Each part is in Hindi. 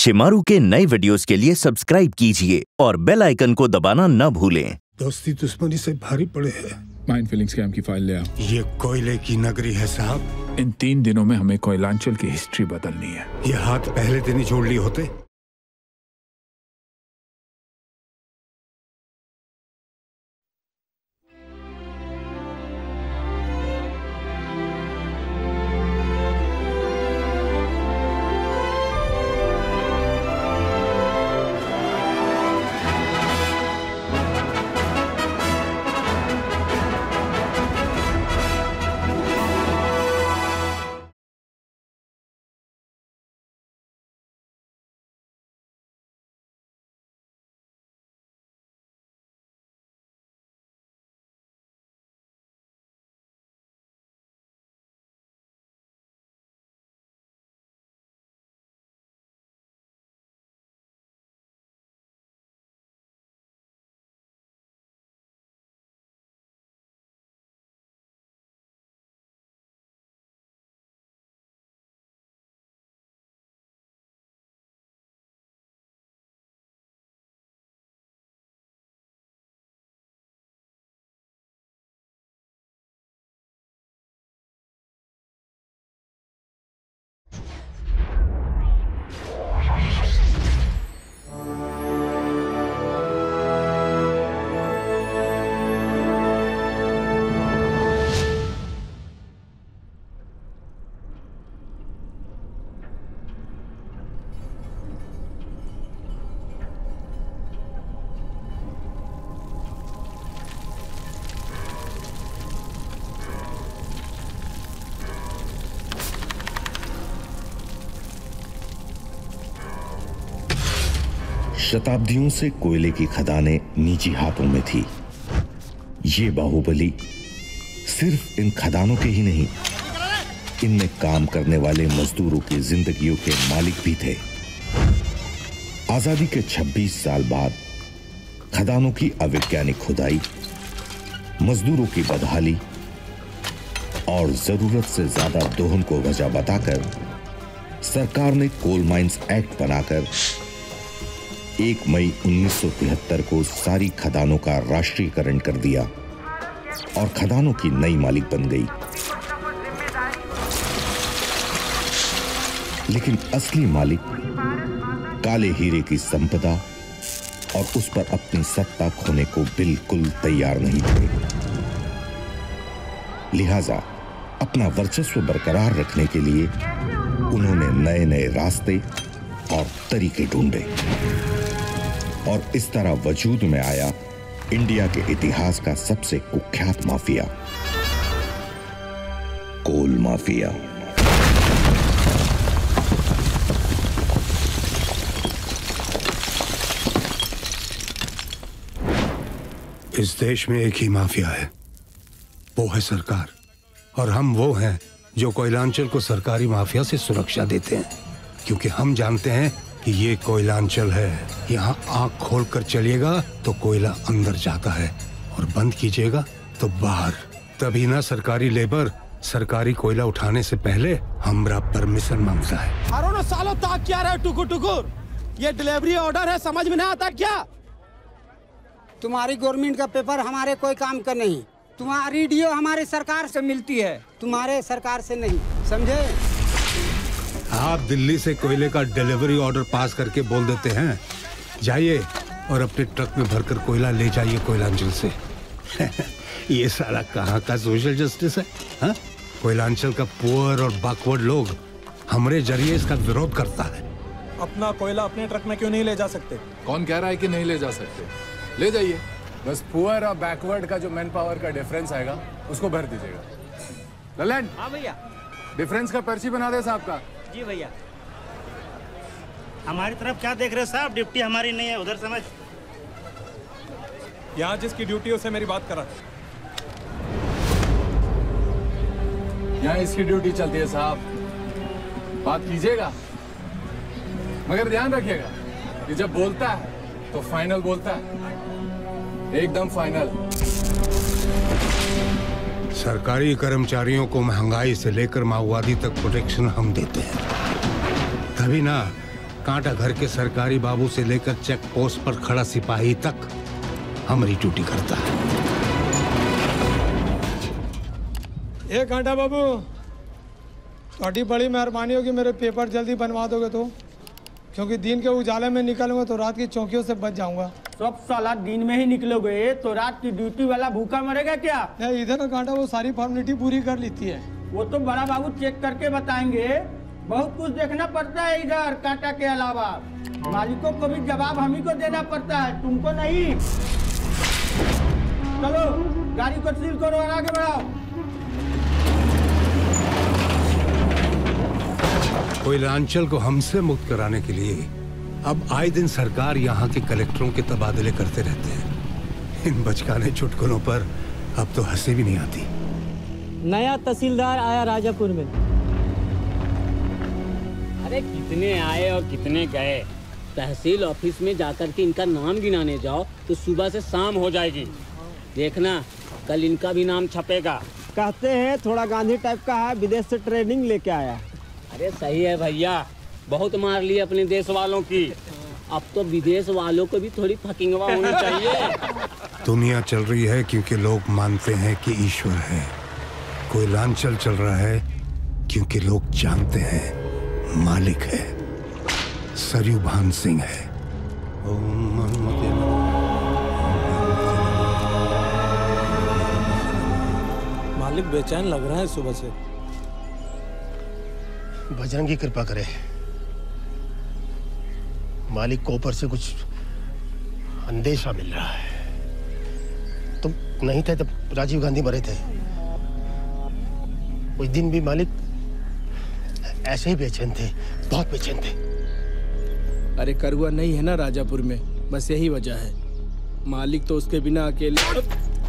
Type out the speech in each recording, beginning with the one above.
शिमारू के नए वीडियोस के लिए सब्सक्राइब कीजिए और बेल आइकन को दबाना न भूलें। दोस्ती दुश्मनी से भारी पड़े है। माइंड फीलिंग स्कैम की फाइल ले आओ। ये कोयले की नगरी है साहब। इन 3 दिनों में हमें कोयलांचल की हिस्ट्री बदलनी है। ये हाथ पहले दिन ही जोड़ लिए होते। शताब्दियों से कोयले की खदानें निजी हाथों में थी। ये बाहुबली सिर्फ इन खदानों के ही नहीं, इनमें काम करने वाले मजदूरों की जिंदगियों के मालिक भी थे। आजादी के 26 साल बाद खदानों की अवैज्ञानिक खुदाई, मजदूरों की बदहाली और जरूरत से ज्यादा दोहन को वजह बताकर सरकार ने कोल माइंस एक्ट बनाकर 1 मई 1973 को सारी खदानों का राष्ट्रीयकरण कर दिया और खदानों की नई मालिक बन गई। लेकिन असली मालिक काले हीरे की संपदा और उस पर अपनी सत्ता खोने को बिल्कुल तैयार नहीं थे। लिहाजा अपना वर्चस्व बरकरार रखने के लिए उन्होंने नए नए रास्ते और तरीके ढूंढे और इस तरह वजूद में आया इंडिया के इतिहास का सबसे कुख्यात माफिया, कोल माफिया। इस देश में एक ही माफिया है, वो है सरकार। और हम वो हैं जो कोयलांचल को सरकारी माफिया से सुरक्षा देते हैं, क्योंकि हम जानते हैं कि ये कोयलांचल है। यहाँ आंख खोलकर चलिएगा तो कोयला अंदर जाता है और बंद कीजिएगा तो बाहर। तभी ना सरकारी लेबर सरकारी कोयला उठाने से पहले हमरा परमिशन मांगता है। अरे ना सालों ताक क्या रहा है टुकुर टुकुर? ये डिलीवरी ऑर्डर है, समझ में नहीं आता क्या? तुम्हारी गवर्नमेंट का पेपर हमारे कोई काम का नहीं। तुम्हारी डीओ हमारे सरकार से मिलती है, तुम्हारे सरकार से नहीं, समझे? आप दिल्ली से कोयले का डिलीवरी ऑर्डर पास करके बोल देते हैं, जाइए और अपने ट्रक में भरकर कोयला ले जाइए कोयलांचल से। ये सारा कहाँ का सोशल जस्टिस है? हा? कोयलांचल का पुअर और बैकवर्ड लोग हमारे जरिए इसका विरोध करता है। अपना कोयला अपने ट्रक में क्यों नहीं ले जा सकते? कौन कह रहा है कि नहीं ले जा सकते? ले जाइए, बस पुअर और बैकवर्ड का जो मैन पावर का डिफरेंस आएगा उसको भर दीजिएगा। ललन, हाँ भैया, डिफरेंस का पर्ची बना दे साहब का। जी भैया। हमारी तरफ क्या देख रहे साहब? ड्यूटी हमारी नहीं है, उधर समझ। यहाँ जिसकी ड्यूटी है उससे मेरी बात करा। यहाँ इसकी ड्यूटी चलती है साहब, बात कीजिएगा मगर ध्यान रखिएगा कि जब बोलता है तो फाइनल बोलता है, एकदम फाइनल। सरकारी कर्मचारियों को महंगाई से लेकर माओवादी तक प्रोटेक्शन हम देते हैं। तभी ना कांटा घर के सरकारी बाबू से लेकर चेक पोस्ट पर खड़ा सिपाही तक हमारी ड्यूटी करता है। ए कांटा बाबू, थोड़ी बड़ी मेहरबानी होगी, मेरे पेपर जल्दी बनवा दोगे तो, क्योंकि दिन के उजाले में निकलूंगा तो रात की चौकियों से बच जाऊंगा। सब साला दिन में ही निकलोगे तो रात की ड्यूटी वाला भूखा मरेगा क्या? नहीं, इधर का कांटा वो सारी फॉर्मेलिटी पूरी कर लेती है। वो तो बड़ा बाबू चेक करके बताएंगे। बहुत कुछ देखना पड़ता है इधर कांटा के अलावा। मालिकों को भी जवाब हम ही को देना पड़ता है, तुमको नहीं। चलो गाड़ी को सील करो और आगे बढ़ाओ। कोयलांचल को हमसे मुक्त कराने के लिए अब आए दिन सरकार यहाँ के कलेक्टरों के तबादले करते रहते हैं। इन बचकाने चुटकुलों पर अब तो हंसी भी नहीं आती। नया तहसीलदार आया राजापुर में। अरे कितने आए और कितने गए। तहसील ऑफिस में जाकर के इनका नाम गिनाने जाओ तो सुबह से शाम हो जाएगी। देखना कल इनका भी नाम छपेगा। कहते हैं थोड़ा गांधी टाइप का है, विदेश से ट्रेनिंग लेके आया। अरे सही है भैया, बहुत मार ली अपने देश वालों की। अब तो विदेश वालों को भी थोड़ी फकिंगवा होनी चाहिए। दुनिया चल रही है क्योंकि लोग मानते हैं कि ईश्वर है। कोयलांचल चल रहा है क्योंकि लोग जानते हैं मालिक है, सरयू भान सिंह है। मालिक बेचैन लग रहा है सुबह से। बजरंग की कृपा करे, मालिक को ऊपर से कुछ अंदेशा मिल रहा है। तुम नहीं थे तब राजीव गांधी मरे थे। उस दिन भी मालिक ऐसे ही बेचैन थे, बहुत बेचैन थे। अरे करुआ नहीं है ना राजापुर में, बस यही वजह है। मालिक तो उसके बिना अकेले।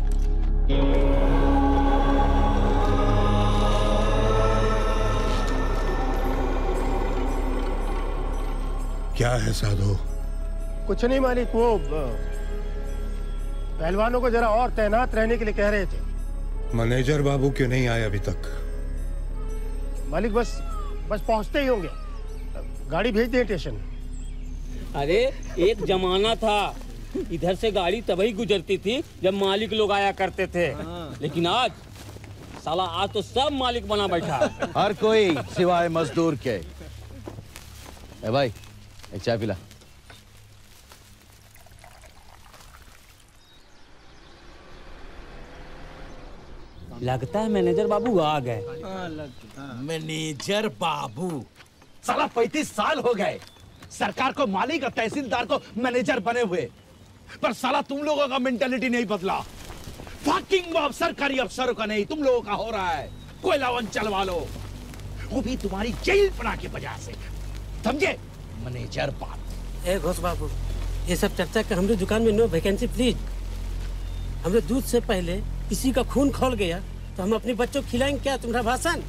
क्या है साधु? कुछ नहीं मालिक, वो पहलवानों को जरा और तैनात रहने के लिए कह रहे थे। मैनेजर बाबू क्यों नहीं आए अभी तक? मालिक बस पहुंचते ही होंगे। गाड़ी भेज दें स्टेशन। अरे एक जमाना था, इधर से गाड़ी तभी गुजरती थी जब मालिक लोग आया करते थे। लेकिन आज साला आज तो सब मालिक बना बैठा। हर कोई सिवाय मजदूर के। ए भाई एक चाय पिला। लगता है मैनेजर बाबू आ गए। मैनेजर बाबू साला 35 साल हो गए सरकार को मालिक और तहसीलदार को मैनेजर बने हुए, पर साला तुम लोगों का मेंटालिटी नहीं बदला। फकिंग मॉब सरकारी अफसरों का नहीं, तुम लोगों का हो रहा है। कोयलांचल वालों, वो भी तुम्हारी जेल पड़ा की वजह से, समझे? मैनेजर बाबू। ए घोष बाबू, ये सब चर्चा कर हमारी दुकान में नो वैकेंसी प्लीज। हमरे दूध से पहले किसी का खून खोल गया तो हम अपने बच्चों को खिलाएंगे क्या तुम्हारा भाषण?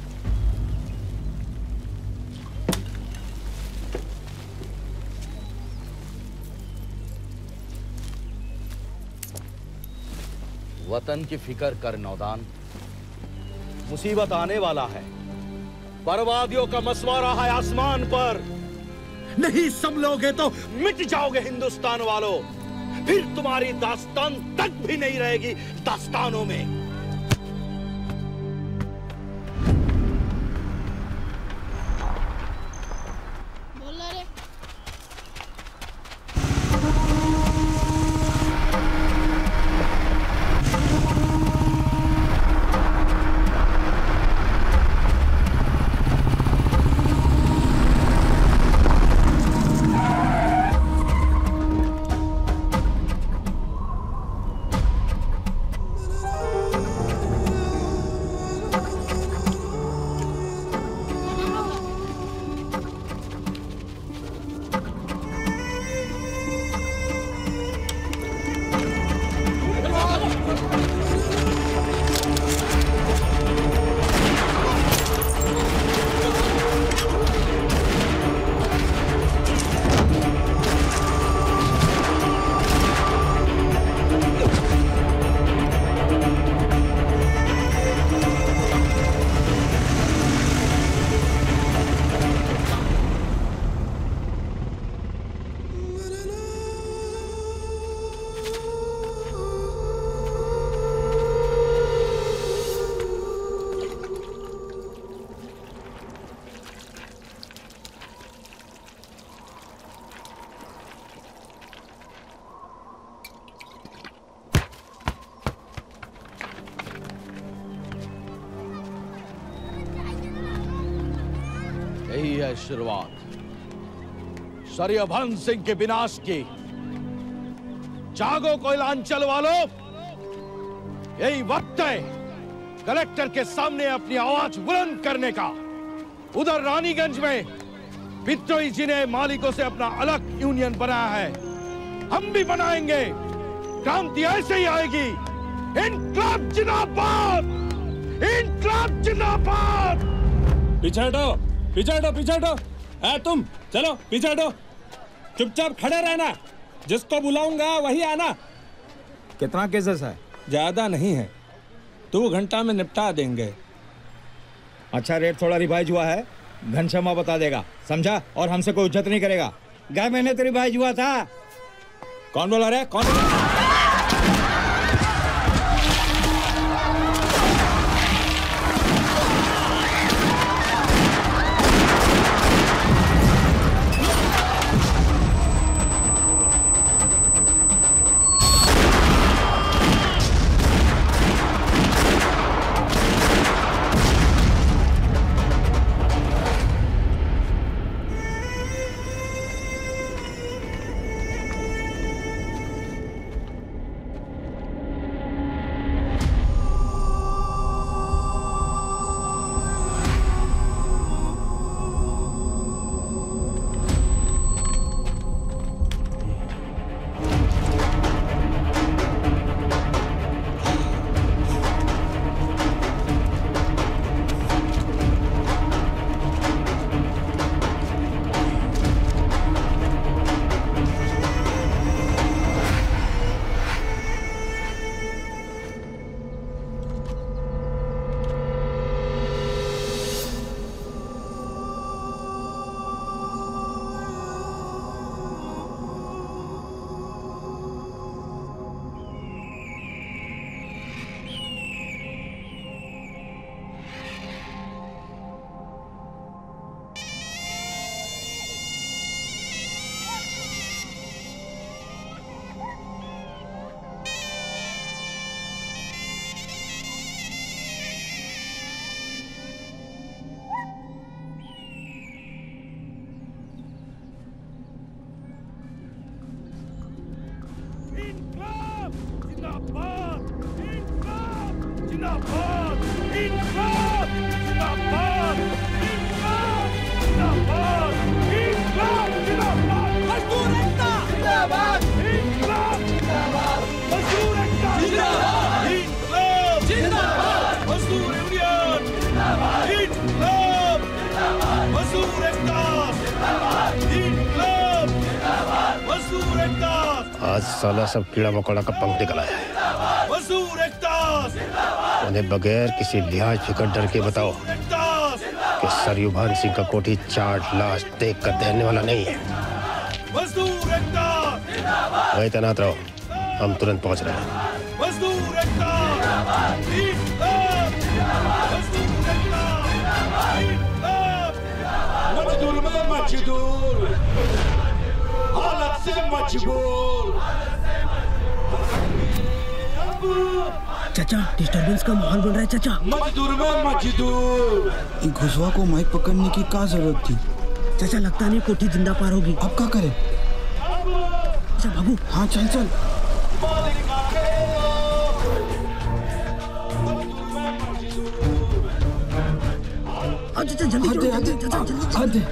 वतन की फिक्र कर नौदान, मुसीबत आने वाला है। बर्बादियों का मसवारा है आसमान पर। नहीं संभलोगे तो मिट जाओगे हिंदुस्तान वालों। फिर तुम्हारी दास्तान तक भी नहीं रहेगी दास्तानों में। है शुरुआत सूर्यभन सिंह के विनाश की। जागो कोयलांचल वालों, यही वक्त है कलेक्टर के सामने अपनी आवाज बुलंद करने का। उधर रानीगंज में बिट्टोई जी ने मालिकों से अपना अलग यूनियन बनाया है, हम भी बनाएंगे। क्रांति ऐसे ही आएगी। इनकलाब जिंदाबाद, इनकलाब जिंदाबाद। पीछे हटो, पीछे हटो, पीछे हटो। तुम चलो पीछे हटो, चुपचाप खड़े रहना। जिसको बुलाऊंगा वही आना। कितना केसेस है? ज्यादा नहीं है, 2 घंटा में निपटा देंगे। अच्छा, रेट थोड़ा रिवाइज हुआ है, घनश्यामा बता देगा, समझा? और हमसे कोई इज्जत नहीं करेगा। गए महीने तो रिवाइज हुआ था। कौन बोला रे? कौन बोला? आज साला सब कीड़ा मकोड़ा का पंख निकला है। उन्हें बगैर किसी लिहाज फिकर डर के बताओ कि सूर्यभान सिंह का कोठी 4 लाश देख कर दहने वाला नहीं है। वही तैनात रहो, हम तुरंत पहुंच रहे हैं। मजदूर में मजदूर, हालत से मजबूर। चाचा, डिस्टर्बेंस का माहौल बन रहा है चाचा। मजदूर में मजदूर। घुसवा को माइक पकड़ने की क्या जरूरत थी? चाचा, लगता नहीं कोठी जिंदा पार होगी। अब क्या करें? अच्छा बाबू। हाँ चल चल। चाचा जल्दी जल्दी।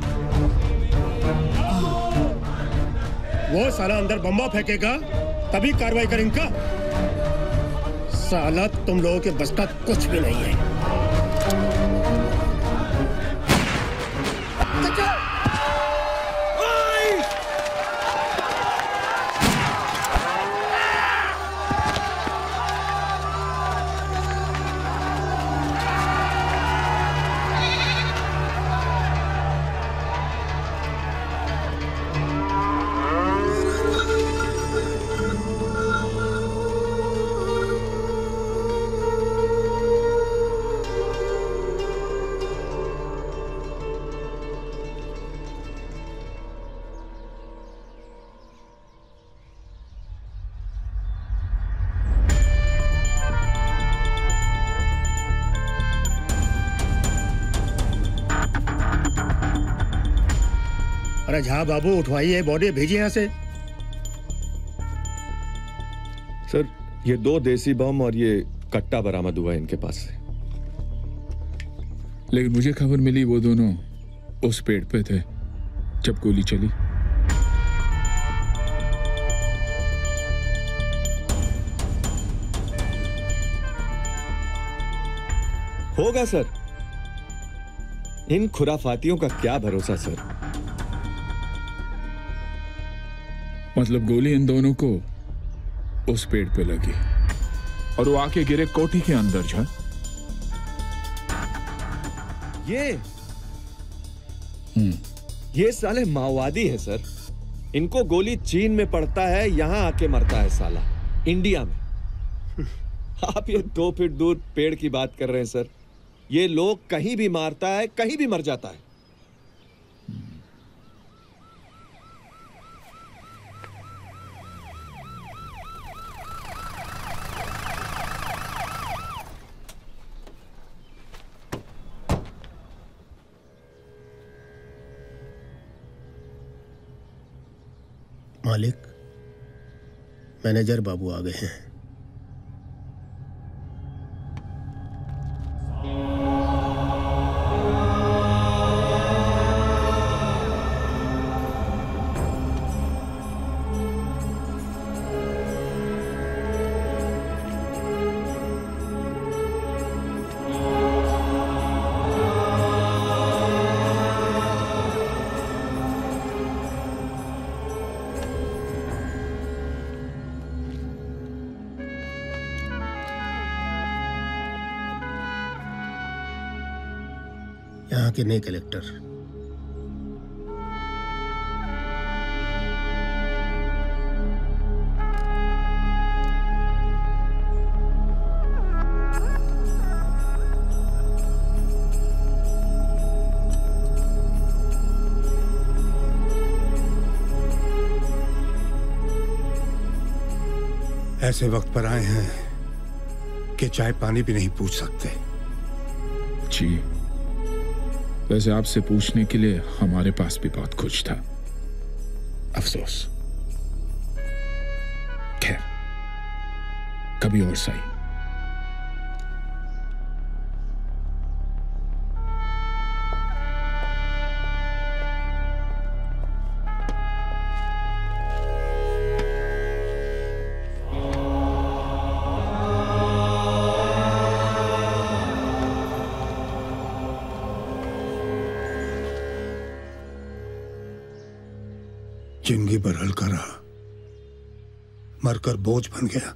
वो साला अंदर बम्बा फेंकेगा तभी कार्रवाई करेंगे। साला तुम लोगों के बस का कुछ भी नहीं है। अरे झा बाबू उठवाइए बॉडी, भेजिए यहाँ से। सर ये 2 देसी बम और ये कट्टा बरामद हुआ है इनके पास से। लेकिन मुझे खबर मिली वो दोनों उस पेड़ पे थे जब गोली चली। होगा सर, इन खुराफातियों का क्या भरोसा सर। मतलब गोली इन दोनों को उस पेड़ पे लगी और वो आके गिरे कोठी के अंदर। झा ये साले माओवादी है सर। इनको गोली चीन में पड़ता है, यहां आके मरता है साला इंडिया में। आप ये 2 फीट दूर पेड़ की बात कर रहे हैं सर। ये लोग कहीं भी मारता है, कहीं भी मर जाता है। मालिक, मैनेजर बाबू आ गए हैं। यहाँ के नए कलेक्टर। ऐसे वक्त पर आए हैं कि चाय पानी भी नहीं पूछ सकते। जी, वैसे आपसे पूछने के लिए हमारे पास भी बहुत कुछ था, अफसोस। खैर, कभी और सही। जिंदगी पर हल्का रहा, मरकर बोझ बन गया।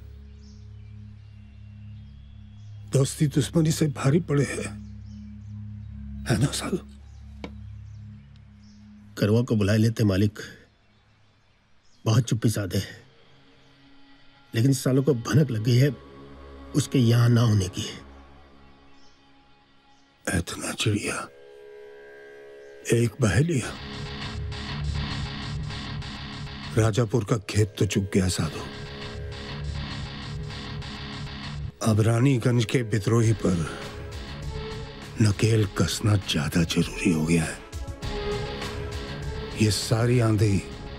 दोस्ती दुश्मनी से भारी पड़े है ना सालू? करवा को बुला लेते मालिक, बहुत चुप्पी साधे है, लेकिन सालों को भनक लग गई है उसके यहां ना होने की। इतना चिड़िया एक बह लिया। राजापुर का खेत तो चुक गया साधु, अब रानीगंज के विद्रोही पर नकेल कसना ज्यादा जरूरी हो गया है। ये सारी आंधी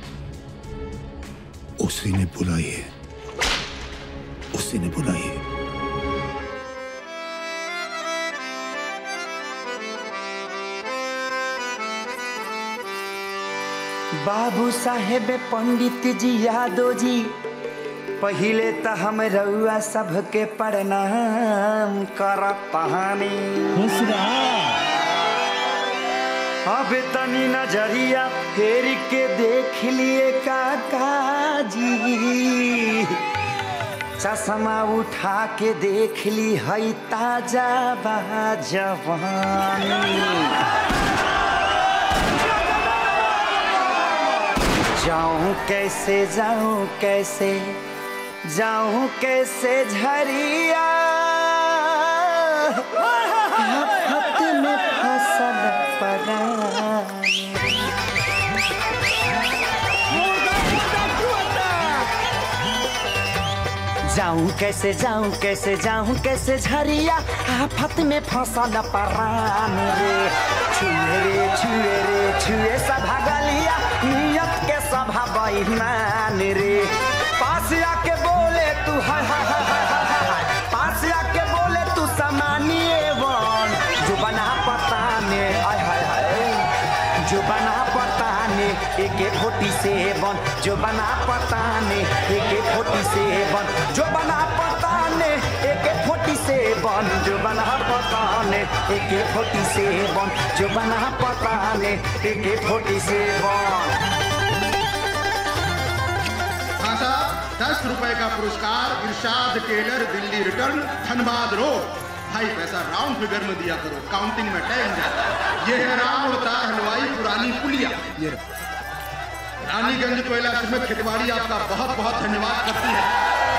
उसी ने बुलाई है, उसी ने बुलाई है। बाबू साहेब पंडित जी यादव जी, पहिले तो हम रउआ सबके प्रणाम करतानी। अब तनी नजरिया फेर के देख लिए काका जी, चश्मा उठा के देख ली है ताजा बा जवानी। जाऊं कैसे जाऊं कैसे जाऊं कैसे झरिया, आफत में फसल परानी। जाऊं कैसे जाऊं कैसे जाऊं कैसे झरिया, आफत में फसल परानी रे। छुए सभा गलिया नियत के सभा बेईमान रे पास आके बोले तू हाय हाय हाय पास आके बोले तू सामान्य वन जो बना पता ने हाय हाय हाय जो बना पता ने AK-47 जो बना पता ने AK-47 जो बना पता ने AK-47 जो बना पता ने AK-47 जो बना पता ने AK-47 ₹10 का पुरस्कार Irshad tailor Delhi return Dhanbad road 2.5 पैसा राउंड फिगर में दिया करो काउंटिंग में टाइम जाता है। ये है राम उड़ता हलवाई पुरानी पुलिया ये रानीगंज कोयला में खेतवाड़ी आपका बहुत बहुत धन्यवाद करती है।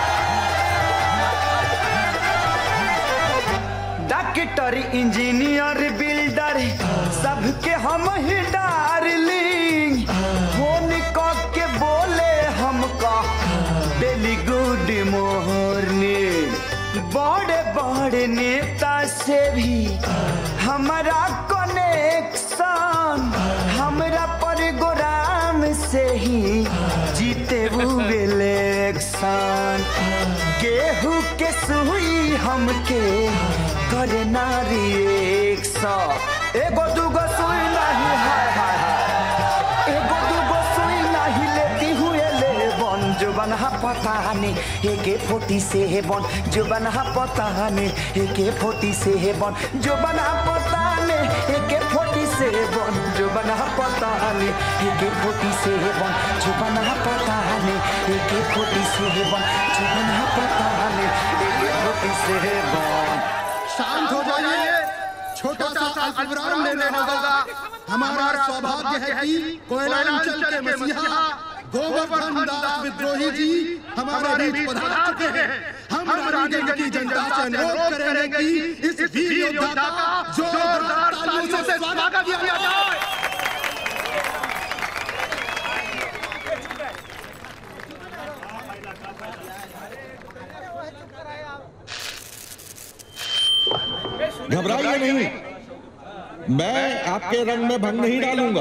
डॉक्टर इंजीनियर बिल्डर सबके हम ही डार्लिंग फोन के बोले हमका डेली गुड मॉर्निंग बड़े बड़े नेता से भी हमारा कनेक्शन हमरा प्रोग्राम से ही जीते हुए इलेक्शन गेहूं के सुई हमके करे ना रिएक्शन एगो दूगो सुई नहीं हाय हाय हाय एगो दूगो सुई नहीं लेती हुए लेबन जो बना पता ने AK-47 जो बना पता ने AK-47 जो बना पता ने AK-47 जो बना पता ने AK-47 जो बना पता ने AK-47 जो बना पता ने AK-47 शांत हो जाइए छोटा सा अल्पविराम लेना होगा। हमारा सौभाग्य है कि कोयलांचल के मसीहा गोवर्धन दास विद्रोही जी हमारे बीच पधार चुके हैं। हम रानीगंज की जनता से अनुरोध करेंगे कि इस वीर योद्धा का जोरदार तालियों से स्वागत किया जाए। घबराइए नहीं, मैं आपके रंग में भंग नहीं डालूंगा।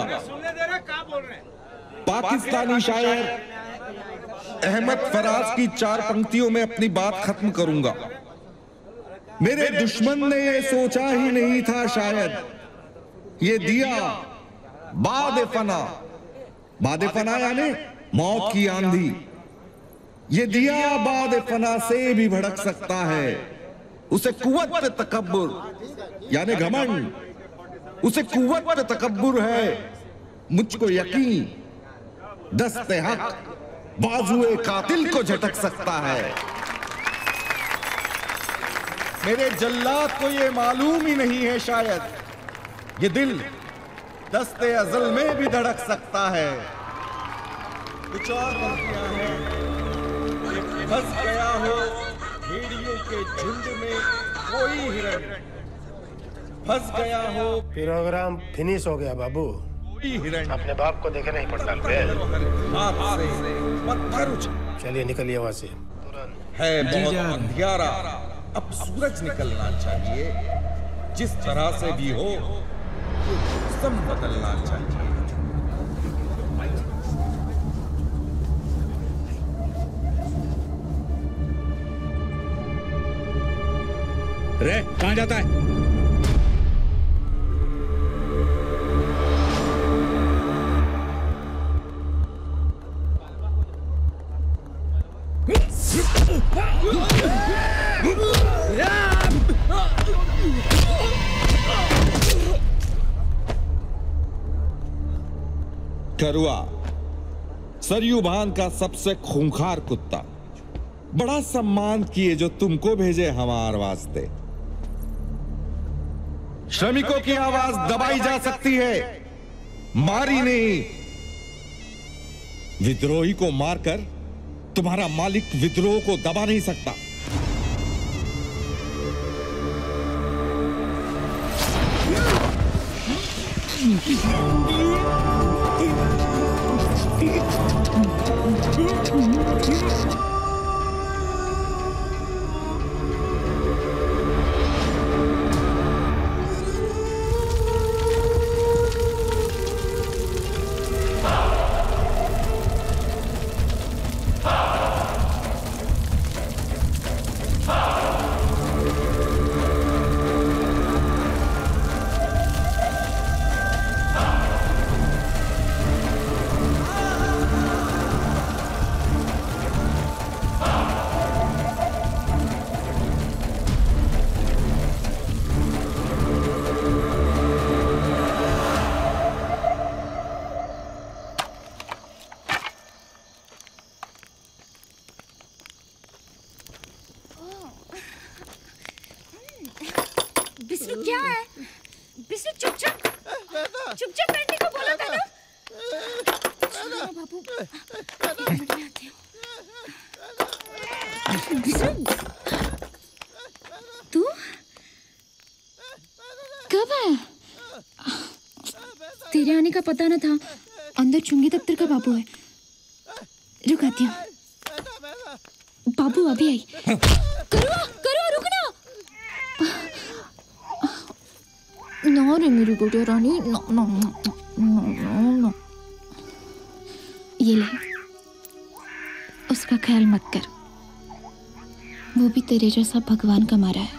पाकिस्तानी शायर अहमद फराज की 4 पंक्तियों में अपनी बात खत्म करूंगा। मेरे दुश्मन ने ये सोचा ही नहीं था शायद ये दिया बाद फना यानी मौत की आंधी, ये दिया बाद फना से भी भड़क सकता है। उसे कुव्वत पे तकब्बुर यानी घमंड, उसे कुव्वत पे तकब्बुर है, मुझको यकीन दस्ते हक बाजुए कातिल को झटक सकता है। मेरे जल्लाद को ये मालूम ही नहीं है शायद ये दिल दस्ते अजल में भी धड़क सकता है। कुछ और पंक्तियां हैं, फंस गया हो भेड़ियों के झुंड में कोई हिरन, फंस गया हो। प्रोग्राम फिनिश हो गया बाबू, अपने बाप को देखे नहीं पड़ता। चलिए निकलिए वहां से। है बहुत अंधियारा, अब सूरज निकलना चाहिए। जिस तरह से भी हो मौसम बदलना चाहिए। रे कहां जाता है? करुआ सरयू बांध का सबसे खूंखार कुत्ता, बड़ा सम्मान किए जो तुमको भेजे हमारे वास्ते। श्रमिकों की आवाज दबाई जा सकती है, मारी नहीं। विद्रोही को मारकर तुम्हारा मालिक विद्रोह को दबा नहीं सकता। से चुपचाप बैठने को बोला था ना। चलो बाबू, एक मिनट में आती हूँ। तू कब आया? तेरे आने का पता न था। अंदर चुंगी दफ्तर का बाबू है। रुक आती हूँ। बाबू अभी आई। करो रुकना। ना रे मेरी गुड़िया रानी, नो। ये ले, उसका ख्याल मत कर। वो भी तेरे जैसा भगवान का मारा है।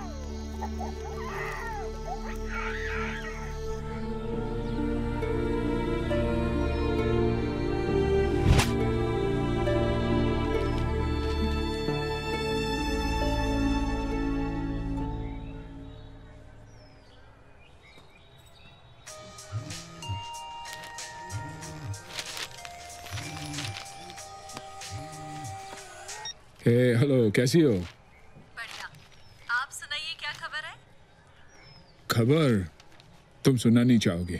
हेलो, कैसी हो? बढ़िया। आप सुनाइए, क्या खबर है? खबर तुम सुनना नहीं चाहोगे।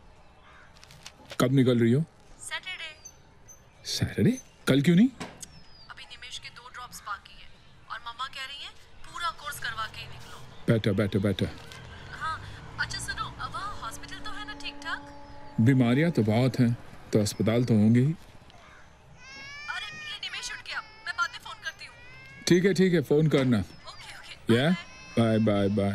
कब निकल रही हो? सैटरडे? कल क्यों नहीं? अभी निमेश के 2 ड्रॉप्स बाकी है और मम्मा कह रही हैं पूरा कोर्स करवा के ही निकलो। बैठो। हाँ, अच्छा सुनो, वहाँ हॉस्पिटल तो है ना ठीक ठाक? बीमारियां तो बहुत हैं, तो अस्पताल तो होंगे ही। ठीक है, फोन करना। या बाय।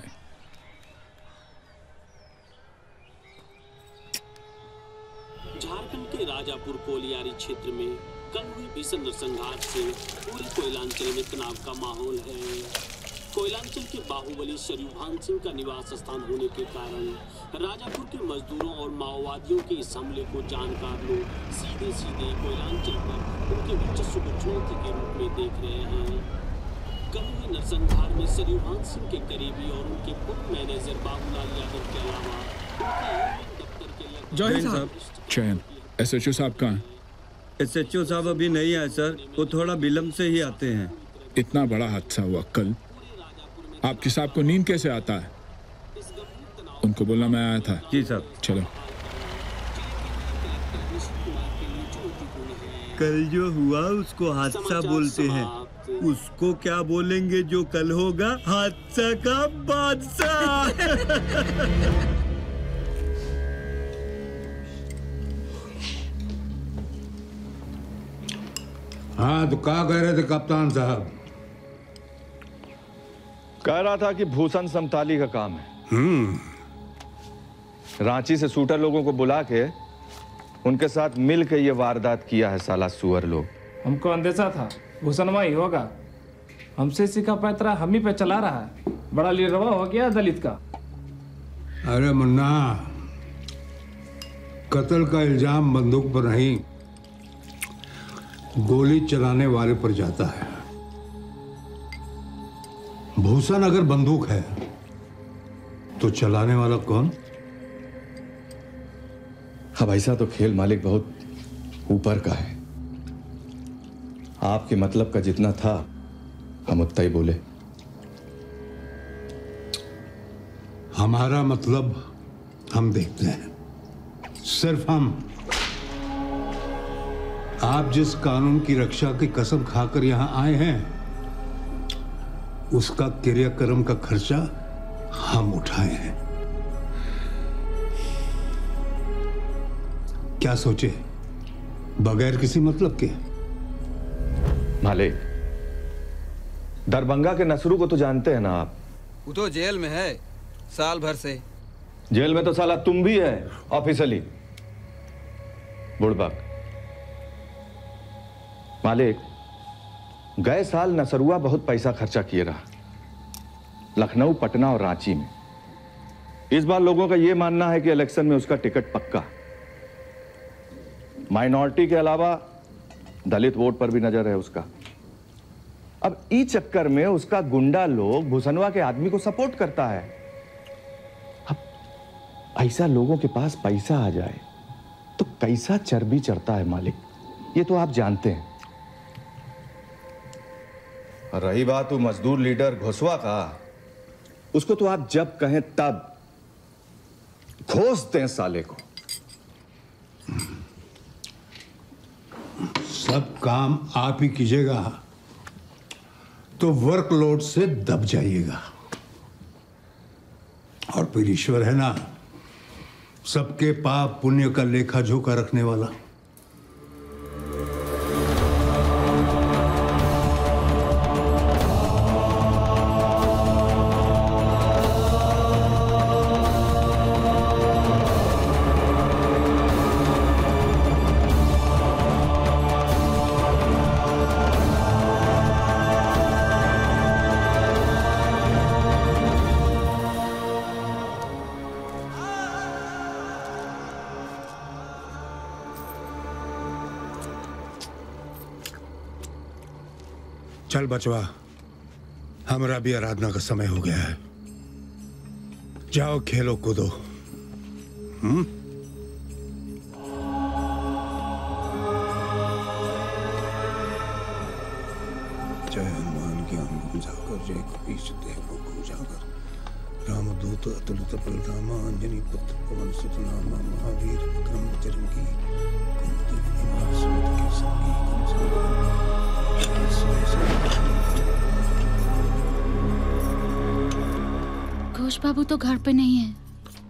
झारखंड के राजापुर कोलियारी क्षेत्र में कल हुए भीषण नरसंहार से पूरे कोयलांचल में तनाव का माहौल है। कोयलांचल के बाहुबली शरीभान सिंह का निवास स्थान होने के कारण राजापुर के मजदूरों और माओवादियों के इस हमले को जानकार लोग सीधे कोयलांचल पर उनके वर्चस्व को चुनौती के रूप में देख रहे हैं। कल हुए नरसंहार में शरीभान सिंह के करीबी और उनके पूर्व मैनेजर बाबूलाल यादव के अलावा उनके दफ्तर के जय साहब। चैन, SHO साहब कहाँ हैं? SHO साहब अभी नहीं आए सर, वो थोड़ा विलम्ब से ही आते हैं। इतना बड़ा हादसा हुआ कल, आपके साहब को नींद कैसे आता है? उनको बोलना मैं आया था। जी साहब। चलो। कल जो हुआ उसको हादसा बोलते हैं, उसको क्या बोलेंगे जो कल होगा? हादसा का बादशाह। हाँ, तो क्या कह रहे थे कप्तान साहब? कह रहा था कि भूषण समताली का काम है। रांची से शूटर लोगों को बुला के उनके साथ मिल के ये वारदात किया है साला सुअर लोग। हमको अंदेशा था भूषणवा ही होगा। हमसे सीखा पैतरा हम ही पे चला रहा है। बड़ा लीडरवा हो गया दलित का। अरे मुन्ना, कत्ल का इल्जाम बंदूक पर नहीं, गोली चलाने वाले पर जाता है। भूषण अगर बंदूक है तो चलाने वाला कौन? अब ऐसा तो खेल मालिक बहुत ऊपर का है। आपके मतलब का जितना था हम उतना ही बोले। हमारा मतलब हम देखते हैं, सिर्फ हम। आप जिस कानून की रक्षा की कसम खाकर यहां आए हैं, उसका क्रियाक्रम का खर्चा हम उठाए हैं। क्या सोचे बगैर किसी मतलब के? मालिक, दरभंगा के नसरू को तो जानते हैं ना आप? वो तो जेल में है साल भर से। जेल में तो साला तुम भी है ऑफिशियली। बुड़बक। मालिक, गए साल नसरुआ बहुत पैसा खर्चा किए रहा, लखनऊ, पटना और रांची में। इस बार लोगों का यह मानना है कि इलेक्शन में उसका टिकट पक्का। माइनॉरिटी के अलावा दलित वोट पर भी नजर है उसका। अब इस चक्कर में उसका गुंडा लोग भूसनवा के आदमी को सपोर्ट करता है। अब ऐसा लोगों के पास पैसा आ जाए तो कैसा चर्बी चढ़ता है मालिक, ये तो आप जानते हैं। रही बात वो मजदूर लीडर घोसवा का, उसको तो आप जब कहें तब खोस दें साले को। सब काम आप ही कीजिएगा तो वर्कलोड से दब जाइएगा। और फिर ईश्वर है ना, सबके पाप पुण्य का लेखा जोखा रखने वाला। चल बचवा, हमारा भी आराधना का समय हो गया है। जाओ खेलो कूदो। जय हनुमान ज्ञान गुण सागर, जय कपीश देव गुण सागर, रामदूत अतुलित बल रामा, अंजनी पुत्र पवन सुत नामा, महावीर विक्रम बजरंगी, कुमति निवार सुमति के संगी, कुम संग घोष बाबू तो घर पे नहीं है।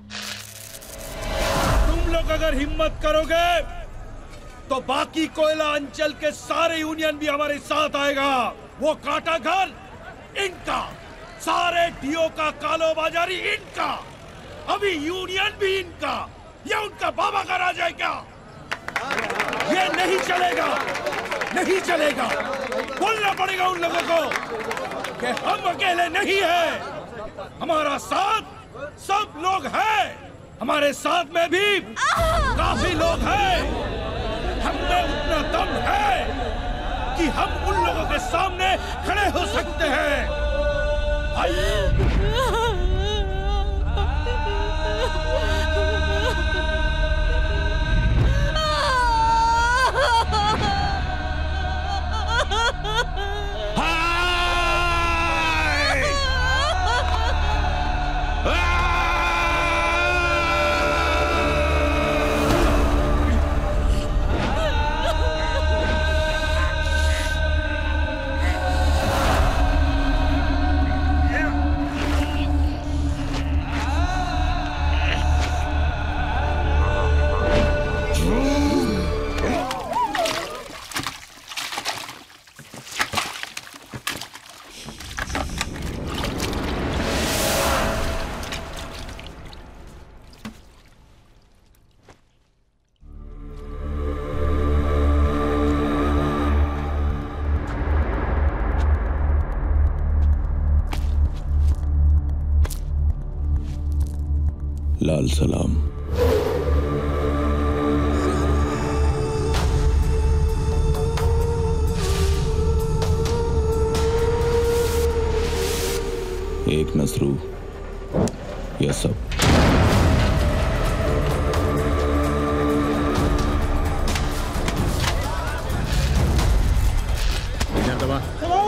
तुम लोग अगर हिम्मत करोगे तो बाकी कोयला अंचल के सारे यूनियन भी हमारे साथ आएगा। वो काटा घर इनका, सारे डीओ का कालो बाजारी इनका, अभी यूनियन भी इनका। ये उनका बाबा का राज है क्या? ये नहीं चलेगा, नहीं चलेगा। बोलना पड़ेगा उन लोगों को कि हम अकेले नहीं हैं, हमारा साथ सब लोग हैं। हमारे साथ में भी काफी लोग हैं। हमने उतना दम है कि हम उन लोगों के सामने खड़े हो सकते हैं। लाल सलाम। एक नसरू या सब। दबा।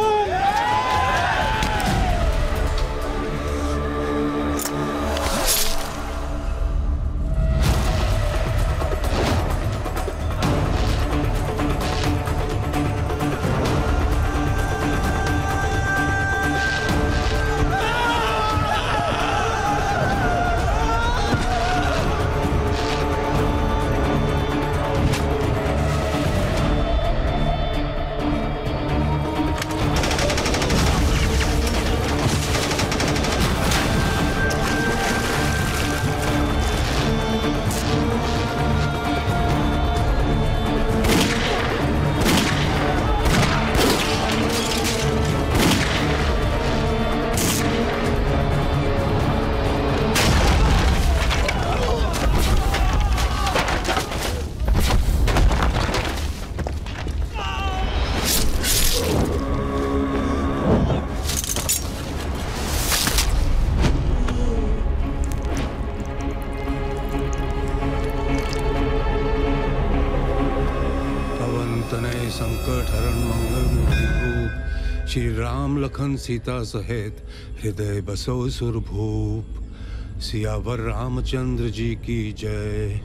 संकट हरण मंगल मूर्ति रूप श्री राम लखन सीता सहित हृदय बसो सुरभूप। सियावर रामचंद्र जी की जय।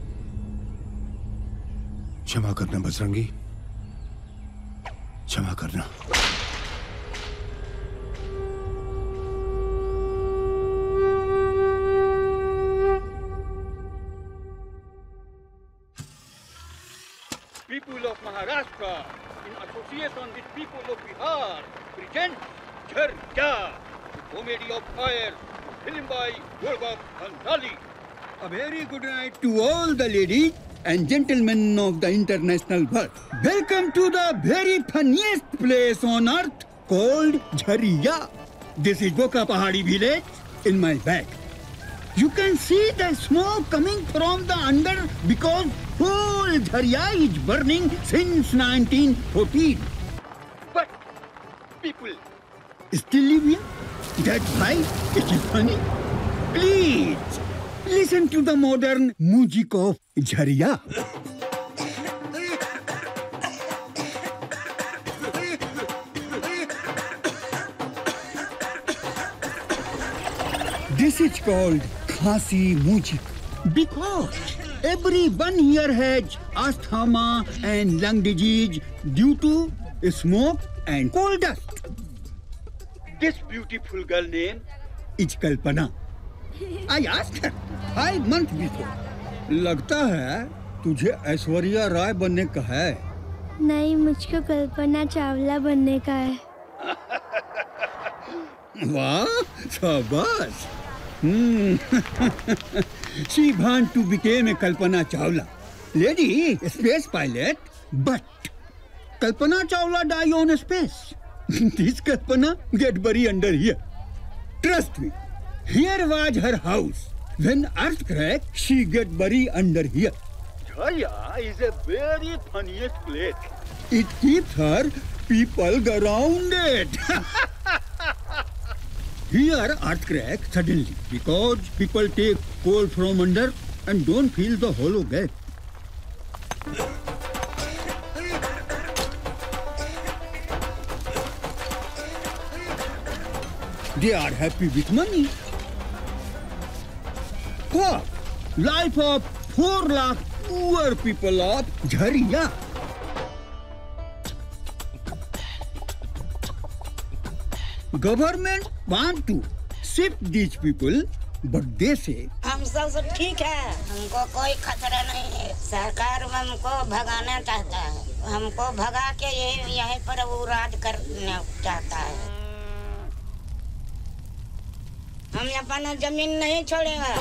क्षमा करना बजरंगी, क्षमा करना। People of Maharashtra, in association with people of Bihar, present Jharja, comedy of fire, film by Golbak Bhansali. A very good night to all the ladies and gentlemen of the international world. Welcome to the very funniest place on earth called Jharja. This is Boka Pahadi village in my back. You can see the smoke coming from the under because whole Jharja is burning since 1914. But people still live here. That's why it is funny. Please listen to the modern music of Jharja. This is called Khasi music because everyone here has asthma and lung disease due to smoke and coal dust. This beautiful girl name is Kalpana. I asked her 5 months before. लगता है तुझे ऐश्वर्या राय बनने का है। नहीं, मुझको कल्पना चावला बनने का है। वाह, शाबाश। She want to become a Kalpana Chawla, lady space pilot, but Kalpana Chawla die on space. This Kalpana get buried under here. Trust me, here was her house. When Earth cracked, she get buried under here. Jharja is a very funniest place. It keeps her people grounded. Here earth crack suddenly because people take coal from under and don't feel the hollow gap. They are happy with money. What? Life of 4 lakh poor people of Jharja. Government want to shift these people, but they say हम सब ठीक है, हमको कोई खतरा नहीं है। सरकार हमको भगाना चाहता है, हमको भगा के यहीं पर वो राज करना चाहता है। हम अपना जमीन नहीं छोड़ेंगे।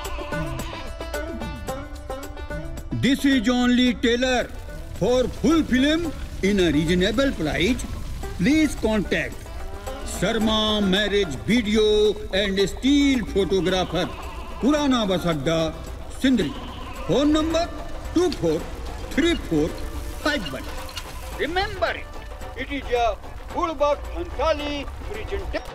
This is only trailer. For full film in a reasonable price, please contact Sharma Marriage Video and Still Photographer, Purana Bus Adda, Sindri. Phone number 243451. Remember it. It is a Golbak Bhansali presentation.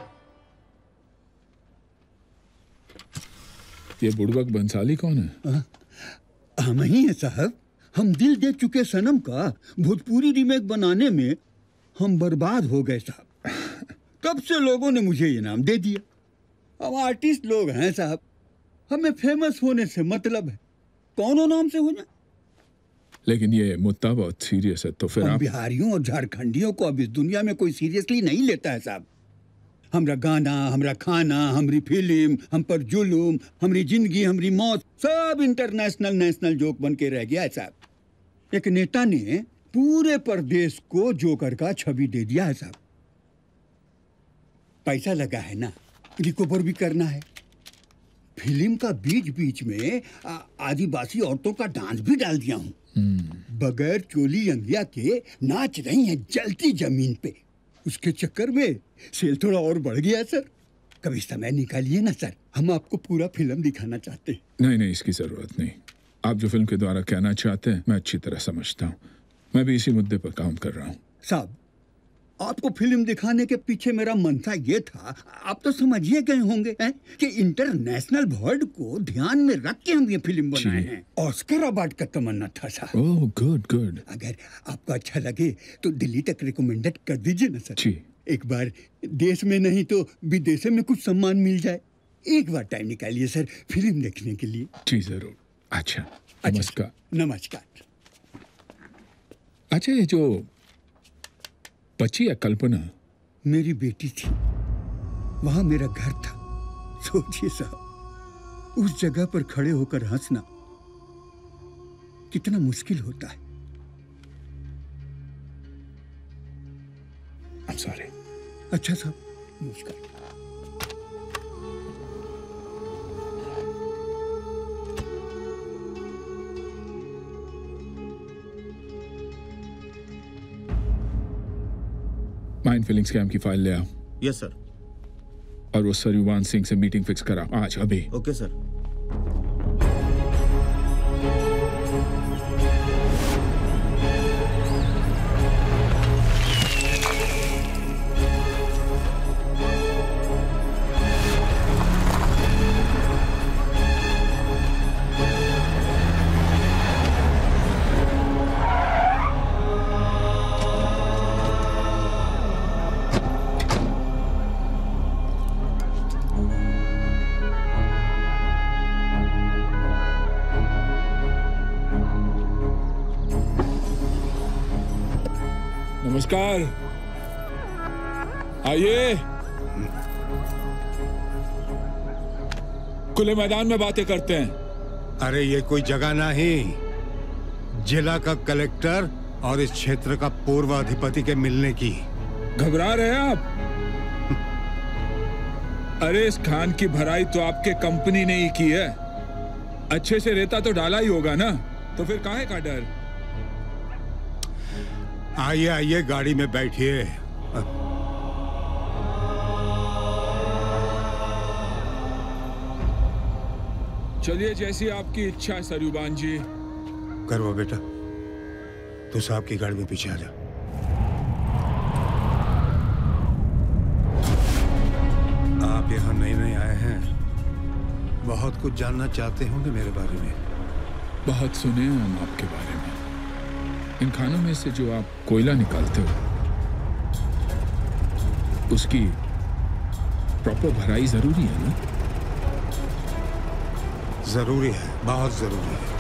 ये बुड़बक बंसाली कौन है? हम ही हैं साहब। हम दिल दे चुके सनम का भोजपुरी रीमेक बनाने में हम बर्बाद हो गए साहब। तब से लोगों ने मुझे ये नाम दे दिया। हम आर्टिस्ट लोग हैं साहब, हमें फेमस होने से मतलब है, कौनो नाम से हो जाए। लेकिन ये मुद्दा बहुत सीरियस है, तो फिर आप बिहारियों और झारखंडियों को अब इस दुनिया में कोई सीरियसली नहीं लेता है साहब। हमरा गाना, हमरा खाना, हमरी फिल्म, हम पर जुलूम, हमरी जिंदगी, हमरी मौत, सब इंटरनेशनल नेशनल जोक बन के रह गया है साहब। एक नेता ने पूरे प्रदेश को जोकर का छवि दे दिया है साहब। पैसा लगा है ना, रिकवर भी करना है। फिल्म का बीच बीच में आदिवासी औरतों का डांस भी डाल दिया हूँ। बगैर चोली अंगिया के नाच रही हैं जलती जमीन पे। उसके चक्कर में सेल थोड़ा और बढ़ गया सर। कभी समय निकालिए ना सर, हम आपको पूरा फिल्म दिखाना चाहते हैं। नहीं नहीं, इसकी जरूरत नहीं। आप जो फिल्म के द्वारा कहना चाहते हैं मैं अच्छी तरह समझता हूँ। मैं भी इसी मुद्दे पर काम कर रहा हूँ। साहब, आपको फिल्म दिखाने के पीछे मेरा मनसा ये था, आप तो समझिए गए होंगे कि इंटरनेशनल वर्ल्ड को ध्यान में रख के हम ये फिल्म बनाए हैं। ऑस्कर अवार्ड का तमन्ना था साहब। Oh good good. अगर आपको अच्छा लगे तो दिल्ली तक रिकमेंडेड कर दीजिए ना सर। एक बार देश में नहीं तो विदेश में कुछ सम्मान मिल जाए। एक बार टाइम निकालिए सर फिल्म देखने के लिए। जी जरूर। अच्छा नमस्कार। नमस्कार। अच्छा ये जो बच्ची है कल्पना, मेरी बेटी थी, वहां मेरा घर था। सोचिए साहब, उस जगह पर खड़े होकर हंसना कितना मुश्किल होता है। I'm sorry। अच्छा साहब, नमस्कार। माइंड फीलिंग स्कैम की फाइल ले आओ। Yes sir. और वो सरूबान सिंह से मीटिंग फिक्स करा आज अभी। Okay sir. नमस्कार, आइए। खुले मैदान में बातें करते हैं। अरे ये कोई जगह नहीं, जिला का कलेक्टर और इस क्षेत्र का पूर्व अधिपति के मिलने की। घबरा रहे हैं आप? अरे इस खान की भराई तो आपके कंपनी ने ही की है। अच्छे से रेता तो डाला ही होगा ना, तो फिर काहे का डर? आइए आइए, गाड़ी में बैठिए। चलिए, जैसी आपकी इच्छा सरूबान जी। करवा बेटा, तू साहब की गाड़ी में पीछे आ जा। आप यहाँ नए नए आए हैं, बहुत कुछ जानना चाहते होंगे मेरे बारे में। बहुत सुने हैं हम आपके बारे में। इन खानों में से जो आप कोयला निकालते हो, उसकी प्रॉपर भराई जरूरी है ना? जरूरी है, बहुत जरूरी है।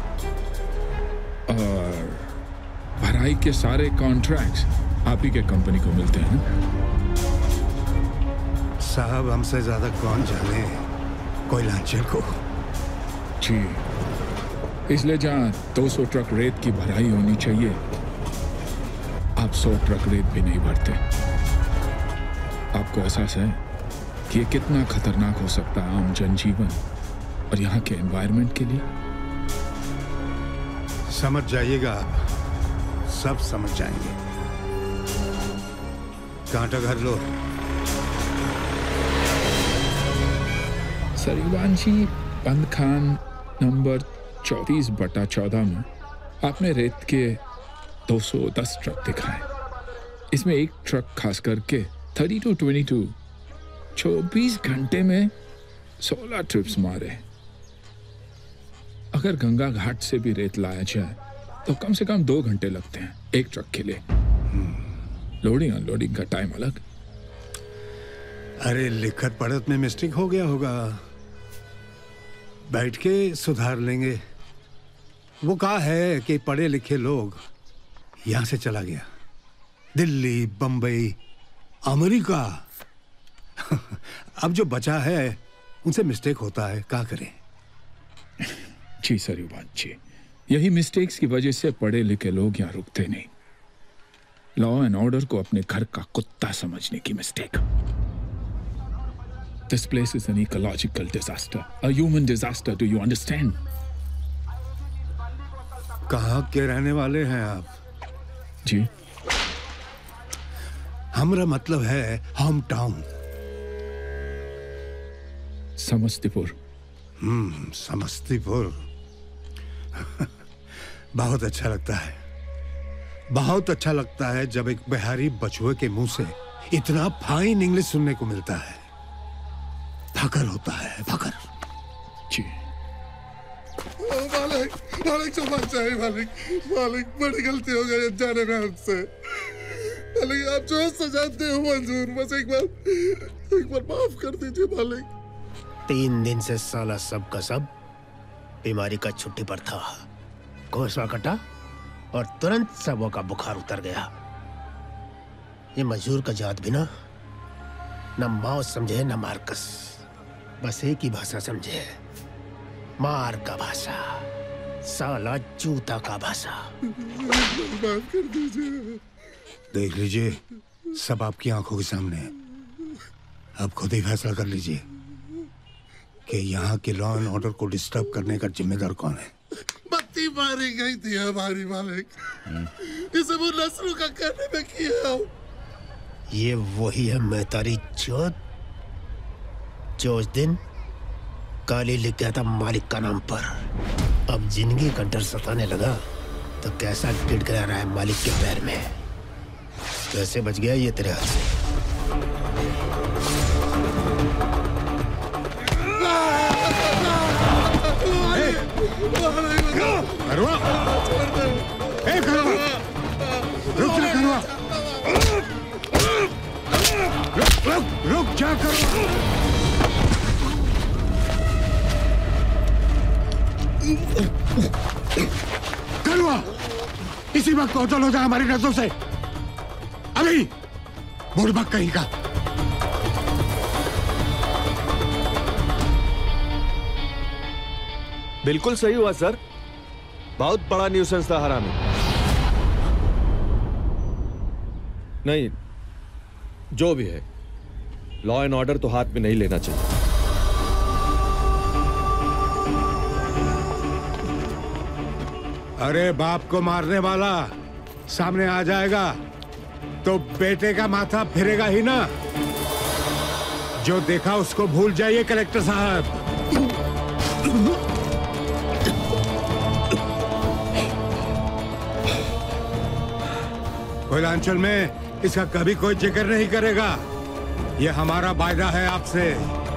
और भराई के सारे कॉन्ट्रैक्ट्स आप ही के कंपनी को मिलते हैं ना? साहब, हमसे ज्यादा कौन जाने कोयलांचल को। जी, इसलिए जहां 200 ट्रक रेत की भराई होनी चाहिए, आप 100 ट्रक रेत भी नहीं भरते। आपको एहसास है कि ये कितना खतरनाक हो सकता है आम जनजीवन और यहाँ के एनवायरनमेंट के लिए? समझ जाइएगा आप, सब समझ जाएंगे। कांटा घर लो। सरूबान जी, बंद खान नंबर 34/14 में आपने रेत के 210 ट्रक दिखाए। इसमें एक ट्रक खास करके 3222 24 घंटे में 16 ट्रिप्स मारे। अगर गंगा घाट से भी रेत लाया जाए तो कम से कम 2 घंटे लगते हैं एक ट्रक के लिए। लोडिंग अनलोडिंग का टाइम अलग। अरे लिखत पढ़त में मिस्टेक हो गया होगा, बैठ के सुधार लेंगे। वो कहा है कि पढ़े लिखे लोग यहां से चला गया, दिल्ली, बंबई, अमेरिका। अब जो बचा है उनसे मिस्टेक होता है, क्या करें। जी सरूबान जी, यही मिस्टेक्स की वजह से पढ़े लिखे लोग यहाँ रुकते नहीं। लॉ एंड ऑर्डर को अपने घर का कुत्ता समझने की mistake. This place is an ecological disaster, a human disaster. Do you understand? कहाँ के रहने वाले हैं आप? जी, हमारा मतलब है होम टाउन। समस्तीपुर। समस्तीपुर। बहुत अच्छा लगता है, बहुत अच्छा लगता है जब एक बिहारी बचुए के मुंह से इतना फाइन इंग्लिश सुनने को मिलता है। फकर होता है, फकर। जी मालिक, मालिक क्षमा चाहिए मालिक, मालिक बड़ी गलती हो गई जाने में हमसे। मालिक आप जो सजा दे हो मंजूर, बस एक बार माफ कर दीजिए मालिक। 3 दिन से साला सब का सब बीमारी का छुट्टी पर था। घोसवा कटा और तुरंत सबों का बुखार उतर गया। ये मजदूर का जात भी ना माओ समझे न मार्कस, बस एक ही भाषा समझे, मार का भाषा, साला जूता का भाषा। माफ कर दीजिए। देख लीजिए, सब आपकी आंखों के सामने है। अब खुद ही फैसला कर लीजिए कि यहाँ के लॉ एंड ऑर्डर को डिस्टर्ब करने का जिम्मेदार कौन है। बत्ती मारी गई थी हमारी मालिक, इसे वो नस्रों का कहने में किया। ये वही है मैतारी चौथ जो उस दिन काली लिख गया था मालिक का नाम पर। अब जिंदगी का डर सताने लगा तो कैसा गिड़गिड़ा रहा है मालिक के पैर में। कैसे बच गया ये तेरे हाथ से? करवा, रुक जा करवा, रुक जा करवा। करवा, इसी वक्त कौतल हो जाए हमारी नजरों से। अभी बुड़बक कहीं का। बिल्कुल सही हुआ सर, बहुत बड़ा न्यूसेंस था हरामी। नहीं, जो भी है, लॉ एंड ऑर्डर तो हाथ में नहीं लेना चाहिए। अरे बाप को मारने वाला सामने आ जाएगा तो बेटे का माथा फिरेगा ही ना। जो देखा उसको भूल जाइए कलेक्टर साहब। कोयलांचल में इसका कभी कोई जिक्र नहीं करेगा। ये हमारा वायदा है आपसे।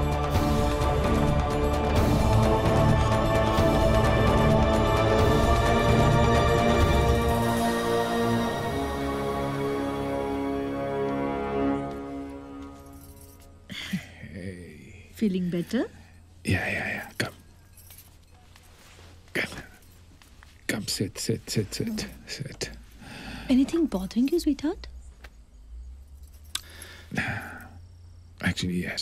Feeling better? Yeah. Come, sit. Anything bothering you, sweetheart? Actually, yes.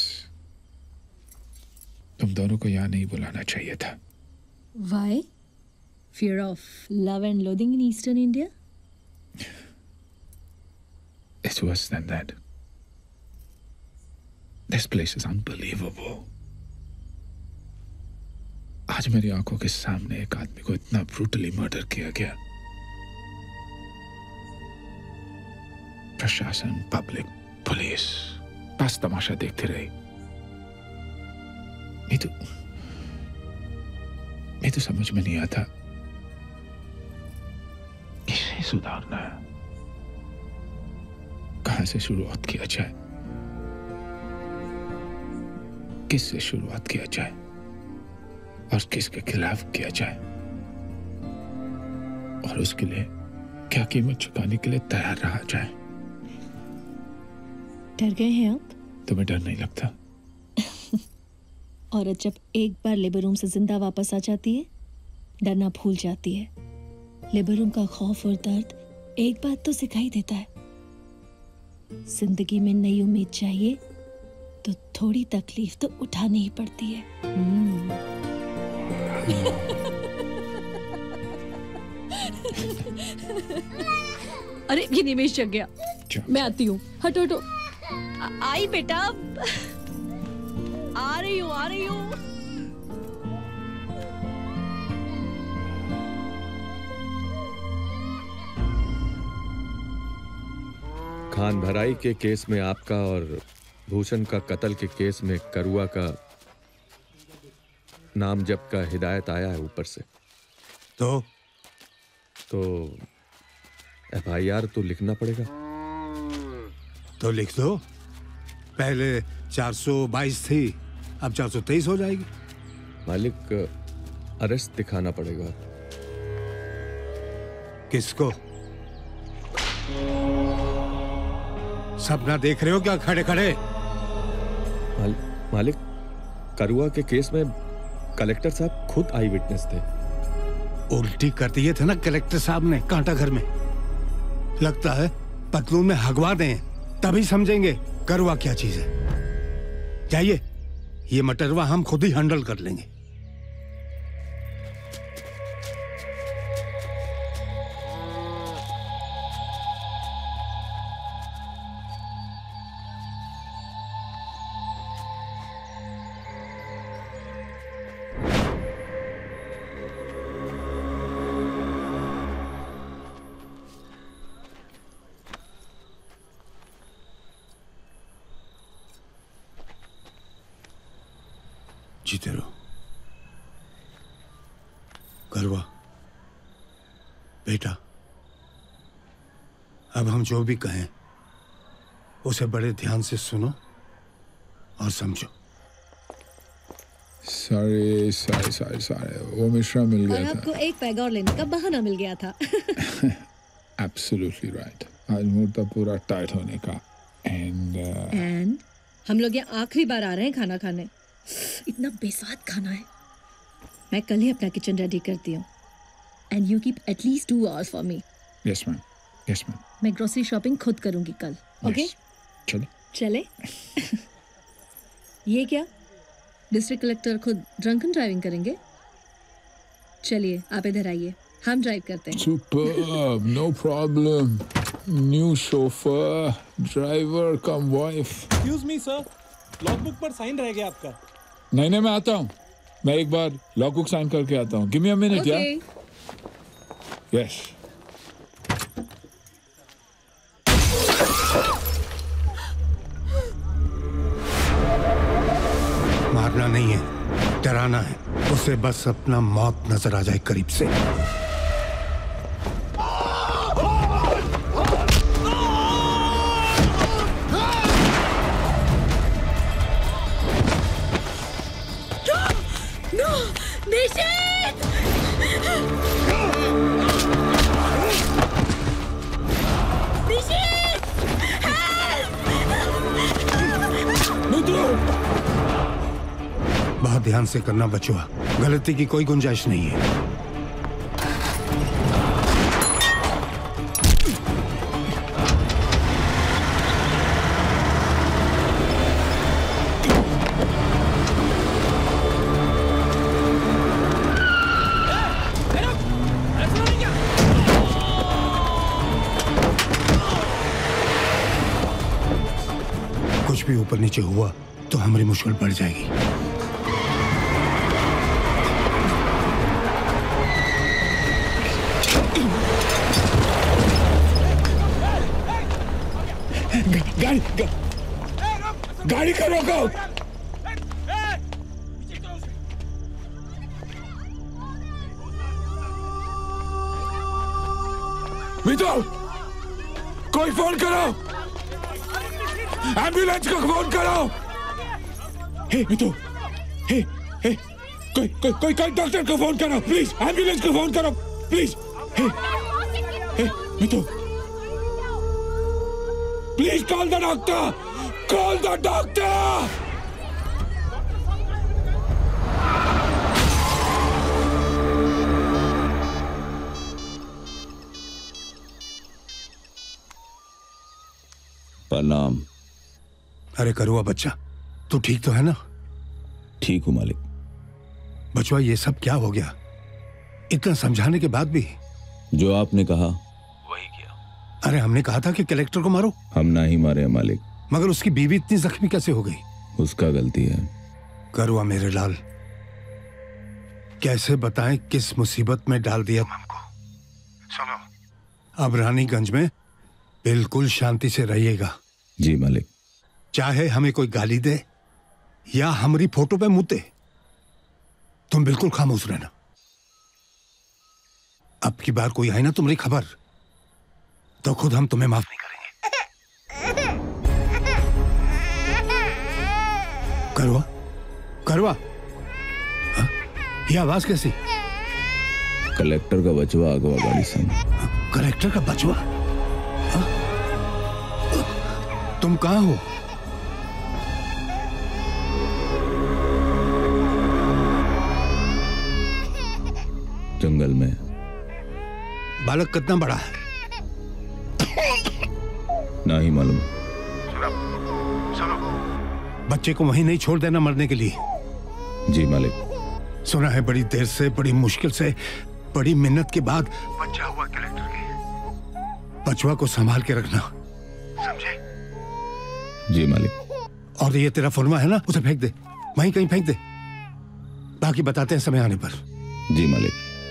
तुम दोनों को यहाँ नहीं बुलाना चाहिए था। Why? Fear of love and loathing in Eastern India? It's worse than that. This place is unbelievable. आज मेरी आंखों के सामने एक आदमी को इतना ब्रूटली मर्डर किया गया। प्रशासन, पब्लिक, पुलिस बस तमाशा देखते रही। मैं तो समझ में नहीं आता किसे सुधारना है, कहां से शुरुआत किया जाए, किससे शुरुआत किया जाए और किसके खिलाफ किया जाए, और उसके लिए क्या कीमत चुकाने के लिए तैयार रहा जाए। डर गए हैं आप? तुम्हें डर नहीं लगता? औरत जब एक बार लेबर रूम से जिंदा वापस आ जाती है, डरना भूल जाती है। लेबर रूम का खौफ और दर्द एक बात तो सिखाई देता है, जिंदगी में नई उम्मीद चाहिए तो थोड़ी तकलीफ तो उठानी ही पड़ती है। अरे ये निमेश जग गया, मैं आती हूँ। हटो हटो। आई बेटा, आ रही हूँ। खान भराई के केस में आपका और भूषण का कत्ल के केस में करुआ का नाम जब का हिदायत आया है ऊपर से, तो FIR तो लिखना पड़ेगा। तो लिख दो। पहले 422 थी, अब 423 हो जाएगी। मालिक, अरेस्ट दिखाना पड़ेगा। किसको? सपना देख रहे हो क्या खड़े खड़े? मालिक, करुआ के केस में कलेक्टर साहब खुद आई विटनेस थे। उल्टी कर दिए थे ना कलेक्टर साहब ने कांटा घर में। लगता है पतलून में हगवा दें तभी समझेंगे करुआ क्या चीज है। जाइए, ये मटरवा हम खुद ही हैंडल कर लेंगे। जीते रहो। करवा बेटा, अब हम जो भी कहें उसे बड़े ध्यान से सुनो और समझो। सारे वो मिश्रा मिल और गया आपको एक पैग और लेने का बहाना मिल गया था। था। Absolutely right. आज मूड था पूरा टाइट होने का। एंड हम लोग यहाँ आखिरी बार आ रहे हैं खाना खाने। इतना बेस्वाद खाना है। मैं कल ही अपना किचन रेडी करती हूँ। And you keep at least 2 hours for me. Yes ma'am, yes ma'am. मैं ग्रोसरी शॉपिंग खुद करूंगी कल। ओके? चलो। चले। ये क्या? डिस्ट्रिक्ट कलेक्टर खुद ड्रंकन ड्राइविंग करेंगे? चलिए आप इधर आइए, हम ड्राइव करते हैं। Superb, no problem. New chauffeur, driver cum wife. Excuse me sir, logbook पर साइन रह गया आपका। नहीं मैं आता हूँ। मैं एक बार लॉगबुक साइन करके आता हूँ। गिव मी अ मिनट यार। यस। मारना नहीं है, डराना है। उसे बस अपना मौत नजर आ जाए करीब से। बहुत ध्यान से करना बचुआ, गलती की कोई गुंजाइश नहीं है। कुछ भी ऊपर नीचे हुआ तो हमारी मुश्किल बढ़ जाएगी। गाड़ी का रोको। मितो, कोई फोन करो। एम्बुलेंस को फोन करो। हे मितो, हे कोई डॉक्टर को फोन करो प्लीज। एम्बुलेंस को फोन करो please. Hey Mito, please call the doctor. Call the doctor! प्रणाम। अरे करुआ बच्चा, तू ठीक तो है ना? ठीक हूँ मालिक। बचवा, ये सब क्या हो गया? इतना समझाने के बाद भी? जो आपने कहा वही किया। अरे हमने कहा था कि कलेक्टर को मारो। हम ना ही मारे मालिक। मगर उसकी बीवी इतनी जख्मी कैसे हो गई? उसका गलती है। करुआ मेरे लाल, कैसे बताएं किस मुसीबत में डाल दिया हमको। सुनो, अब रानीगंज में बिल्कुल शांति से रहिएगा। जी मालिक। चाहे हमें कोई गाली दे या हमारी फोटो पे मुते, तुम बिल्कुल खामोश रहना। अब की बार कोई है ना तुम्हारी खबर तो खुद हम तुम्हें माफ नहीं करेंगे। करवा करवा, हाँ? ये आवाज कैसी? कलेक्टर का बचवा अगवा गाड़ी संग। कलेक्टर का बचवा? हाँ? तुम कहाँ हो? बालक कितना बड़ा है? नहीं मालूम। बच्चे को वहीं नहीं छोड़ देना मरने के लिए। जी मालिक। सुना है बड़ी देर से, बड़ी मुश्किल से, बड़ी मिन्नत के बाद बच्चा हुआ कलेक्टर के। बचवा को संभाल के रखना, समझे? जी मालिक। और ये तेरा फुरमा है ना, उसे फेंक दे, वहीं कहीं फेंक दे। बाकी बताते हैं समय आने पर। जी मालिक।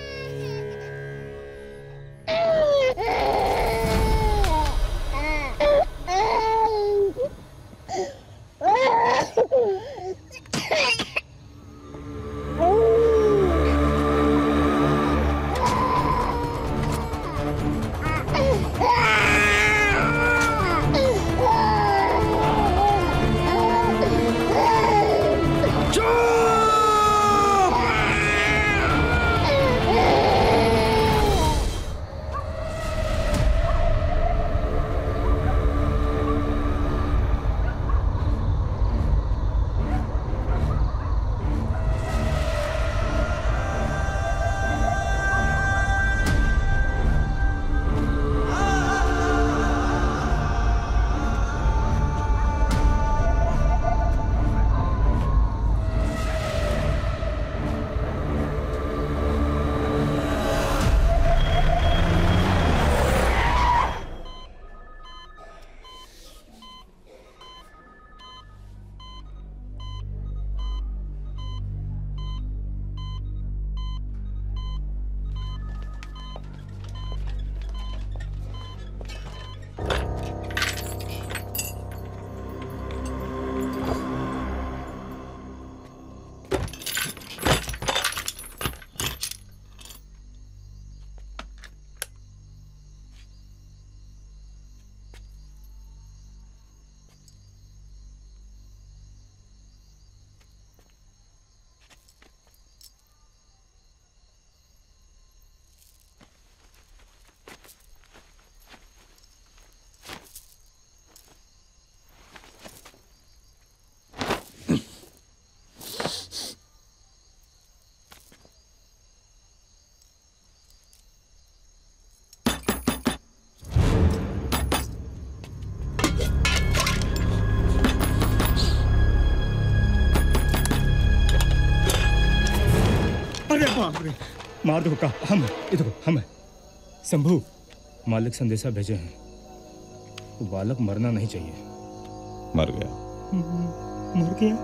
बाप रे, मार दो का हम इधर हम है। शंभू, मालिक संदेशा भेजे हैं, वो बालक मरना नहीं चाहिए। मर गया। मर गया?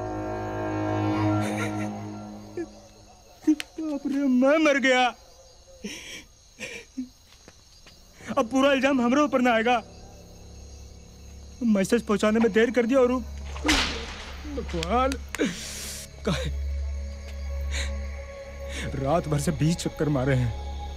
बाप रे, मैं मर गया। अब पूरा इल्जाम हमारे ऊपर ना आएगा। मैसेज पहुंचाने में देर कर दिया और भगवान रात भर से 20 चक्कर मारे हैं।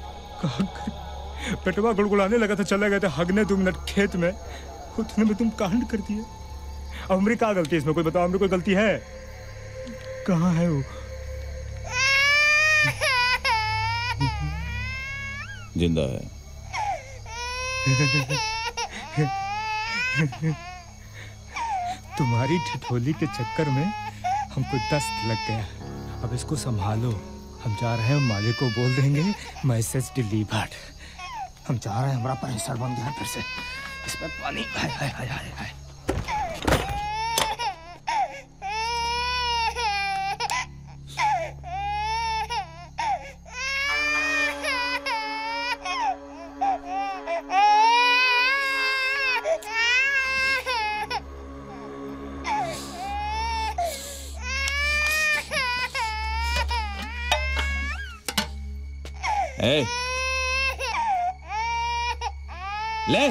पेटवा गुड़गुड़ाने लगा था, चले गए थे हगने 2 मिनट खेत में, उतने में तुम कांड कर दिए। अब हमारी क्या गलती है इसमें? कोई बताओ, हमारी कोई गलती है? कहाँ है वो? जिंदा है। तुम्हारी ठिठोली के चक्कर में हमको दस्त लग गया। अब इसको संभालो। हम जा रहे हैं, मालिक को बोल देंगे मैसेज डिलीवर्ड। हम जा रहे हैं, हमारा प्रेशर बन गया फिर से। इसमें पानी हाय हाय हाय हाय हाय। ए, ले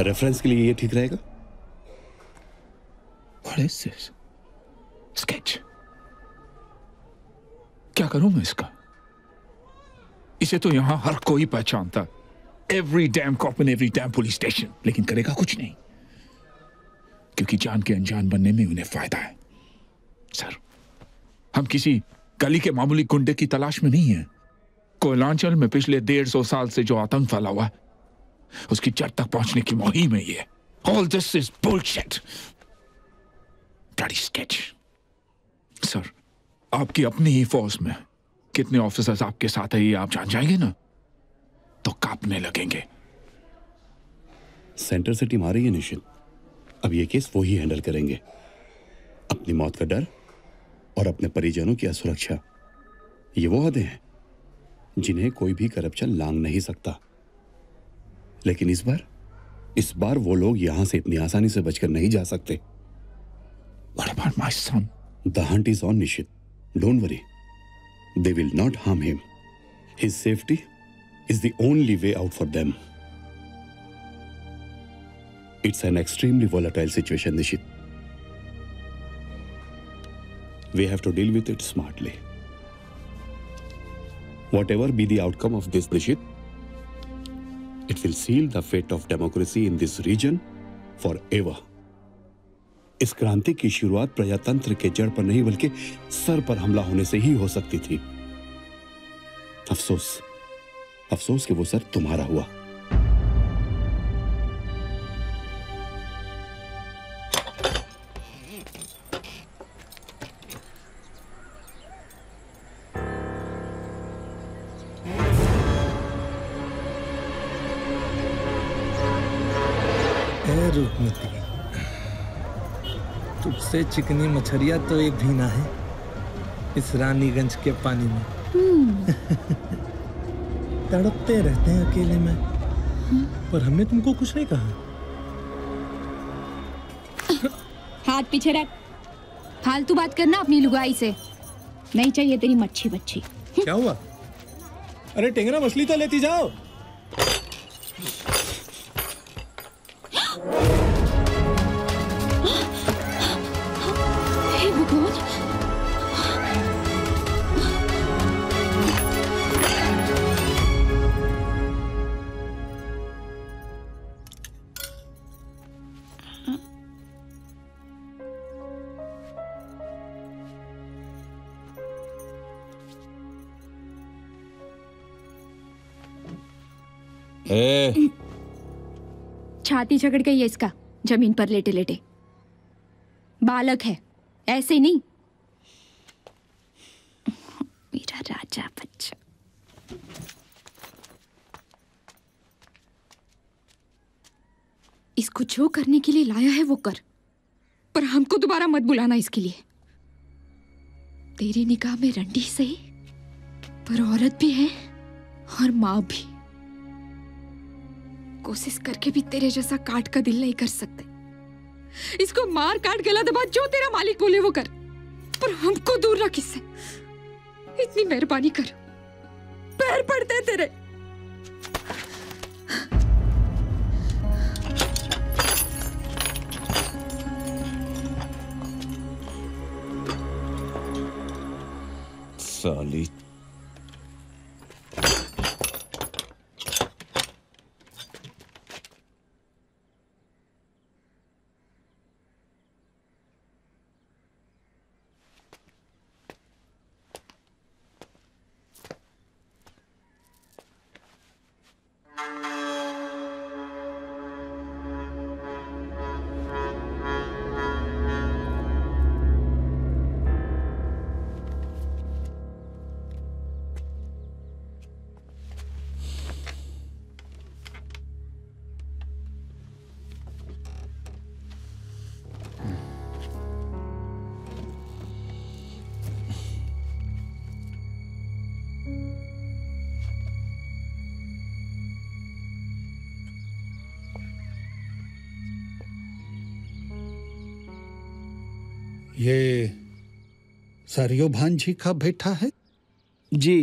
रेफरेंस के लिए ये ठीक रहेगा। What is this? Sketch. क्या करूं मैं इसका? इसे तो यहां हर कोई पहचानता, every damn cop in every damn police station, लेकिन करेगा कुछ नहीं, क्योंकि जान के अनजान बनने में उन्हें फायदा है। सर, हम किसी गली के मामूली गुंडे की तलाश में नहीं हैं। कोयलांचल में पिछले 150 साल से जो आतंक फैला हुआ है, उसकी जड़ तक पहुंचने की मुहिम है ये। All this is bullshit. Bloody sketch. Sir, आपकी अपनी ही फोर्स में कितने ऑफिसर्स आपके साथ है ये आप जान जाएंगे ना, तो कांपने लगेंगे। सेंटर से टीम आ रही है निश्चित। अब ये केस वो ही हैंडल करेंगे। अपनी मौत का डर और अपने परिजनों की असुरक्षा, ये वो हदें हैं जिन्हें कोई भी करप्शन लांघ नहीं सकता। लेकिन इस बार वो लोग यहां से इतनी आसानी से बचकर नहीं जा सकते। What about my son? The hunt is on, Nishit. Don't worry. They will not harm him. His safety is the only way out for them. It's an extremely volatile situation, Nishit. We have to deal with it smartly. Whatever be the outcome of this, Nishit, it will seal the fate of democracy in this region forever. इस क्रांति की शुरुआत प्रजातंत्र के जड़ पर नहीं बल्कि सर पर हमला होने से ही हो सकती थी। अफसोस कि वो सर तुम्हारा हुआ। रूपमती, तुझसे चिकनी मछलियां तो एक भी ना है इस रानीगंज के पानी में। तड़पते रहते हैं अकेले में, पर हमने तुमको कुछ नहीं कहा। हाथ पीछे रख। फालतू बात करना अपनी लुगाई से, नहीं चाहिए तेरी मच्छी बच्ची। क्या हुआ? अरे टेंगरा मछली तो लेती जाओ। छाती झगड़ गई है इसका जमीन पर लेटे लेटे। बालक है, ऐसे नहीं। मेरा राजा बच्चा। इसको जो करने के लिए लाया है वो कर, पर हमको दोबारा मत बुलाना इसके लिए। तेरी निगाह में रंडी सही, पर औरत भी है और माँ भी। कोशिश करके भी तेरे जैसा काट का दिल नहीं कर सकते। इसको मार काट गला दबा, जो तेरा मालिक बोले वो कर, पर हमको दूर रख इससे। इतनी मेहरबानी कर, पैर पड़ते तेरे। साली ये सरियो भांजी का बेटा है? जी,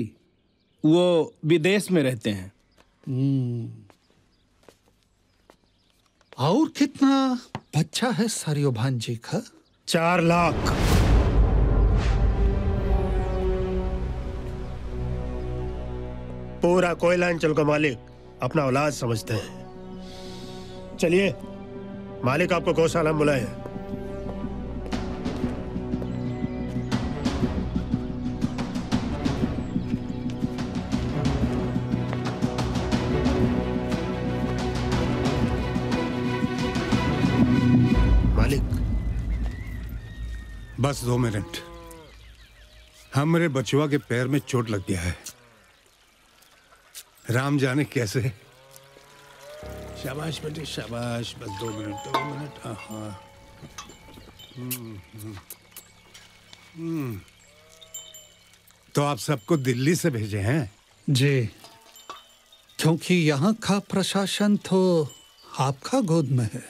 वो विदेश में रहते हैं। और कितना बच्चा है सारियो भांजी का? 4 लाख। पूरा कोयलांचल का मालिक अपना औलाद समझते हैं। चलिए, मालिक आपको गौशाला में बुलाए हैं। बस 2 मिनट। हमारे बचुआ के पैर में चोट लग गया है, राम जाने कैसे। शाबाश बेटे शाबाश, बस 2 मिनट 2 मिनट। हाँ। तो आप सबको दिल्ली से भेजे हैं? जी, क्योंकि यहाँ का प्रशासन तो आपका गोद में है,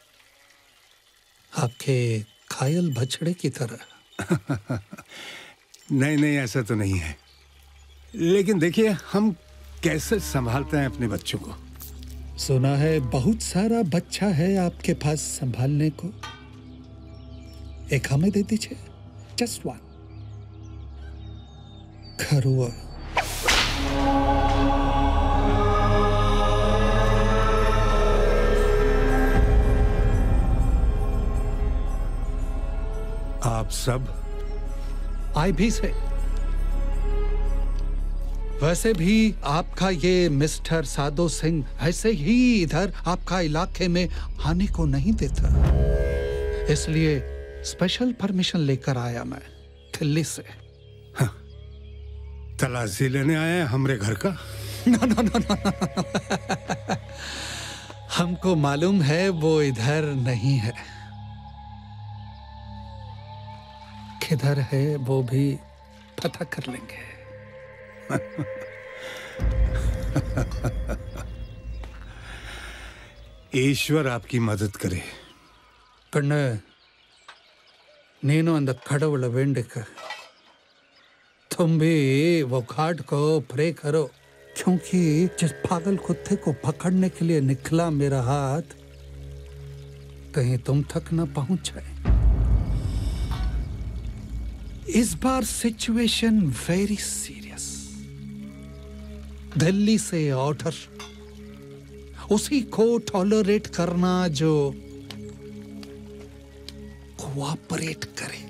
आपके घायल बछड़े की तरह। नहीं नहीं, ऐसा तो नहीं है, लेकिन देखिए हम कैसे संभालते हैं अपने बच्चों को। सुना है बहुत सारा बच्चा है आपके पास संभालने को, एक हमें दे दीजिए, जस्ट 1। खरुआ। आप सब आई भी से। वैसे भी आपका ये मिस्टर साधो सिंह ऐसे ही इधर आपका इलाके में आने को नहीं देता, इसलिए स्पेशल परमिशन लेकर आया मैं दिल्ली से। हाँ, तलाशी लेने आए हैं हमरे घर का? No. हमको मालूम है वो इधर नहीं है, किधर है वो भी पता कर लेंगे। ईश्वर आपकी मदद करे। कण्ण नीनु अंद कड़वल वेंडिक तुम भी वो घाट को प्रे करो, क्योंकि जिस पागल कुत्ते को पकड़ने के लिए निकला मेरा हाथ कहीं तुम तक न पहुंच जाए। इस बार सिचुएशन वेरी सीरियस। दिल्ली से ऑर्डर, उसी को टॉलरेट करना जो कोऑपरेट करे।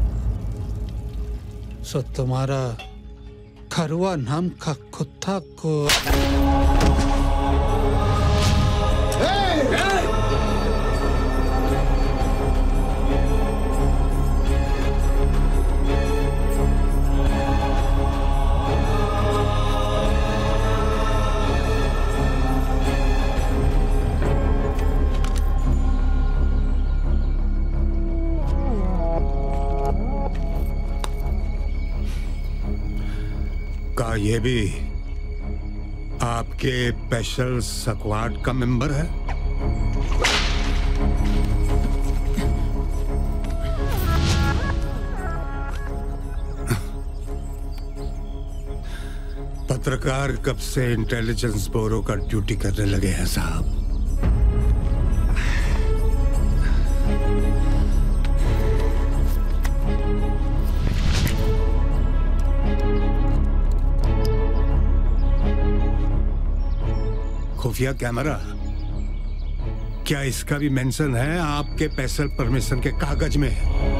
सो तुम्हारा खरुआ नाम का कुत्ता को का ये भी आपके स्पेशल स्क्वाड का मेंबर है? पत्रकार कब से इंटेलिजेंस ब्यूरो का ड्यूटी करने लगे हैं साहब? खुफिया कैमरा, क्या इसका भी मेंशन है आपके स्पेशल परमिशन के कागज में?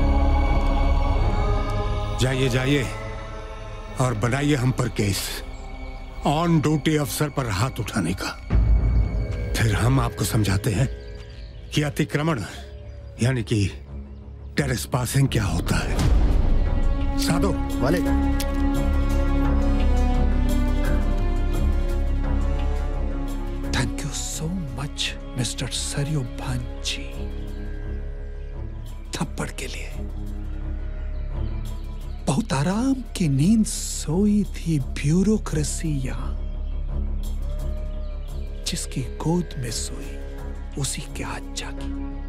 जाइए जाइए और बनाइए हम पर केस, ऑन ड्यूटी अफसर पर हाथ उठाने का। फिर हम आपको समझाते हैं कि अतिक्रमण यानी कि टेरेस पासिंग क्या होता है। साधो वाले मिस्टर सरियो भांजी, थप्पड़ के लिए बहुत आराम की नींद सोई थी ब्यूरोक्रेसी यहां, जिसकी गोद में सोई उसी के हाथ जागी।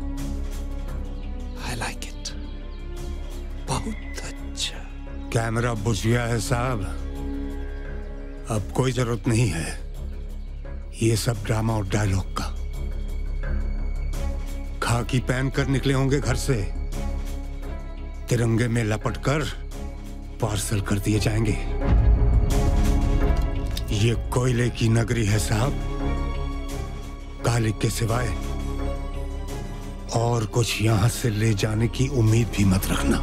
आई लाइक इट, बहुत अच्छा। कैमरा बुझ गया है साहब, अब कोई जरूरत नहीं है ये सब ड्रामा और डायलॉग का। खाकी पहन कर निकले होंगे घर से। तिरंगे में लपटकर पार्सल कर दिए जाएंगे। ये कोयले की नगरी है साहब। कालिक के सिवाय और कुछ यहां से ले जाने की उम्मीद भी मत रखना।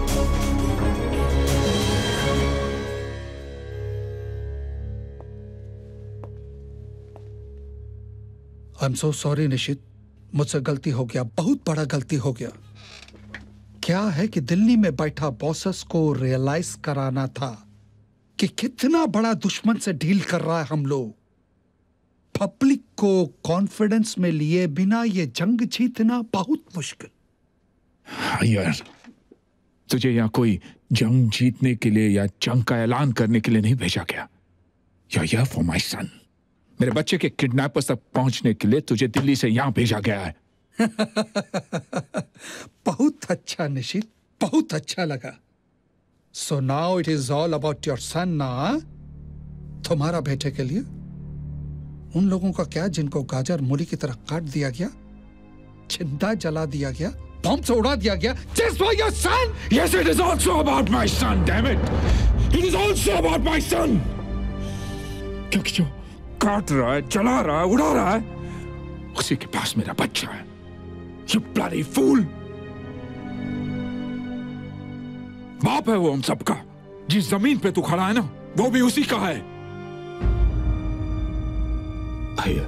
आई एम सो सॉरी निशित, मुझसे गलती हो गया, बहुत बड़ा गलती हो गया। क्या है कि दिल्ली में बैठा बॉसेस को रियलाइज कराना था कि कितना बड़ा दुश्मन से डील कर रहा है हम लोग। पब्लिक को कॉन्फिडेंस में लिए बिना ये जंग जीतना बहुत मुश्किल। यार, तुझे यहाँ कोई जंग जीतने के लिए या जंग का ऐलान करने के लिए नहीं भेजा गया। You're here for my son। मेरे बच्चे के किडनैपर्स तक पहुंचने के लिए तुझे दिल्ली से यहाँ भेजा गया है। बहुत अच्छा निशित, बहुत अच्छा लगा। So now it is all about your son ना? तुम्हारा बेटे के लिए उन लोगों का क्या जिनको गाजर मूली की तरह काट दिया गया, जिंदा जला दिया गया, बम से उड़ा दिया गया, just for your son? Yes, it is also about my son, damn it! It is also about my son! क्योंकि जो काट रहा है, जला रहा है, उड़ा रहा है, उसी के पास मेरा बच्चा है। You bloody fool! बाप है वो हम सबका। जिस जमीन पे तू खड़ा है ना, वो भी उसी का है। अय्यर,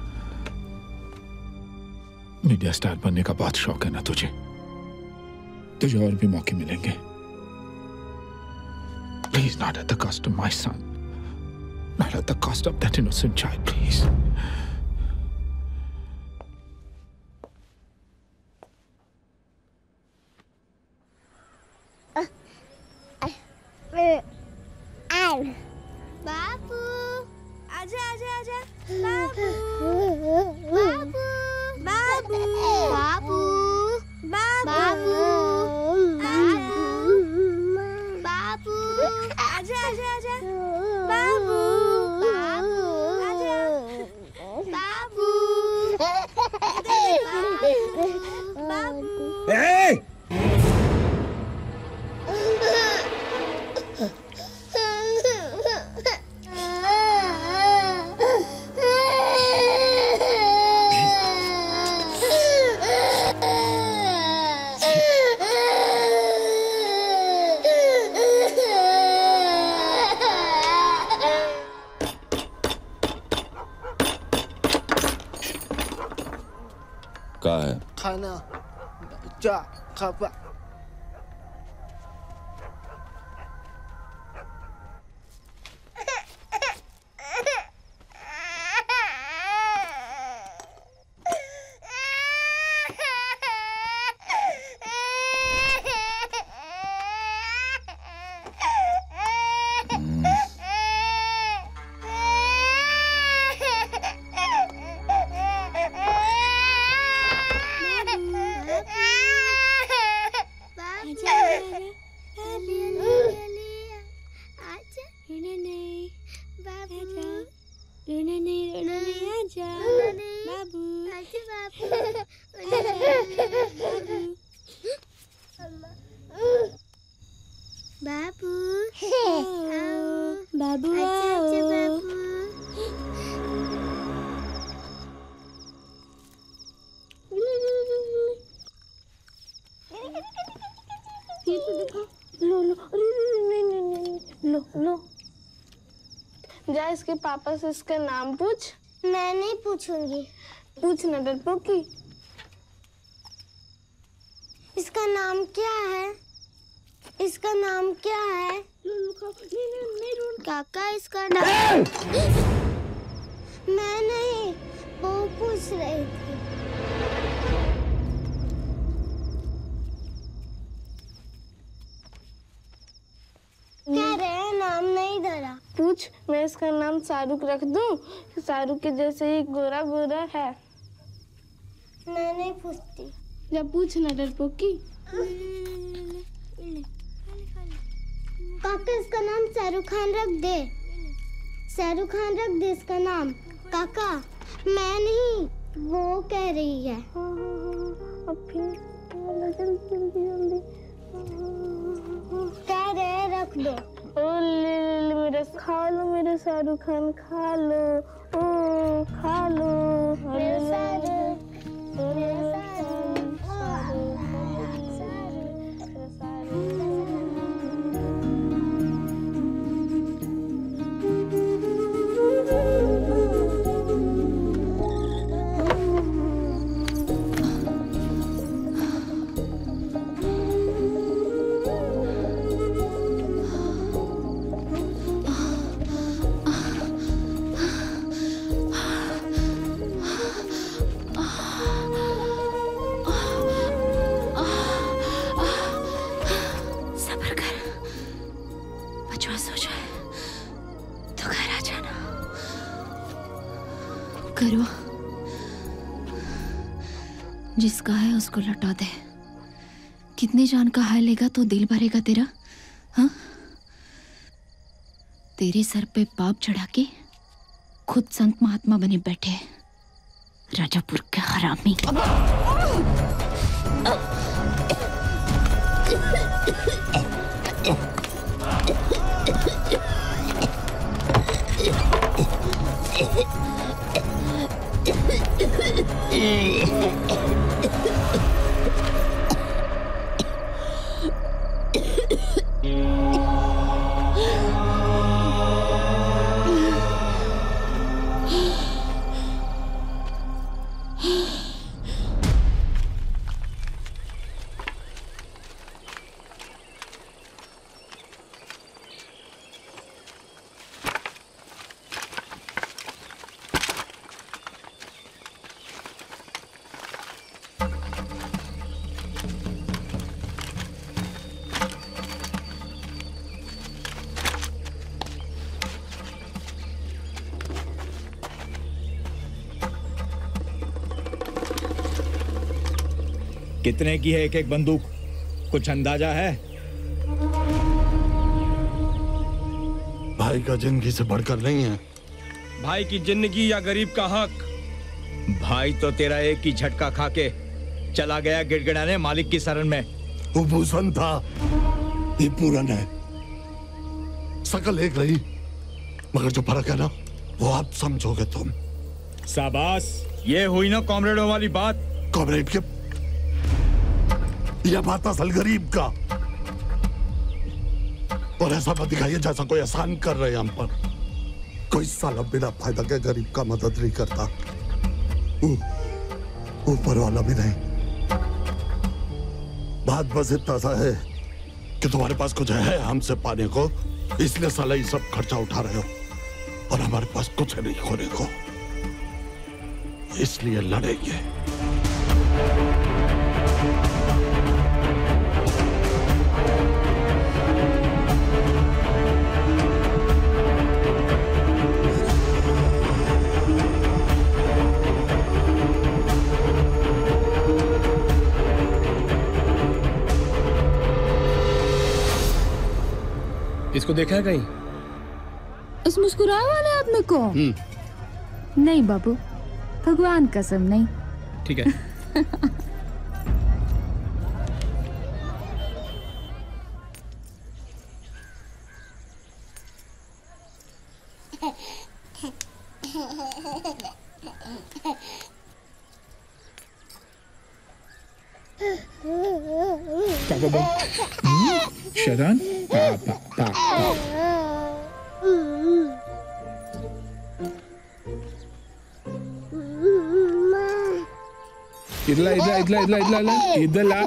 मीडिया स्टार बनने का बहुत शौक है ना तुझे? तुझे और भी मौके मिलेंगे। Please, not at the cost of my son. Not at the cost of that innocent child, please. बाबू, आजा आजा आजा। बाबू, बाबू, बाबू, बाबू, बाबू, बाबू, आजा आजा आजा। बाबू, आजा, बाबू, बाबू। ए! का है? खाना जा खापा। जा इसके पापा से इसका नाम पूछ। मैं नहीं पूछूंगी। पूछ ना डरपोकी। इसका नाम क्या है? इसका नाम क्या है? काका इसका नाम। मैं नहीं, वो पूछ रही थी। कह रहे हैं नाम नहीं धरा। पूछ, मैं इसका नाम शाहरुख रख दूं? शाहरुख के जैसे ही गोरा गोरा है। मैं नहीं पूछती। जब पूछ ना डरपोकी। काका इसका नाम शाहरुख खान रख दे। शाहरुख खान रख दे इसका नाम। काका मैं नहीं, वो कह रही है। अब फिर जल्दी जल्दी जल्दी क्या रे, रख दो। ओ ले मेरा, खा लो मेरा शाहरुख खान, खा लो, ओ खा लो मेरा शाहरुख, करो, जिसका है उसको लौटा दे। कितने जान का हाय लेगा तो दिल भरेगा तेरा? हाँ, तेरे सर पे पाप चढ़ा के खुद संत महात्मा बने बैठे राजापुर के हरामी। कितने की है एक एक बंदूक, कुछ अंदाजा है? भाई का जिंदगी से बढ़कर नहीं है। भाई की जिंदगी या गरीब का हक? भाई तो तेरा एक ही झटका खा के चला गया गिड़गिड़ाने मालिक की शरण में। वो भूषण था, ये पूरन है। शकल एक रही, मगर जो फर्क है ना वो आप समझोगे तुम। शाबाश, ये हुई ना कॉमरेडों वाली बात। कॉमरेड के यह बात असल गरीब का, और ऐसा मत दिखाइए जैसा कोई एहसान कर रहे हैं हम पर। कोई साला बिना फायदा के गरीब का मदद नहीं करता, ऊपर वाला भी नहीं। बात बस इतना सा है कि तुम्हारे पास कुछ है हमसे पाने को, इसलिए साला ये सब खर्चा उठा रहे हो, और हमारे पास कुछ नहीं खोने को, इसलिए लड़ेंगे। इसको देखा है कहीं? उस मुस्कुराए वाले आदमी को? नहीं बाबू, भगवान कसम नहीं। ठीक है। शरण इधर ला।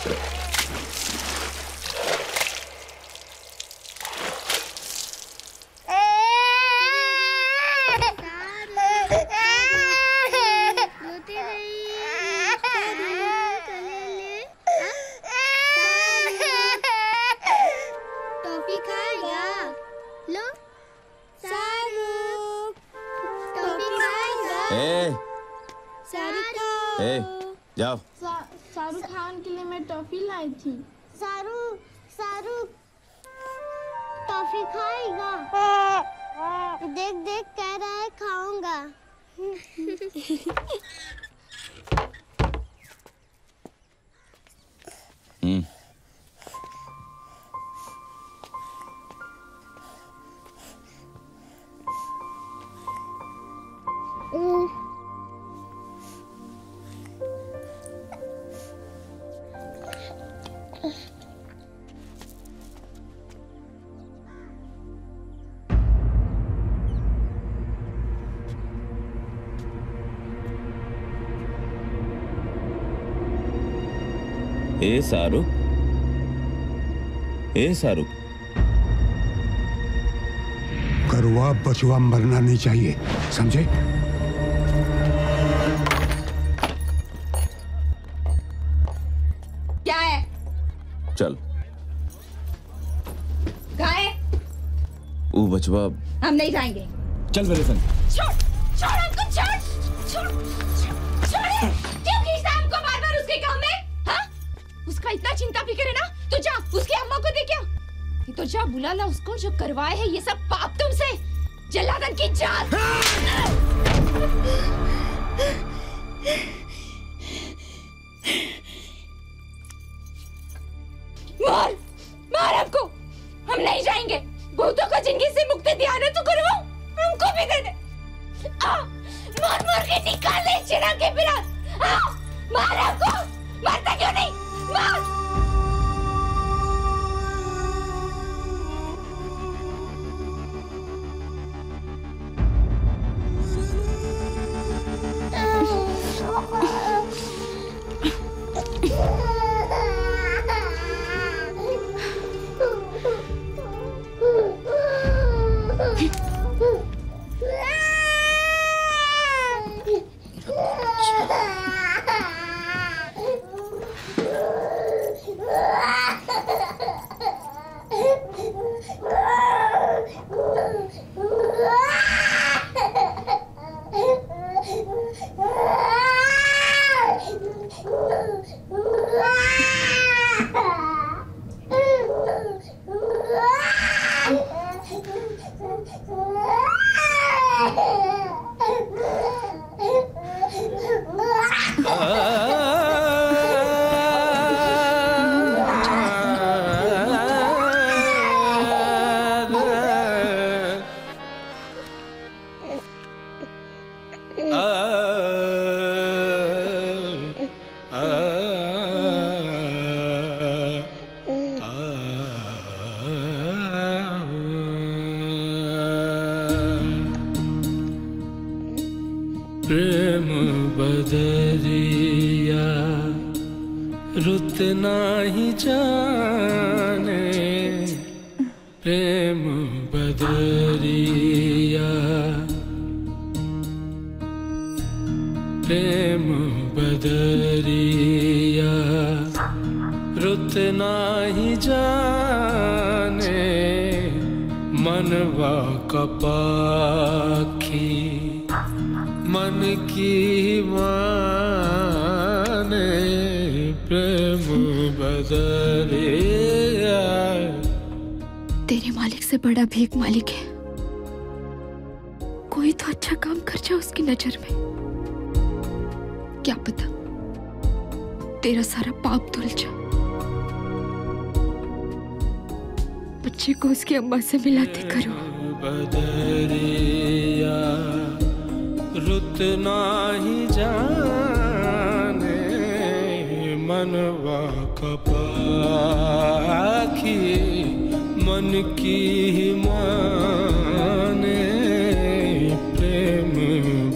टॉफी खाएगा? लो शाहरुख, टॉफी खाएगा? शाहरुख जाओ। शाहरुख खान के लिए मैं टॉफी लाई थी। शाहरुख टॉफी खाएगा? देख देख कह रहा है खाऊंगा। शाहरुख, शाहरुख, करुआ बचुआ मरना नहीं चाहिए, समझे? क्या है? चल। गाय? वो बचवा। हम नहीं जाएंगे। चल मेरे संग। छोड़, छोड़ हमको, छोड़, छोड़, छोड़। क्यों खींचता है हमको बार-बार उसके काम में? हाँ? उसका इतना चिंता फिक्र है ना, तो जा उसकी अम्मा को दे क्या? ये तो जा बुला ला उसको जो करवाए है ये सब पाप तुमसे, जल्लादन की जात। मार, मार हमको, हम नहीं जाएंगे। भूतों को जिंदगी से मुक्ति दिलाना तो करवाओ, हमको भी दे दे। मार मार के निकाल ले चिराग के बिना। मार हमको, मारता क्यों नहीं? मार। प्रेम बदरिया रुत नाही जाने, प्रेम बदरिया, प्रेम बदरिया रुत नाही जाने, मनवा कपाखी मन की माने, प्रेम बदरिया। तेरे मालिक से बड़ा भीख मालिक है, कोई तो अच्छा काम कर जाए उसकी नजर में। क्या पता तेरा सारा पाप धुल जा, बच्चे को उसकी अम्मा से मिलाते करो। बदरिया रुत नाही जाने, मनवा कपाखी मन की माने, प्रेम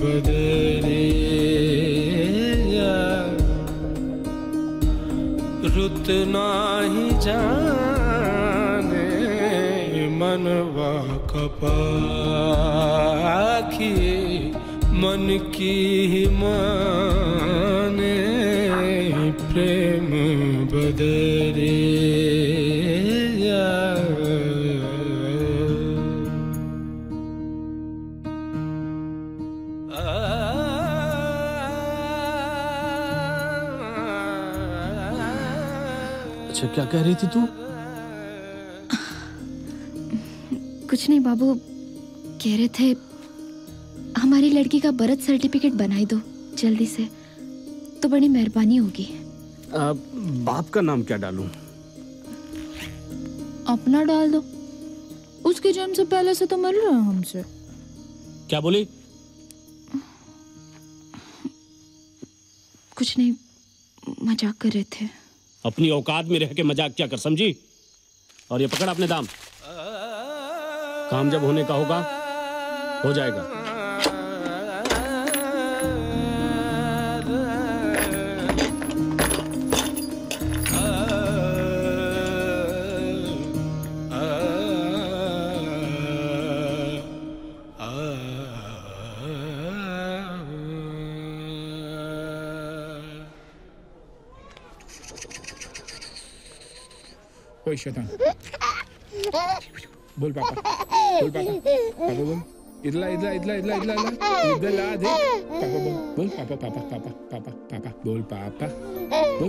बदरिया रुत नाही जाने मनवा कपाखिए मन की माने प्रेम बदरे अच्छा क्या कह रही थी तू? कुछ नहीं बाबू, कह रहे थे हमारी लड़की का बर्थ सर्टिफिकेट बनाई दो जल्दी से, तो बड़ी मेहरबानी होगी। बाप का नाम क्या डालूं? अपना डाल दो, उसके जन्म से पहले से तो मिल रहा है हमसे। क्या बोली? कुछ नहीं, मजाक कर रहे थे। अपनी औकात में रह के मजाक क्या कर, समझी? और ये पकड़ अपने दाम, काम जब होने का होगा हो जाएगा। ओए शैतान, बोल पापा, बोल पापा, पापा बोल, इधला इधला इधला इधला इधला इधला देख, पापा बोल, बोल पापा पापा पापा पापा पापा, बोल पापा, बोल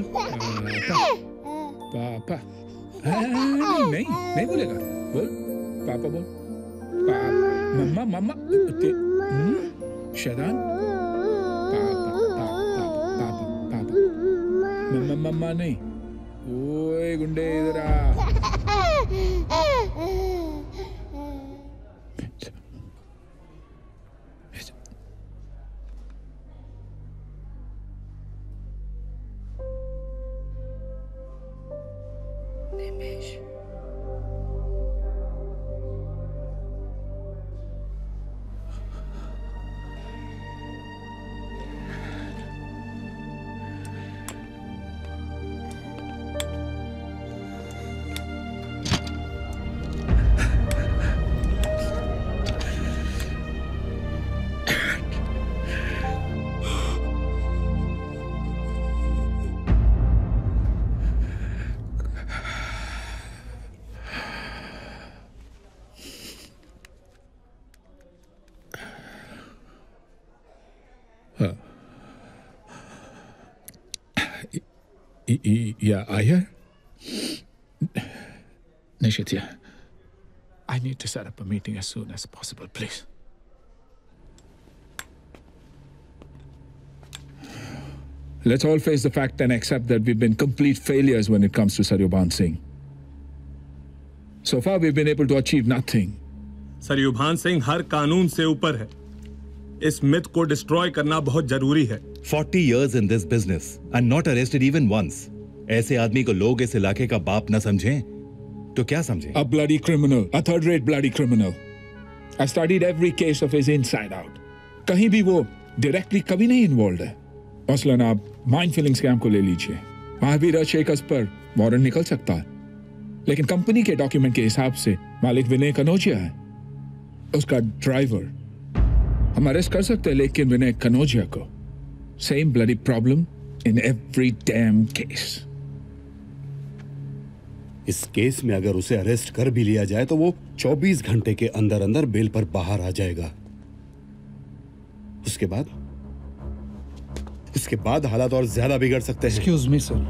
पापा पापा, नहीं नहीं बोलेगा, बोल पापा, बोल मम्मा मम्मा, शैतान, पापा पापा पापा पापा, मम्मा मम्मा नहीं, ओए गुंडे इधर आ। Yeah, Aya? Nishitya, I need to set up a meeting as soon as possible, please. Let's all face the fact and accept that we've been complete failures when it comes to Saryubhan Singh. So far, we've been able to achieve nothing. सरयुभान Singh हर कानून से ऊपर है। इस मिथ को डिस्ट्रॉय करना बहुत जरूरी है। 40 years in this business and not arrested even once. ऐसे आदमी को लोग इस इलाके का बाप न समझें तो क्या समझें? A bloody criminal, a third-rate bloody criminal. I studied every case of his inside out. कहीं भी वो directly कभी नहीं involved है। मसलन आप माइंड फिलिंग स्कैम को ले लीजिए, महावीर शेखर्स पर वारंट निकल सकता है, लेकिन कंपनी के डॉक्यूमेंट के हिसाब से मालिक विनय कनौजिया है, उसका ड्राइवर हम अरेस्ट कर सकते हैं, लेकिन विनय कनौजिया को same bloody problem in every damn case. इस केस में अगर उसे अरेस्ट कर भी लिया जाए तो वो 24 घंटे के अंदर अंदर बेल पर बाहर आ जाएगा। उसके बाद हालात और ज्यादा बिगड़ सकते हैं। एक्सक्यूज मी सर,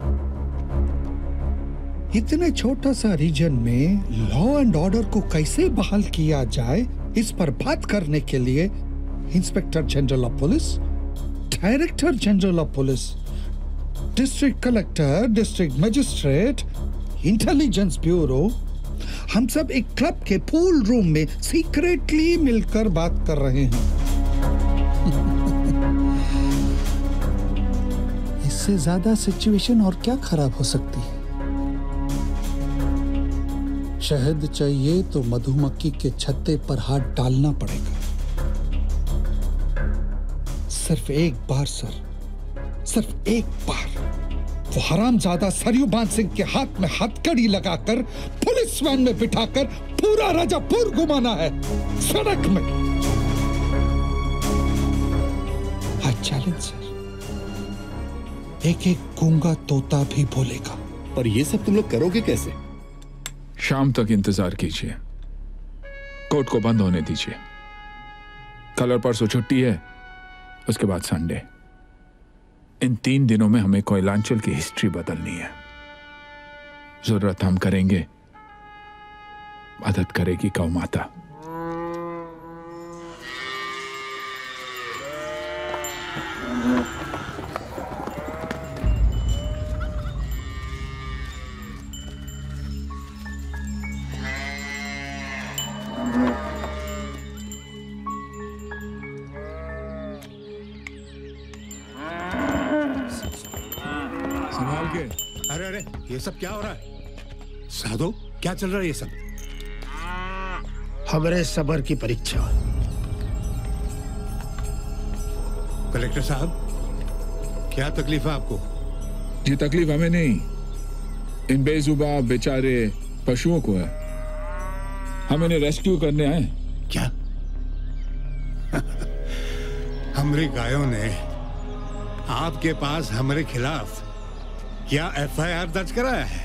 इतने छोटा सा रीजन में लॉ एंड ऑर्डर को कैसे बहाल किया जाए, इस पर बात करने के लिए inspector general of police, director general of police, district collector, district magistrate, intelligence bureau, हम सब एक क्लब के पूल रूम में सीक्रेटली मिलकर बात कर रहे हैं। इससे ज्यादा सिचुएशन और क्या खराब हो सकती है? शहद चाहिए तो मधुमक्खी के छत्ते पर हाथ डालना पड़ेगा। सिर्फ एक बार सर, सिर्फ एक बार वो हरामजादा सरयूबान सिंह के हाथ में हथकड़ी लगाकर पुलिस वैन में बिठाकर पूरा राजापुर घुमाना है सड़क में। आई चैलेंज सर, एक एक गूंगा तोता भी बोलेगा। पर ये सब तुम लोग करोगे कैसे? शाम तक इंतजार कीजिए, कोर्ट को बंद होने दीजिए। कल और परसों छुट्टी है, उसके बाद संडे। इन 3 दिनों में हमें कोयलांचल की हिस्ट्री बदलनी है। जरूरत हम करेंगे, मदद करेगी गौ माता। अरे ये सब क्या हो रहा है? साधु, क्या चल रहा है ये सब? हमारे सबर की परीक्षा। कलेक्टर साहब, क्या तकलीफ है आपको? ये तकलीफ हमें नहीं, इन बेजुबान बेचारे पशुओं को है। हम इन्हें रेस्क्यू करने आए। क्या? हमारी गायों ने आपके पास हमारे खिलाफ क्या एफआईआर दर्ज कराया है?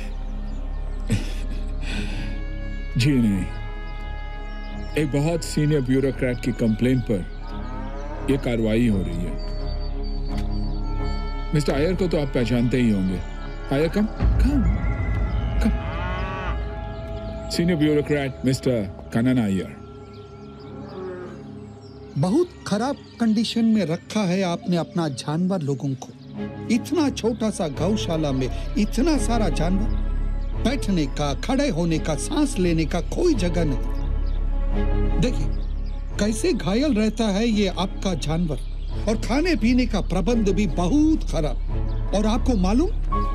जी नहीं, एक बहुत सीनियर ब्यूरोक्रेट की कंप्लेंट पर यह कार्रवाई हो रही है। मिस्टर आयर को तो आप पहचानते ही होंगे। Iyer, come come come. Senior bureaucrat mister Kannan Iyer. बहुत खराब कंडीशन में रखा है आपने अपना जानवर लोगों को। इतना छोटा सा गौशाला में इतना सारा जानवर, बैठने का, खड़े होने का, सांस लेने का कोई जगह नहीं। देखिए कैसे घायल रहता है ये आपका जानवर, और खाने पीने का प्रबंध भी बहुत खराब। और आपको मालूम,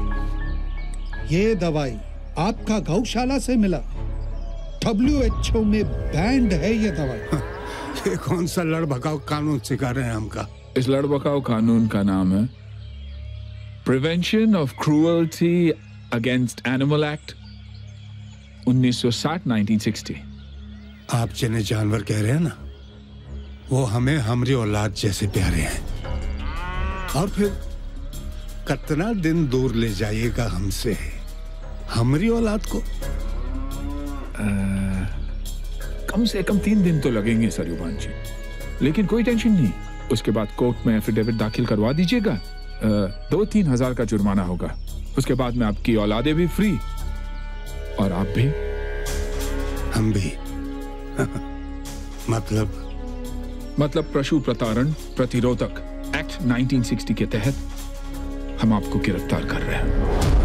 ये दवाई आपका गौशाला से मिला। WHO में बैंड है ये दवाई। ये कौन सा लड़भकाऊ कानून सिखा रहे हैं हमका? इस लड़भकाऊ कानून का नाम है prevention of cruelty against animal act 1960-1960। आप जिन्हें जानवर कह रहे हैं ना, वो हमें हमारी औलाद जैसे प्यारे हैं। और फिर कितना दिन दूर ले जाइएगा हमसे हमारी औलाद को? कम से कम 3 दिन तो लगेंगे सरयूबान जी, लेकिन कोई टेंशन नहीं। उसके बाद कोर्ट में एफिडेविट दाखिल करवा दीजिएगा। 2-3 हजार का जुर्माना होगा। उसके बाद में आपकी औलादे भी फ्री, और आप भी। हम भी। मतलब पशु प्रताड़न प्रतिरोधक एक्ट 1960 के तहत हम आपको गिरफ्तार कर रहे हैं।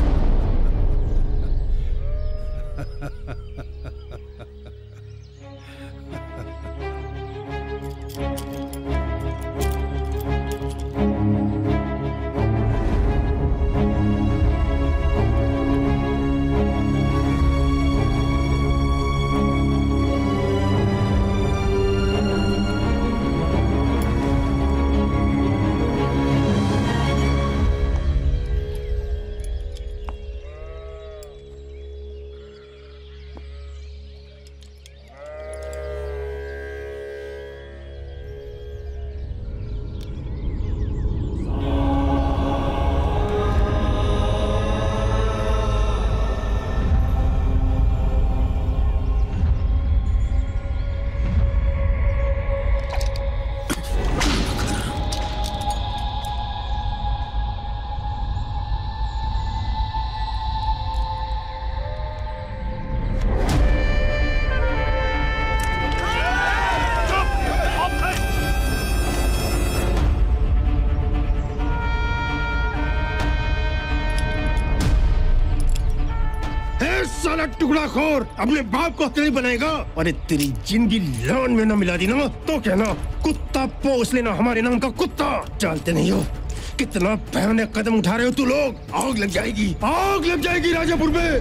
टुकड़ाखोर अपने बाप को हत्यारा बनाएगा। अरे तेरी जिंदगी लॉन में न मिला दी ना तो कहना कुत्ता पोस लेना, हमारे नाम का कुत्ता। जानते नहीं हो कितना भयानक कदम उठा रहे हो तू लोग। आग लग जाएगी, आग लग जाएगी राजापुर में।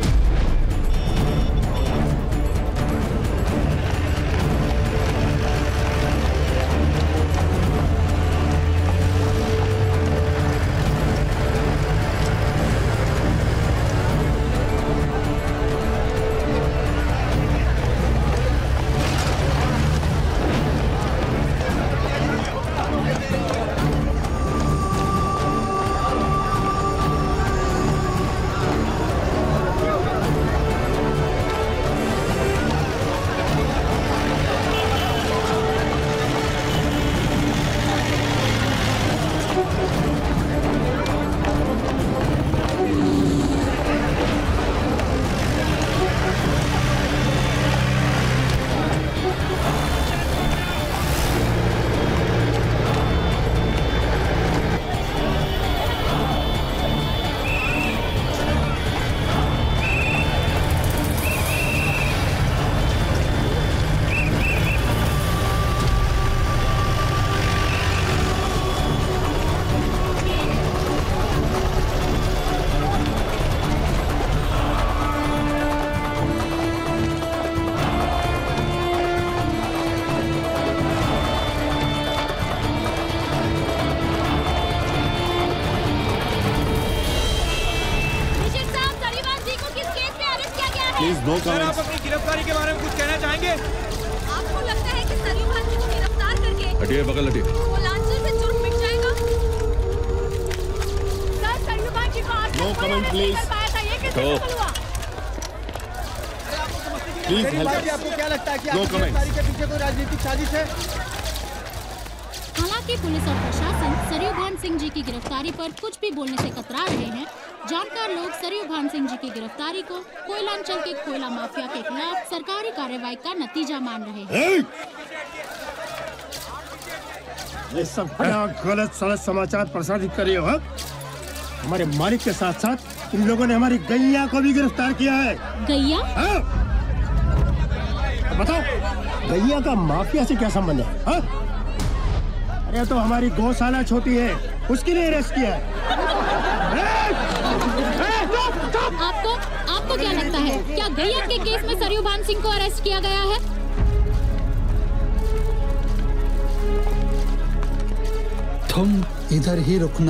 प्लीज नो सर, आप अपनी गिरफ्तारी के बारे में कुछ कहना चाहेंगे? आपको लगता है कि सरयू भांसी को गिरफ्तार करके हटिए, बगल हटिए। कोयलांचल से जुर्म मिट जाएगा? सर, सरयू भांसी को आज नो कमेंट प्लीज। प्लीज आपको क्या लगता है कि आपकी गिरफ्तारी के पीछे कोई राजनीतिक साजिश है? हालांकि पुलिस और प्रशासन सरयू भान सिंह जी की गिरफ्तारी पर कुछ भी बोलने से कतरा रहे हैं। जानकार लोग सरयू भान सिंह जी की गिरफ्तारी को कोयलांचल के कोयला माफिया के खिलाफ सरकारी कार्रवाई का नतीजा मान रहे हैं। ये सब क्या गलत सलत समाचार प्रसारित करे हो? हमारे मालिक के साथ साथ इन लोगों ने हमारी गैया को भी गिरफ्तार किया है। गैया? बताओ, गैया का माफिया से क्या संबंध है? हा? अरे तो हमारी गौशाला छोटी है, उसके लिए अरेस्ट किया है। आपको क्या लगता है, क्या गैया के केस में सरयू भान सिंह को अरेस्ट किया गया है? तुम इधर ही रुकना।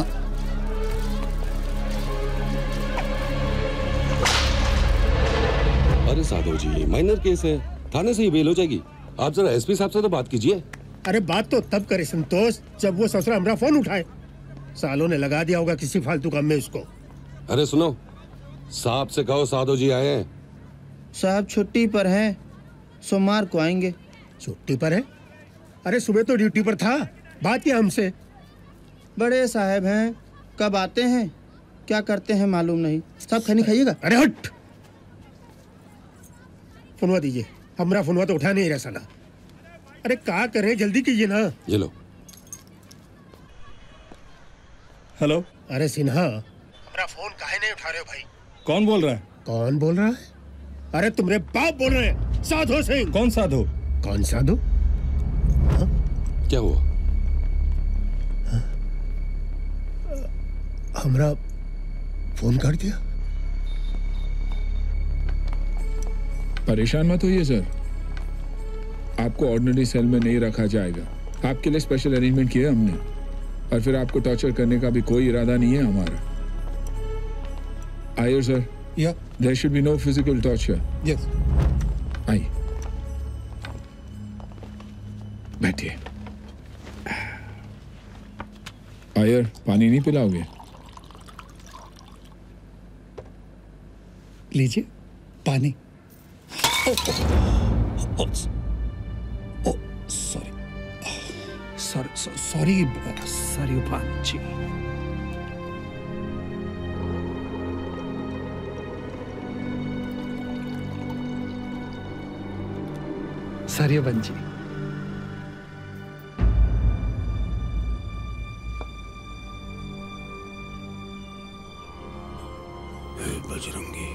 अरे साधु जी, माइनर केस है, थाने से ही बेल हो जाएगी। आप जरा एसपी साहब से तो बात कीजिए। अरे बात तो तब करे संतोष जब वो ससुरा हमारा फोन उठाए। सालों ने लगा दिया होगा किसी फालतू काम में उसको। अरे सुनो, साहब से कहो साधु जी आए हैं। साहब छुट्टी पर हैं, सोमवार को आएंगे। छुट्टी पर है? अरे सुबह तो ड्यूटी पर था, बात किया हमसे। बड़े साहब हैं, कब आते हैं क्या करते हैं मालूम नहीं। साहब खानी खाइएगा? अरे हट, फोनवा दीजिए। हमारा फोनवा तो उठा नहीं रहा साला। अरे क्या कर रहे हैं, जल्दी कीजिए ना। ये लो। हेलो। अरे सिन्हा, हमारा फोन काहे नहीं उठा रहे हो भाई? कौन बोल रहा है? कौन बोल रहा है? अरे तुम्हारे बाप बोल रहे हैं, साधु सिंह। कौन साधु? कौन साधु? क्या हुआ? हमारा फोन काट दिया। परेशान मत होइए सर, आपको ऑर्डिनरी सेल में नहीं रखा जाएगा। आपके लिए स्पेशल अरेंजमेंट किया हमने, और फिर आपको टॉर्चर करने का भी कोई इरादा नहीं है हमारा। आइए sir. Yeah there should be no physical torture. Yes. आइए, बैठिए। आयर, पानी नहीं पिलाओगे? लीजिए पानी। सॉरी सरयू भान जी। सरयू भान जी, बजरंगी,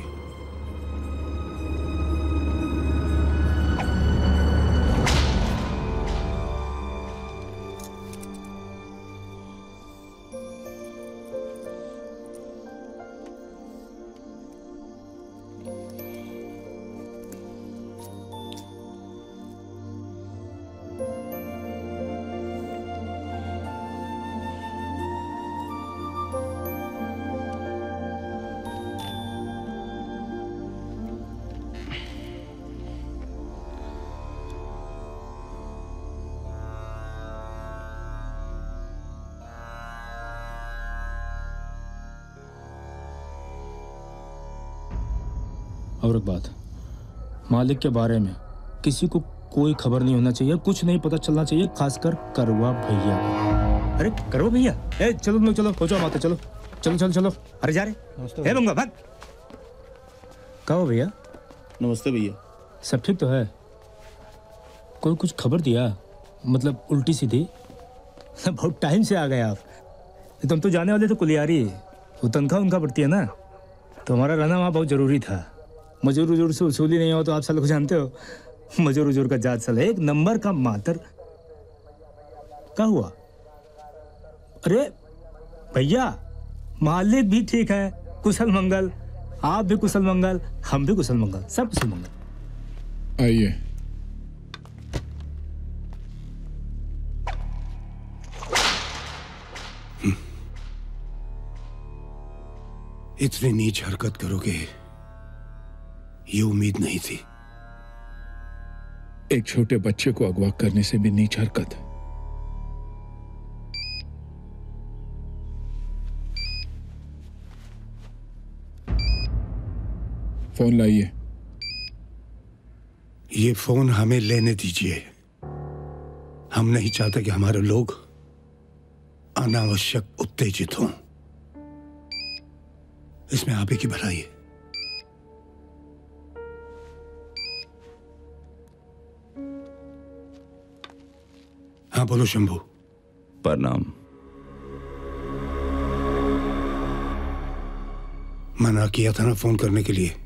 और एक बात, मालिक के बारे में किसी को कोई खबर नहीं होना चाहिए, कुछ नहीं पता चलना चाहिए, खासकर करवा भैया। अरे करवा भैया, ए चलो लोग, चलो हो जाओ माता, चलो चलो चलो चलो। अरे जा रहे, ए बंगा भाग। कहो भैया। नमस्ते भैया। सब ठीक तो है? कोई कुछ खबर दिया, मतलब उल्टी सीधी? बहुत टाइम से आ गए आप। तुम तो जाने वाले तो कुलियारी, वो तनख्वाह उनका बढ़ती है ना, तो हमारा रहना वहाँ बहुत जरूरी था। मजूर उजूर से वसूली नहीं हो तो आप सब लोग जानते हो, मजूर उजूर का जात साला एक नंबर का मातर। क्या हुआ? अरे भैया, मालिक भी ठीक है, कुशल मंगल, आप भी कुशल मंगल, हम भी कुशल मंगल, सब कुशल मंगल। आइए। इतनी नीच हरकत करोगे ये उम्मीद नहीं थी। एक छोटे बच्चे को अगवा करने से भी नीच हरकत है। फोन लाइए। ये फोन हमें लेने दीजिए। हम नहीं चाहते कि हमारे लोग अनावश्यक उत्तेजित हों। इसमें आप ही की भलाई है। हाँ बोलो शंभू। प्रणाम। मना किया था ना फोन करने के लिए।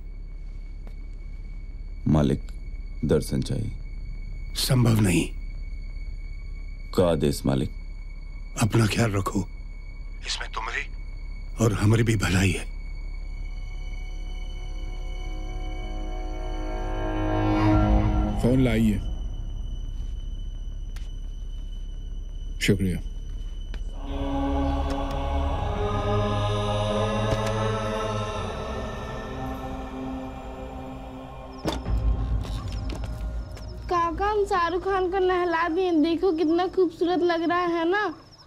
मालिक दर्शन चाहिए। संभव नहीं। का आदेश मालिक। अपना ख्याल रखो। इसमें तुम्हारी और हमारी भी भलाई है। फोन लाइए। शुक्रिया। काका हम शाहरुख खान को नहला दिए, देखो कितना खूबसूरत लग रहा है ना।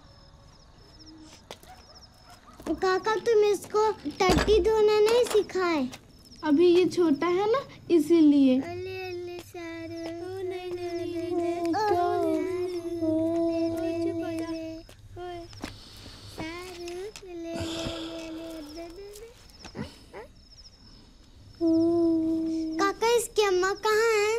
काका तुम इसको टट्टी धोना नहीं सिखाए। अभी ये छोटा है ना इसीलिए। काका इसकी अम्मा कहाँ है?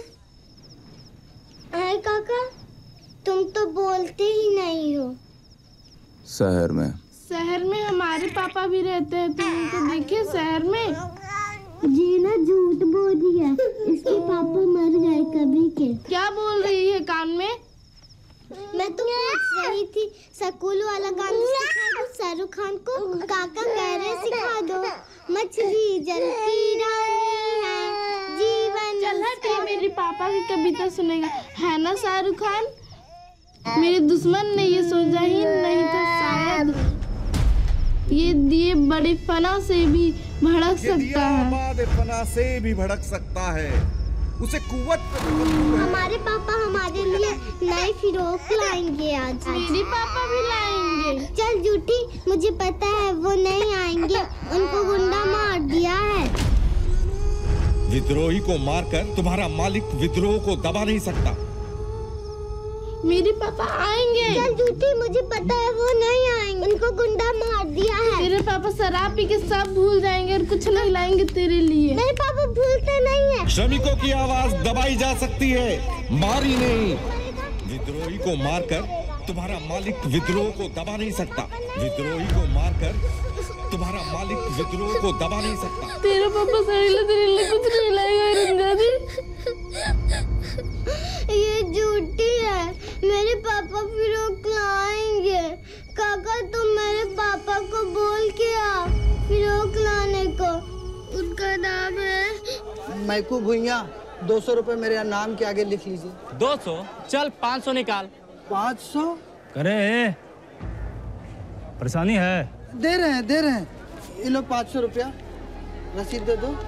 काका तुम तो बोलते ही नहीं हो। शहर में। शहर में हमारे पापा भी रहते हैं, तुम उनको देखे शहर में? जी ना झूठ बोल रही है। इसके पापा मर गए कभी के। क्या बोल रही है कान में? मैं तो पूछ रही थी स्कूल वाला गाना सिखा दो शाहरुख खान को। काका कह रहे सिखा दो। मछली जल की रानी है जीवन। चल हट, मेरे पापा की कविता सुनेगा है ना शाहरुख खान? मेरे दुश्मन ने ये सोचा ही नहीं था शायद ये दिए बड़े फना से भी भड़क सकता है। फना से भी भड़क सकता है। उसे कुव्वत। हमारे पापा हमारे लिए नई फिरोक लाएंगे आज। मेरे पापा भी लाएंगे। चल झूठी, मुझे पता है वो नहीं आएंगे। उनको गुंडा मार दिया है। विद्रोही को मारकर तुम्हारा मालिक विद्रोह को दबा नहीं सकता। मेरे पापा आएंगे। चल झूठी, मुझे पता है वो नहीं आएंगे। उनको गुंडा मार दिया है। तेरे पापा शराब पी के सब भूल जाएंगे और कुछ नहीं लाएंगे तेरे लिए। मेरे पापा भूलते नहीं है। श्रमिकों की आवाज दबाई जा सकती है, मारी नहीं। विद्रोही को मारकर तुम्हारा मालिक विद्रोह को दबा नहीं सकता। विद्रोही को मारकर तुम्हारा मालिक विद्रोह को दबा नहीं सकता। तेरा पापा तेरे लिए कुछ नहीं लाएगा रंजादी। ये झूठी है। मेरे पापा फिरोक लाएंगे। काका तुम मेरे पापा को बोल के आ फिरोक लाने को। उनका नाम है मैकू भुइया। 200 रुपए मेरे नाम के आगे लिख लीजिए। 200? चल 500 निकाल। 500? करे परेशानी है। दे रहे हैं। ये लो 500 रुपया, रसीद दे दो।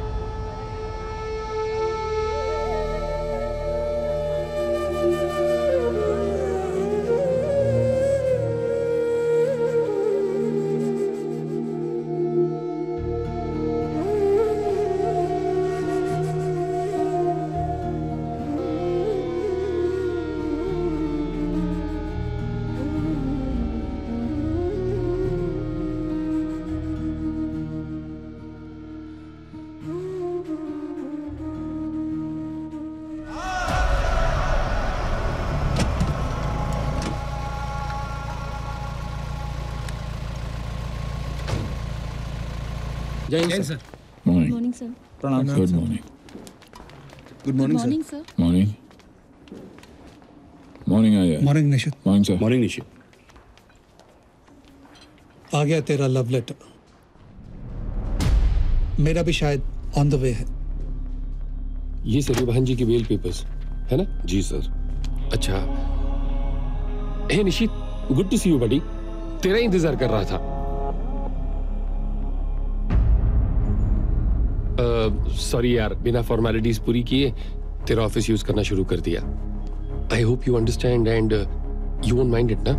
जय हिंद सर। Morning sir. प्रणाम। Good morning. Good morning sir. Morning. Morning आया। Morning Nishit. Morning sir. Morning Nishit. आ गया तेरा लव लेटर। मेरा भी शायद ऑन द वे है। ये सत्यभान जी की बेल पेपर्स है ना? जी सर। अच्छा। Hey Nishit, good to see you buddy. तेरा इंतजार कर रहा था। सॉरी यार, बिना फॉर्मेलिटीज पूरी किए तेरा ऑफिस यूज करना शुरू कर दिया। I hope you understand and you won't mind it ना?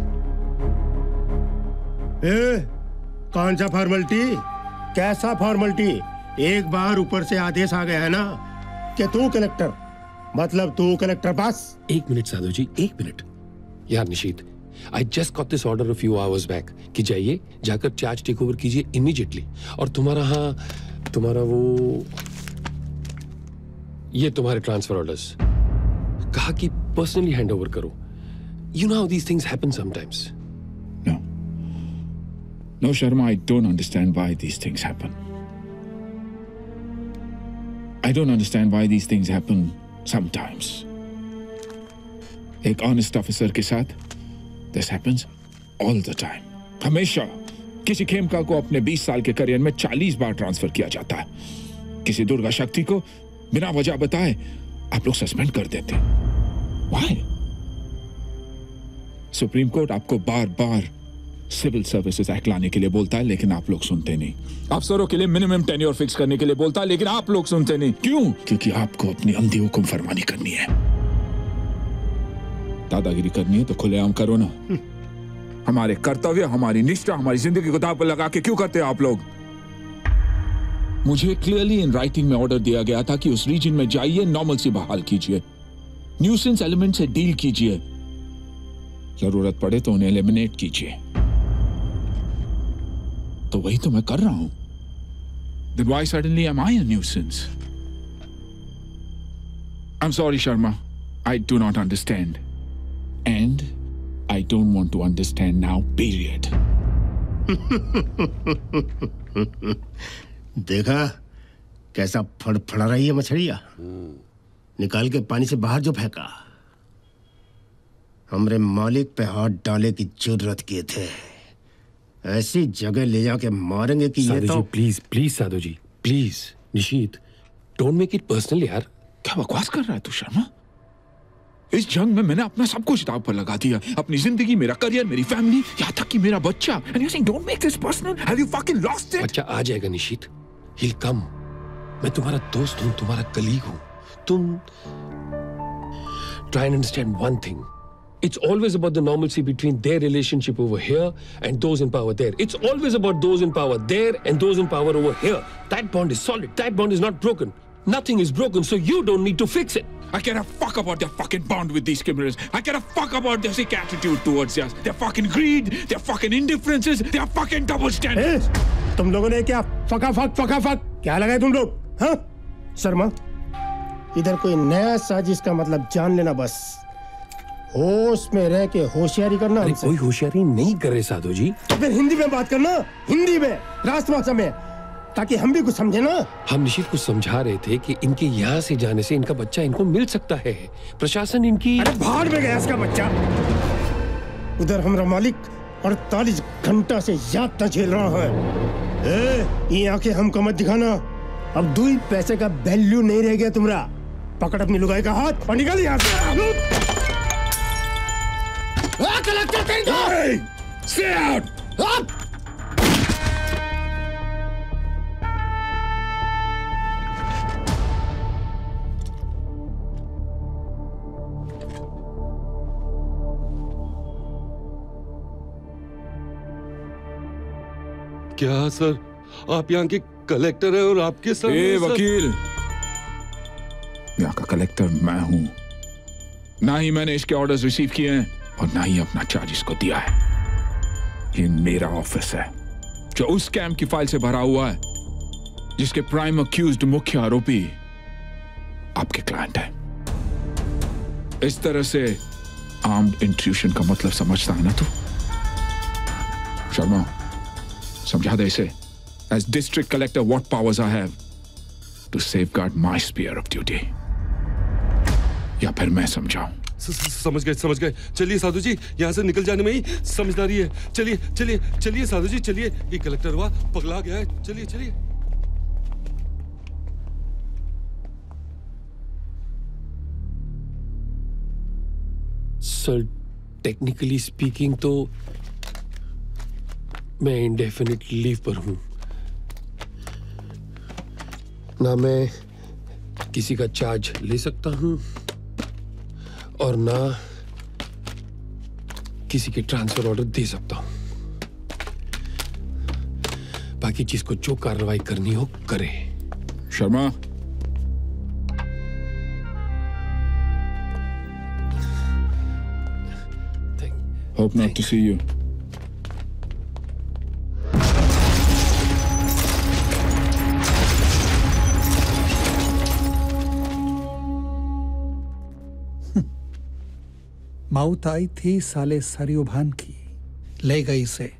कौन सा फॉर्मेलिटी? कैसा फॉर्मेलिटी? एक बार ऊपर से आदेश आ गया है ना कि तू कलेक्टर, मतलब तू कलेक्टर पास। एक मिनट साधु जी, एक मिनट यार। Nishit, I just got this order a few hours back कि जाइए, जाकर चार्ज टेक ओवर कीजिए इमीडिएटली। और तुम्हारा वो ये तुम्हारे ट्रांसफर ऑर्डर्स कहा कि पर्सनली हैंड ओवर करो। You know how these things happen sometimes. No, Sharma, I don't understand why these things happen. I don't understand why these things happen sometimes. एक honest officer के साथ this happens all the time. हमेशा किसी खेमका को अपने 20 साल के करियर में 40 बार ट्रांसफर किया जाता है। किसी दुर्गा शक्ति को बिना वजह बताए आप लोग सस्पेंड कर देते हैं। Why? सुप्रीम कोर्ट आपको बार बार सिविल सर्विसेज एक्ट लाने के लिए बोलता है, लेकिन आप लोग सुनते नहीं। अफसरों के लिए मिनिमम टेन्योर फिक्स करने के लिए बोलता है, लेकिन आप लोग सुनते नहीं। क्यों? क्योंकि आपको अपनी अंधी हुक्म फरमानी करनी है। दादागिरी करनी है तो खुलेआम करो ना। हमारे कर्तव्य, हमारी निष्ठा, हमारी जिंदगी को दांव पर लगा के क्यों करते हैं आप लोग? मुझे क्लियरली इन राइटिंग में ऑर्डर दिया गया था कि उस रीजन में जाइए, नॉर्मलसी बहाल कीजिए, न्यूसेंस एलिमेंट से डील कीजिए, जरूरत पड़े तो उन्हें एलिमिनेट कीजिए। तो वही तो मैं कर रहा हूं। Then why suddenly am I a nuisance? I'm sorry, Sharma. I do not understand. And I don't want to understand now, period. देखा कैसा फड़फड़ा रही है मछलियां? निकाल के पानी से बाहर जो फेंका। हमरे मालिक पे हाथ डाले की जरूरत किए थे। ऐसी जगह ले जाके मारेंगे कि ये तो। Please please Sadhu ji please. Nishit, don't make it personal यार। क्या बकवास कर रहा है तू शर्मा? इस जंग में मैंने अपना सब कुछ दांव पर लगा दिया, अपनी जिंदगी, मेरा करियर, मेरी फैमिली, यहाँ तक कि मेरा बच्चा। And you're saying don't make this personal? Have you fucking lost it? बच्चा आ जाएगा निशीत, he'll come। मैं तुम्हारा दोस्त हूँ, तुम्हारा कलीग हूँ। तुम try and understand one thing. It's always about the normalcy between their relationship over here and those in power there. It's always about those in power there and those in power over here. That bond is solid. That bond is not broken. Nothing is broken, so you don't need to fix it. I care a fuck about their fucking bond with these criminals. I care a fuck about their sick attitude towards us. Their fucking greed, their fucking indifferences, their fucking double standards. तुम लोगों ने क्या फका क्या लगाए तुम लोग? हाँ? शर्मा, इधर कोई नया साजिश का मतलब जान लेना बस। होश में रह के होशियारी करना। अरे कोई होशियारी नहीं कर रहे साधु जी। तो फिर हिंदी में बात करना, हिंदी में, राष्ट्रभाषा में, ताकि हम भी कुछ समझे ना। हम निश्चित कुछ समझा रहे थे कि इनके यहाँ से जाने से इनका बच्चा इनको मिल सकता है। प्रशासन इनकी। अरे भाड़ में गया इसका बच्चा। उधर हमारा मालिक 48 घंटा से यातना झेल रहा है। ये आंखें हमको मत दिखाना। अब 2 पैसे का वैल्यू नहीं रह गया तुम्हारा। पकड़ अपनी लुगाई का हाथ और निकाल यहाँ से। Collector Stay out! क्या सर, आप यहाँ के कलेक्टर हैं और आपके सामने वकील, यहाँ का कलेक्टर मैं हूँ। ना ही मैंने इसके ऑर्डर्स रिसीव किए हैं और ना ही अपना चार्जेस को दिया है। ये मेरा ऑफिस है जो उस स्कैम की फाइल से भरा हुआ है जिसके प्राइम अक्यूज्ड मुख्य आरोपी आपके क्लाइंट है। इस तरह से आर्म्ड इंट्रूशन का मतलब समझता है ना तू? शर्मा, समझा दे इसे। As district collector, what powers I have to safeguard my sphere of duty? या फिर मैं समझाऊं? समझ गए। चलिए साधु जी, यहाँ से निकल जाने में ही समझदारी है। चलिए साधु जी, चलिए। ये कलेक्टर हुआ पगला गया है। चलिए। सर, टेक्निकली स्पीकिंग तो मैं इंडेफिनिट लीव पर हूं। ना मैं किसी का चार्ज ले सकता हूं और ना किसी के ट्रांसफर ऑर्डर दे सकता हूं। बाकी जिसको जो कार्रवाई करनी हो करे। Sharma, hope not to see you. माउथ आई थी साले सरयू भान की, ले गई से।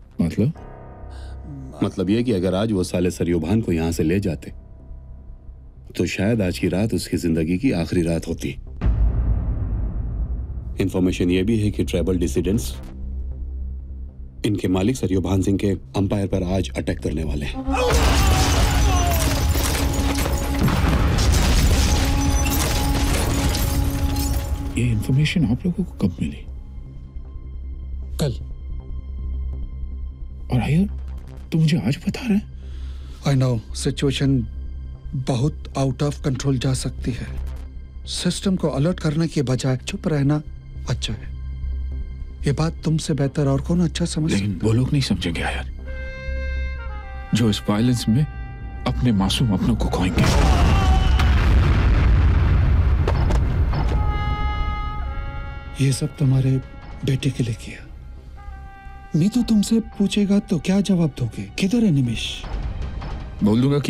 मतलब ये कि अगर आज वो साले सरयू भान को यहां से ले जाते तो शायद आज की रात उसकी जिंदगी की आखिरी रात होती। इंफॉर्मेशन ये भी है कि ट्राइबल डिसिडेंट्स इनके मालिक सरयू भान सिंह के अंपायर पर आज अटैक करने वाले हैं। ये इंफॉर्मेशन आप लोगों को कब मिली? कल। और आयर तो मुझे आज बता रहे हैं। आई नो सिचुएशन बहुत आउट ऑफ कंट्रोल जा सकती है। सिस्टम को अलर्ट करने के बजाय चुप रहना अच्छा है। ये बात तुमसे बेहतर और कौन अच्छा समझ लेकिन वो लोग नहीं समझेंगे यार, जो इस वायलेंस में अपने मासूम अपनों को खोएंगे। ये सब तुम्हारे बेटे के लिए किया। मैं तो तुमसे पूछेगा तो क्या जवाब दोगे? किधर है निमिष? बोल दूंगा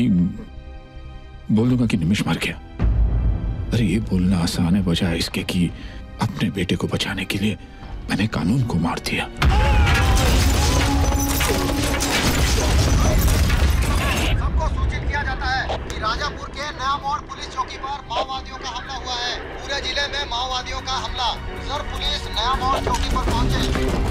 कि निमिष मर गया। अरे ये बोलना आसान है बजाय इसके कि अपने बेटे को बचाने के लिए मैंने कानून को मार दिया। सबको सूचित किया जाता है कि राजापुर के नया मोड़ पुलिस चौकी पर माओवादियों का हमला हुआ है। पूरे जिले में माओवादियों का हमला। सर पुलिस नया मोड़ चौकी पर पहुंचे।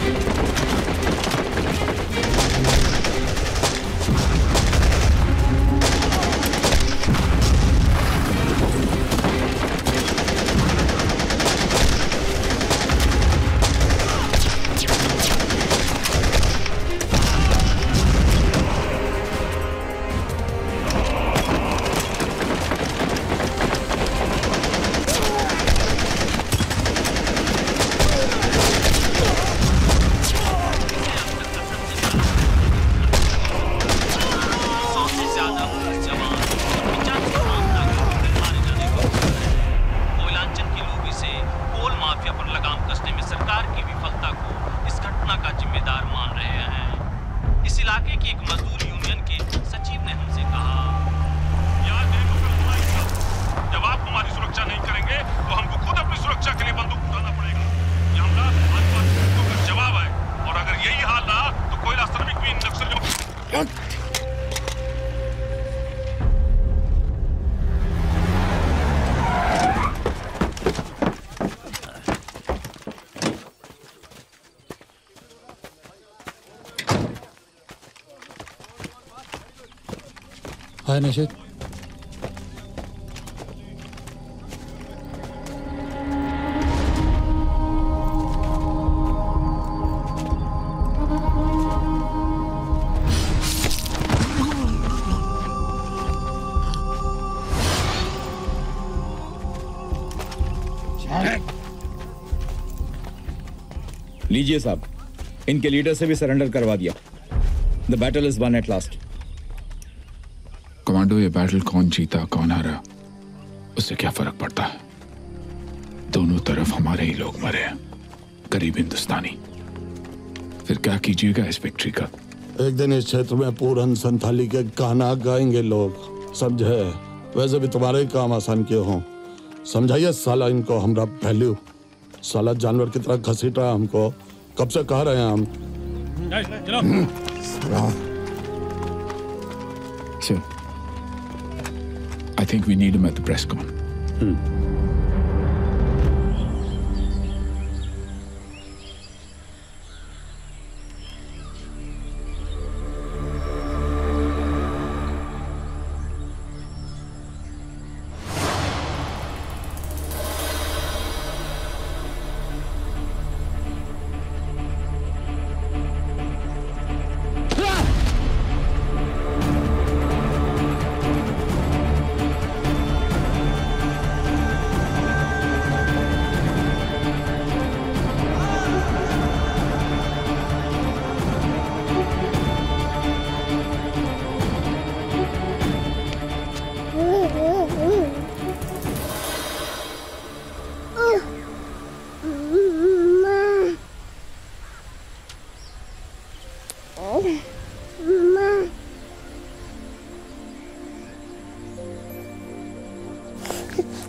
हाय निशित। लीजिए साहब, इनके लीडर से भी सरेंडर करवा दिया। The battle is won at last. Commando, ये बैटल कौन जीता कौन हारा उससे क्या फर्क पड़ता है? दोनों तरफ हमारे ही लोग मरे हैं, गरीब हिंदुस्तानी। फिर क्या कीजिएगा इस विक्ट्री का? एक दिन इस क्षेत्र में पूरन संथाली के गाना गाएंगे लोग, समझे? वैसे भी तुम्हारे ही काम आसान किए हों। समझाइए साला इनको हमरा वैल्यू। साला जानवर की तरह घसीटा हमको। कब से कह रहे हैं हम। Sir, I think we need him at the press con.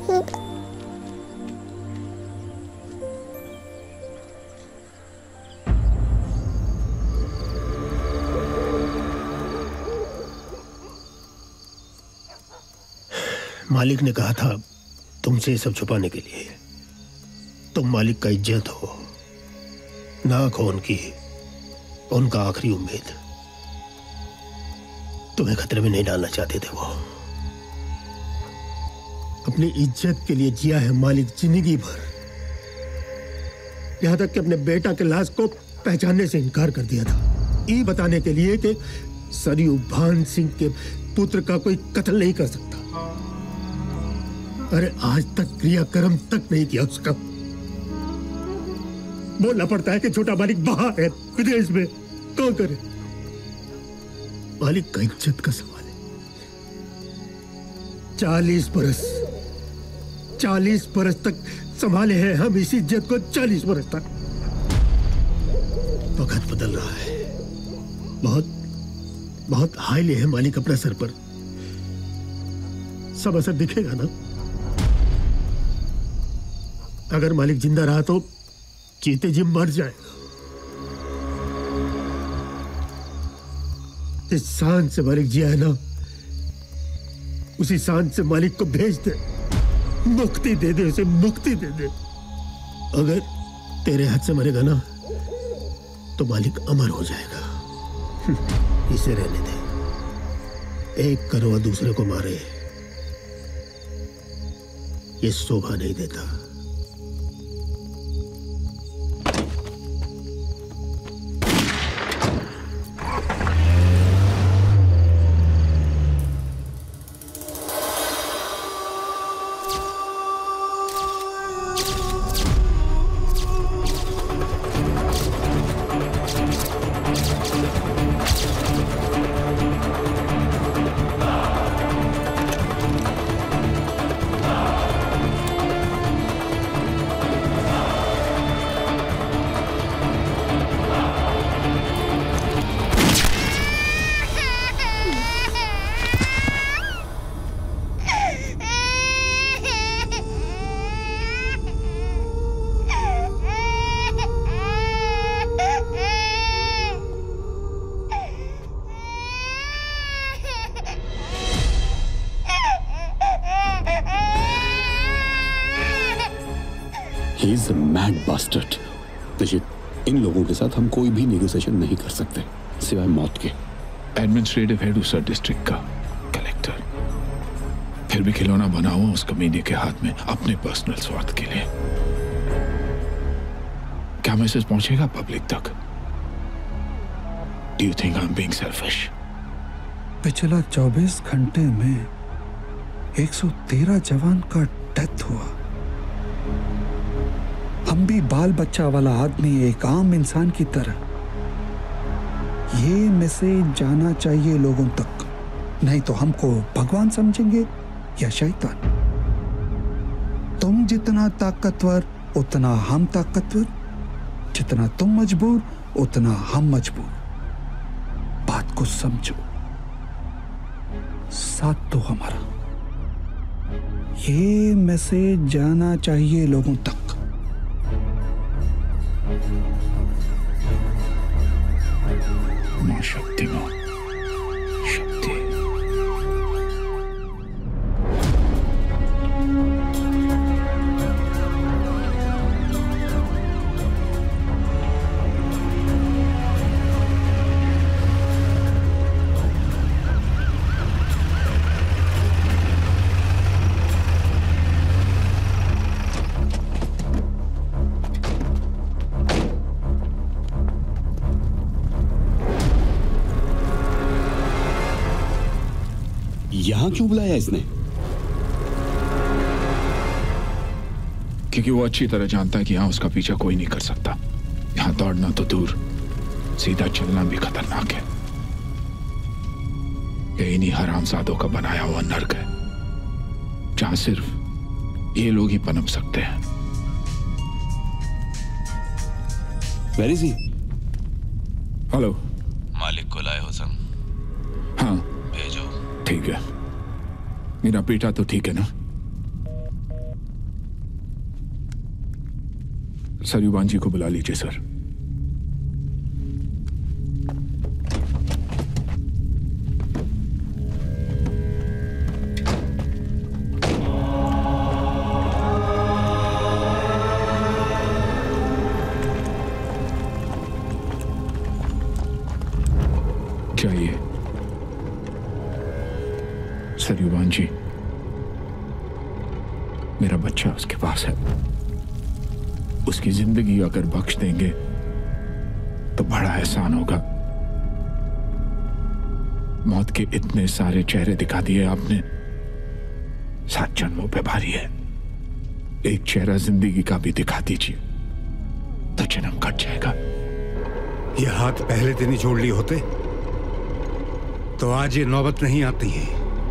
मालिक ने कहा था तुमसे ये सब छुपाने के लिए। तुम मालिक का इज्जत हो, नाक हो उनकी, उनका आखिरी उम्मीद। तुम्हें खतरे में नहीं डालना चाहते थे वो। अपनी इज्जत के लिए जिया है मालिक जिंदगी भर, यहां तक कि अपने बेटा के लाश को पहचानने से इनकार कर दिया था, ये बताने के लिए कि सरयू भान सिंह के पुत्र का कोई कत्ल नहीं कर सकता। अरे आज तक क्रियाक्रम तक नहीं किया उसका। बोलना पड़ता है कि छोटा मालिक बाहर है, विदेश में, कौन करे? मालिक का इज्जत का सवाल है। 40 बरस तक संभाले हैं हम इस इज्जत को, 40 बरस तक। वक्त बदल रहा है, बहुत हाईली है मालिक अपना सर पर। सब असर दिखेगा ना। अगर मालिक जिंदा रहा तो जीते जी मर जाएगा। जिस शान से मालिक जिया है ना, उसी शान से मालिक को भेज दे, मुक्ति दे दे, उसे मुक्ति दे दे। अगर तेरे हाथ से मरेगा ना तो मालिक अमर हो जाएगा। इसे रहने दे। एक करोड़ दूसरे को मारे, ये शोभा नहीं देता। He is a mad bastard. निश्चित, इन लोगों के साथ हम कोई भी नेगोशिएशन नहीं कर सकते सिवाय मौत के। एडमिनिस्ट्रेटिव हेड उस डिस्ट्रिक्ट का कलेक्टर, फिर भी खिलौना बना हुआ उस कमीने के हाथ में अपने पर्सनल स्वार्थ के लिए। क्या मैसेज पहुंचेगा पब्लिक तक? Do you think I'm being selfish? पिछला 24 घंटे में 113 जवान का डेथ हुआ। हम भी बाल बच्चा वाला आदमी, एक आम इंसान की तरह। ये मैसेज जाना चाहिए लोगों तक, नहीं तो हमको भगवान समझेंगे या शैतान। तुम जितना ताकतवर उतना हम ताकतवर, जितना तुम मजबूर उतना हम मजबूर। बात को समझो, साथ दो हमारा। ये मैसेज जाना चाहिए लोगों तक। मां शक्ति, मां शक्ति। यहां क्यों बुलाया इसने? क्योंकि वो अच्छी तरह जानता है कि यहां उसका पीछा कोई नहीं कर सकता। यहां दौड़ना तो दूर, सीधा चलना भी खतरनाक है। ये इन्हीं हरामजादों का बनाया हुआ नर्क है, जहां सिर्फ ये लोग ही पनप सकते हैं। Where is he? हेलो, मालिक को लाए हो संग? हाँ भेजो। ठीक है। मेरा बेटा तो ठीक है ना? सरयुबान जी को बुला लीजिए सर। चाहिए सरयुबान जी, मेरा बच्चा उसके पास है, उसकी जिंदगी अगर बख्श देंगे तो बड़ा एहसान होगा। मौत के इतने सारे चेहरे दिखा दिए आपने, 7 जन्मों पे भारी है। एक चेहरा जिंदगी का भी दिखा दीजिए तो जन्म कट जाएगा। ये हाथ पहले दिन ही छोड़ लिए होते तो आज ये नौबत नहीं आती है।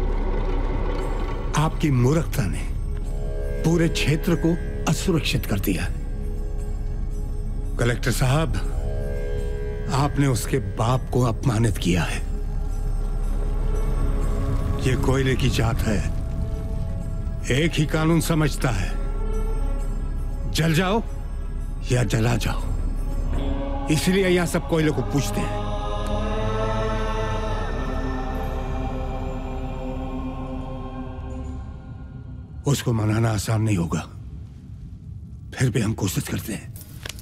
आपकी मूर्खता ने पूरे क्षेत्र को असुरक्षित कर दिया। कलेक्टर साहब, आपने उसके बाप को अपमानित किया है। ये कोयले की जात है, एक ही कानून समझता है, जल जाओ या जला जाओ। इसलिए यहां सब कोयले को पूछते हैं। उसको मनाना आसान नहीं होगा, फिर भी हम कोशिश करते हैं।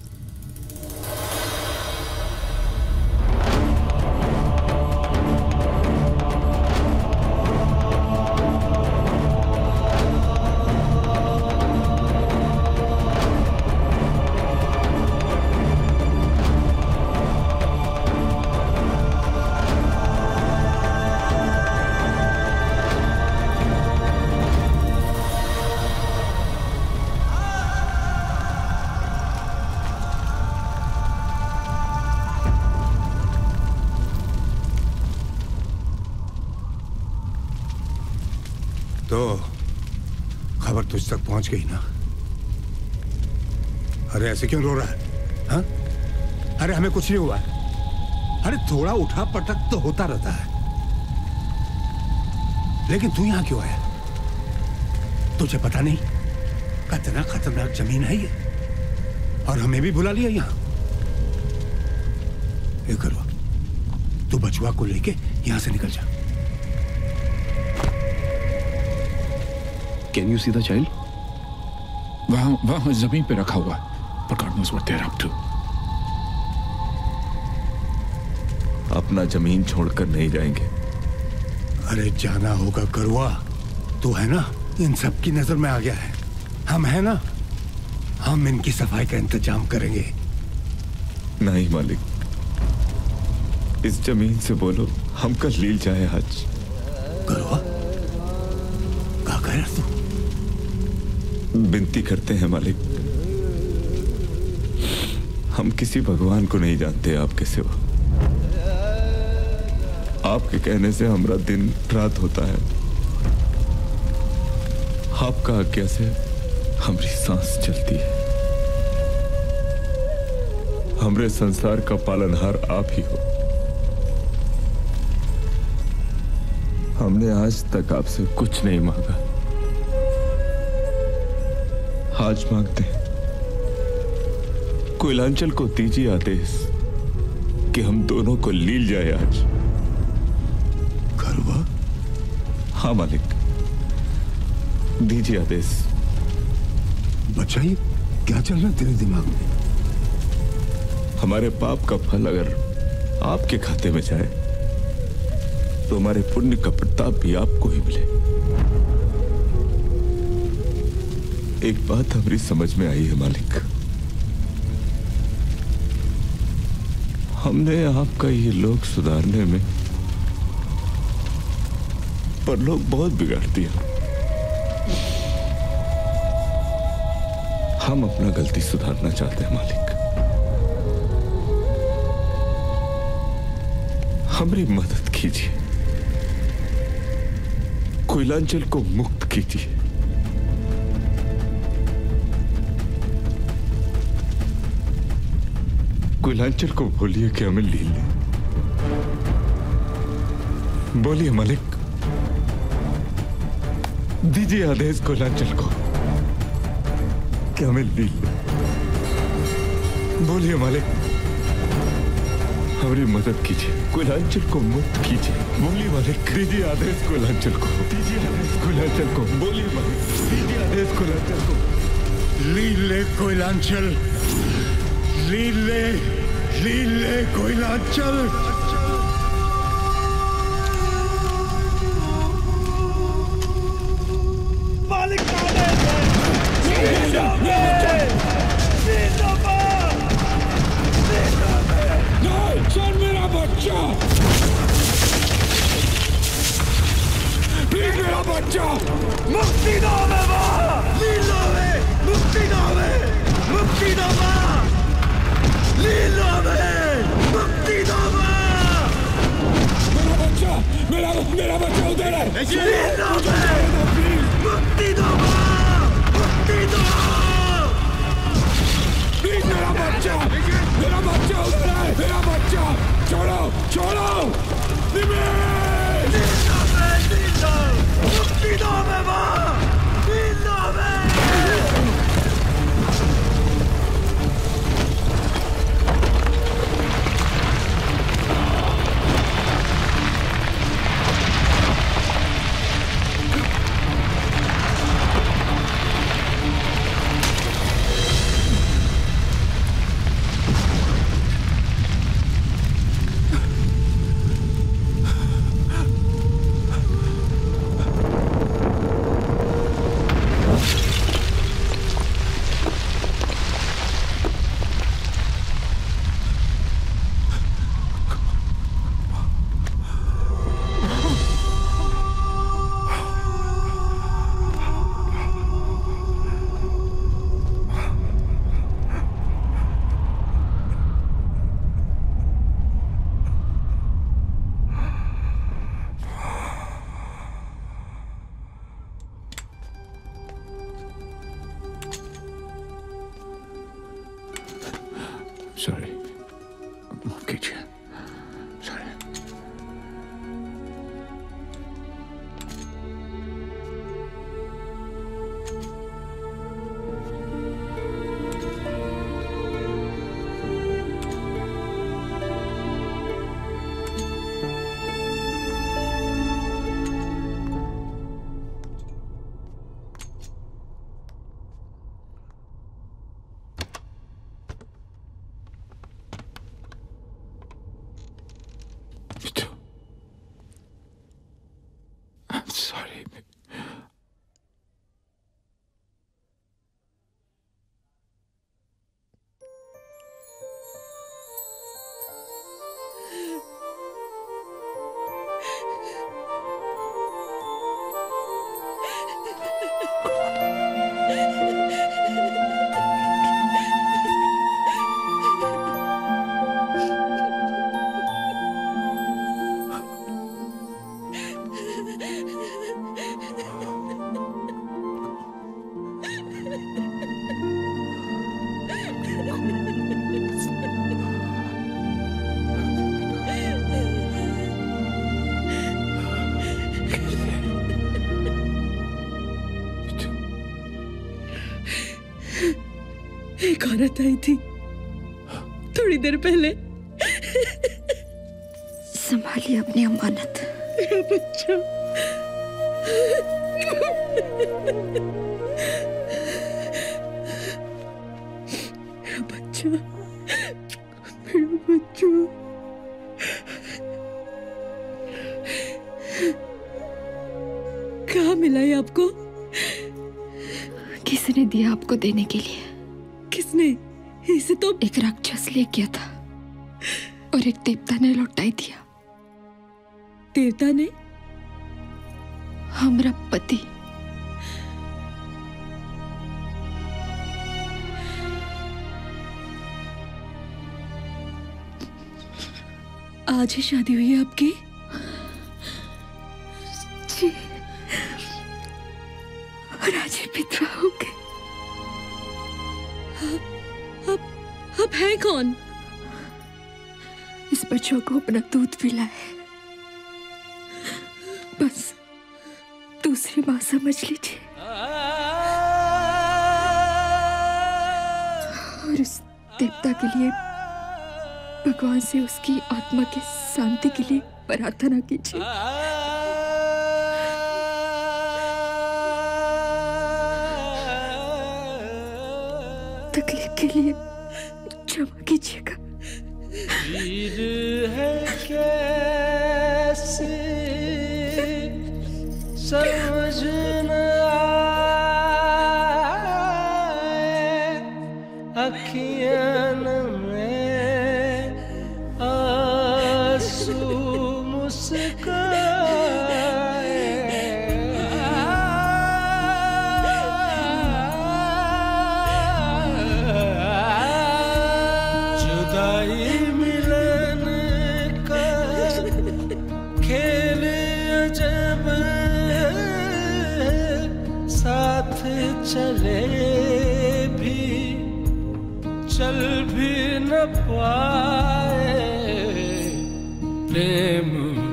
तो खबर तुझ तक पहुंच गई ना? अरे ऐसे क्यों रो रहा है? हाँ? अरे हमें कुछ नहीं हुआ। अरे थोड़ा उठा पटक तो होता रहता है, लेकिन तू यहां क्यों आया? तुझे पता नहीं कितना खतरनाक जमीन है ये, और हमें भी बुला लिया यहां। ये करो, तू बचवा को लेके यहां से निकल जा। Can you see the child? वहां जमीन पे रखा हुआ, but God knows what they're up to. अपना जमीन छोड़कर नहीं जाएंगे। अरे जाना होगा करुआ, तू है ना, इन सब की नजर में आ गया है। हम है ना, हम इनकी सफाई का इंतजाम करेंगे। नहीं मालिक, इस जमीन से बोलो हम कल लील जाए आज। करुआ, क्या कह रहा तू? विनती करते हैं मालिक, हम किसी भगवान को नहीं जानते आपके सिवा। आपके कहने से हमारा दिन रात होता है, आपका आज्ञा से हमारी सांस चलती है। हमरे संसार का पालनहार आप ही हो। हमने आज तक आपसे कुछ नहीं मांगा, आज मांगते हैं। कोयलांचल को दीजिए आदेश कि हम दोनों को लील जाए आज। करुआ? हाँ मालिक, दीजिए आदेश। बच्चा, ये क्या चल रहा है तेरे दिमाग में? हमारे पाप का फल अगर आपके खाते में जाए तो हमारे पुण्य का प्रताप भी आपको ही मिले। एक बात हमारी समझ में आई है मालिक, हमने आपका ये लोग सुधारने में पर लोग बहुत बिगाड़ दिया। हम अपना गलती सुधारना चाहते हैं मालिक, हमारी मदद कीजिए, कोयलांचल को मुक्त कीजिए। कोयलांचल को बोलिए कि हमें लील ले। बोलिए मालिक, दीजिए आदेश कोयलांचल को कि हमें लील ले। बोलिए मालिक, हमारी मदद कीजिए, कुलांचल को मुक्त कीजिए। बोलिए मालिक, दीजिए आदेश कुलांचल को, दीजिए आदेश कुलांचल को। बोलिए मालिक, दीजिए आदेश कुलांचल को। लीले कोयलांचल, लीले कोयलांचल। मालिक का आदेश है। चल मेरा बच्चा, प्लीज मेरा बच्चा, मुक्ति दो हमें, लीलो में मुक्ति दो हमें, मुक्ति दो लीलो में मुक्ति दो। मेरा बच्चा, मेरा बच्चा उधर है। लीलो में मुक्ति दो, मुक्ति दो। प्लीज मेरा बच्चा उधर है, मेरा बच्चा, छोड़ो, मुक्ति दो हमें माँ, लीलो में। सॉरी, माफ कीजिए, सॉरी। I'm sorry. एक औरत आई थी थोड़ी देर पहले। संभालिए अपनी अमानत। मेरा बच्चा, मेरा बच्चा, मेरा बच्चा। कहाँ मिला ये आपको? किसने दिया आपको देने के लिए? किसने? इसे तो एक राक्षस ले गया था और एक देवता ने लौटाई दिया। देवता ने? हमारा पति। आज ही शादी हुई है आपकी? जी, और आज ही पितरा हो गए। अब है कौन? इस बच्चों को अपना दूध पिलाए, बस दूसरी माँ समझ लीजिए। देवता के लिए भगवान से उसकी आत्मा की शांति के लिए प्रार्थना कीजिए। तकलीफ के लिए क्षमा कीजिएगा। है कैसे समझ न आए, अखियाँ में आंसू मुस्काए, जुदाई मिलन का खेल अजब, साथ चले भी चल भी न पाए, प्रेम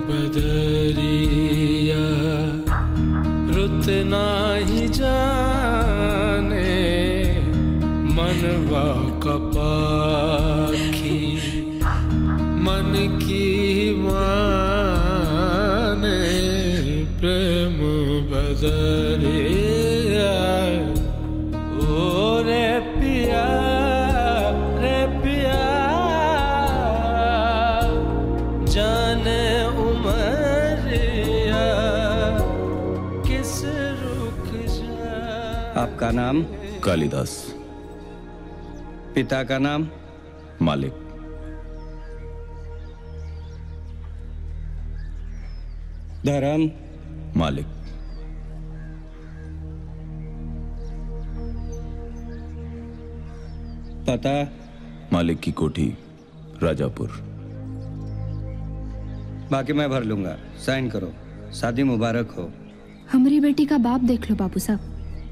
बदरिया रुत नाही जाने, मनवा कपाखी मन की माने, प्रेम बदरिया ओ रे पिया जाने उमरिया किस रुख जा। आपका नाम? कालिदास। पिता का नाम? मालिक। धर्म? मालिक। पता? मालिक की कोठी, राजापुर। बाकी मैं भर लूंगा, साइन करो। शादी मुबारक हो। हमारी बेटी का बाप देख लो बाबू साहब।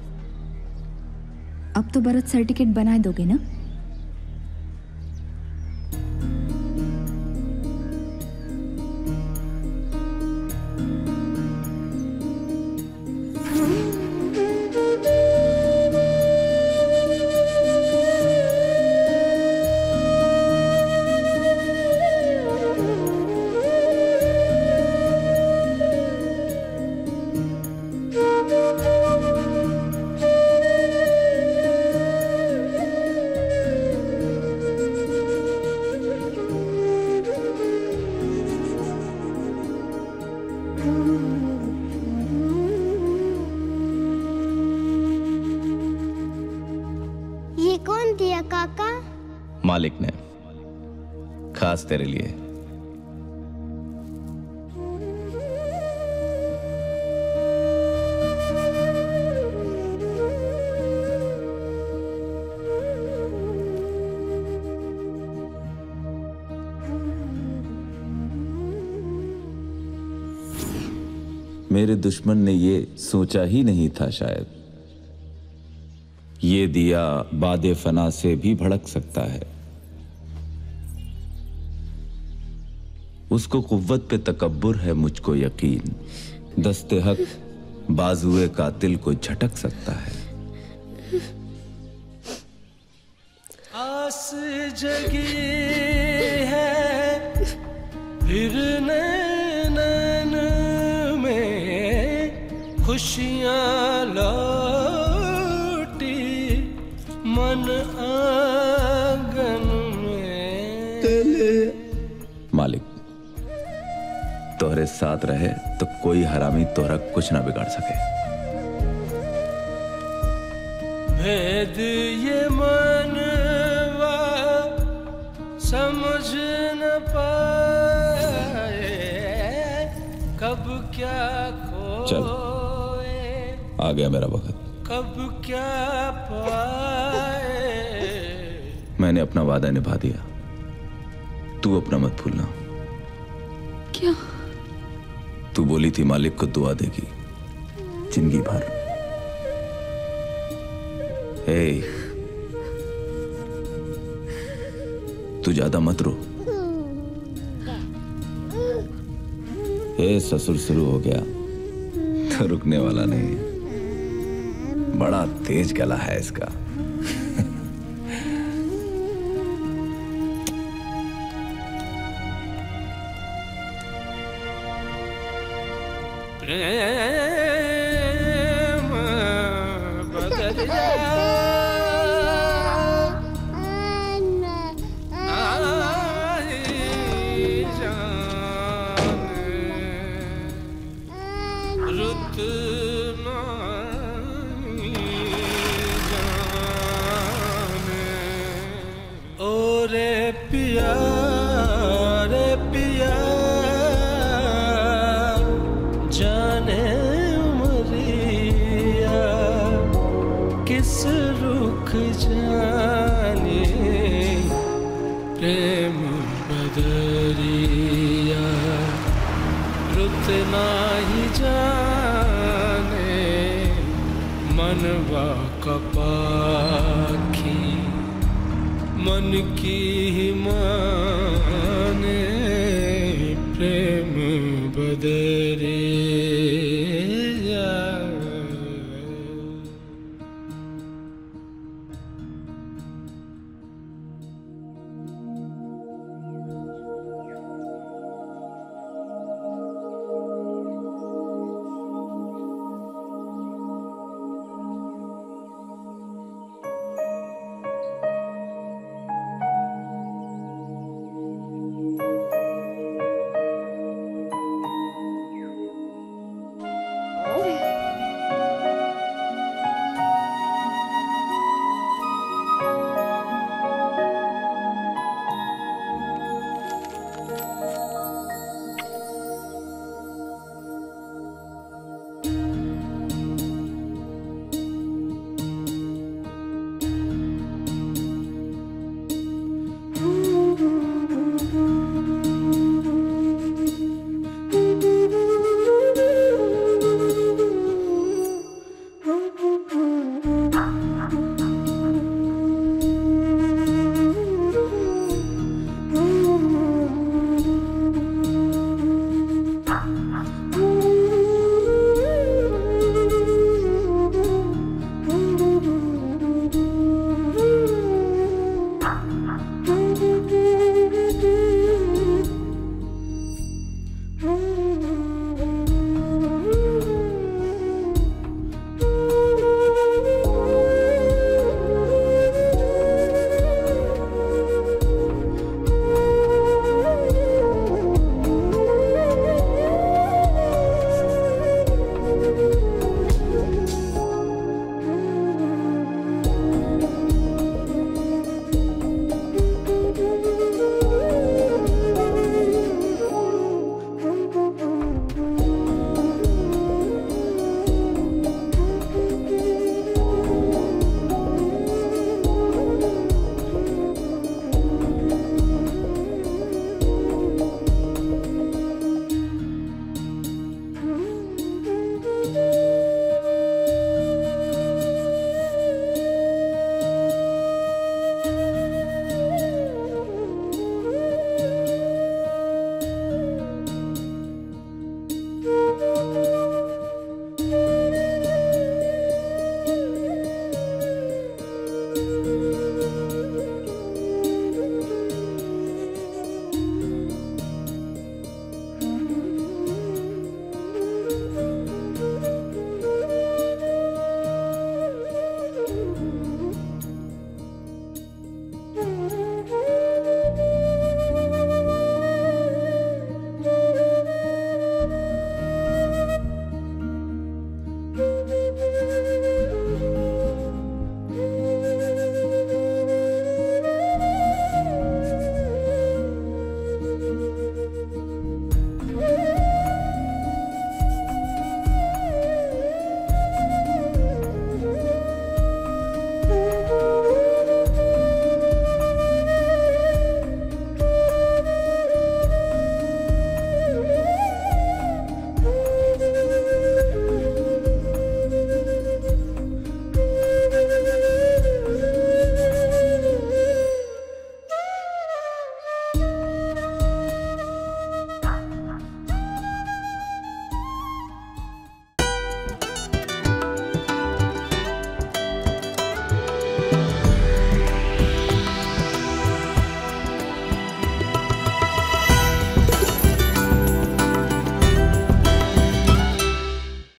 अब तो बर्थ सर्टिफिकेट बना दोगे ना? ये कौन दिया काका? मालिक ने, खास तेरे लिए। मेरे दुश्मन ने ये सोचा ही नहीं था शायद, ये दिया बादे फना से भी भड़क सकता है। उसको कुव्वत पे तकब्बुर है, मुझको यकीन दस्ते हक बाजुए कातिल को झटक सकता है। आस जगी है फिर नैनन में, खुशियाँ लौटी मन आंगन में। मालिक तोहरे साथ रहे तो कोई हरामी तोहरा कुछ ना बिगाड़ सके। भेद ये मनवा समझ न पाए, कब क्या चल आ गया मेरा वक्त। कब क्या पाए। मैंने अपना वादा निभा दिया, तू अपना मत भूलना। क्या? तू बोली थी मालिक को दुआ देगी जिंदगी भर। हे, तू ज्यादा मत रो। हे, ससुर शुरू हो गया तो रुकने वाला नहीं है। बड़ा तेज गला है इसका। प्रेम बदरिया रुत ओ रे पिया जाने उमरिया किस रुख जाने प्रेम बदरिया रुत नाही जाने मनवा कपाखी मन की ही माने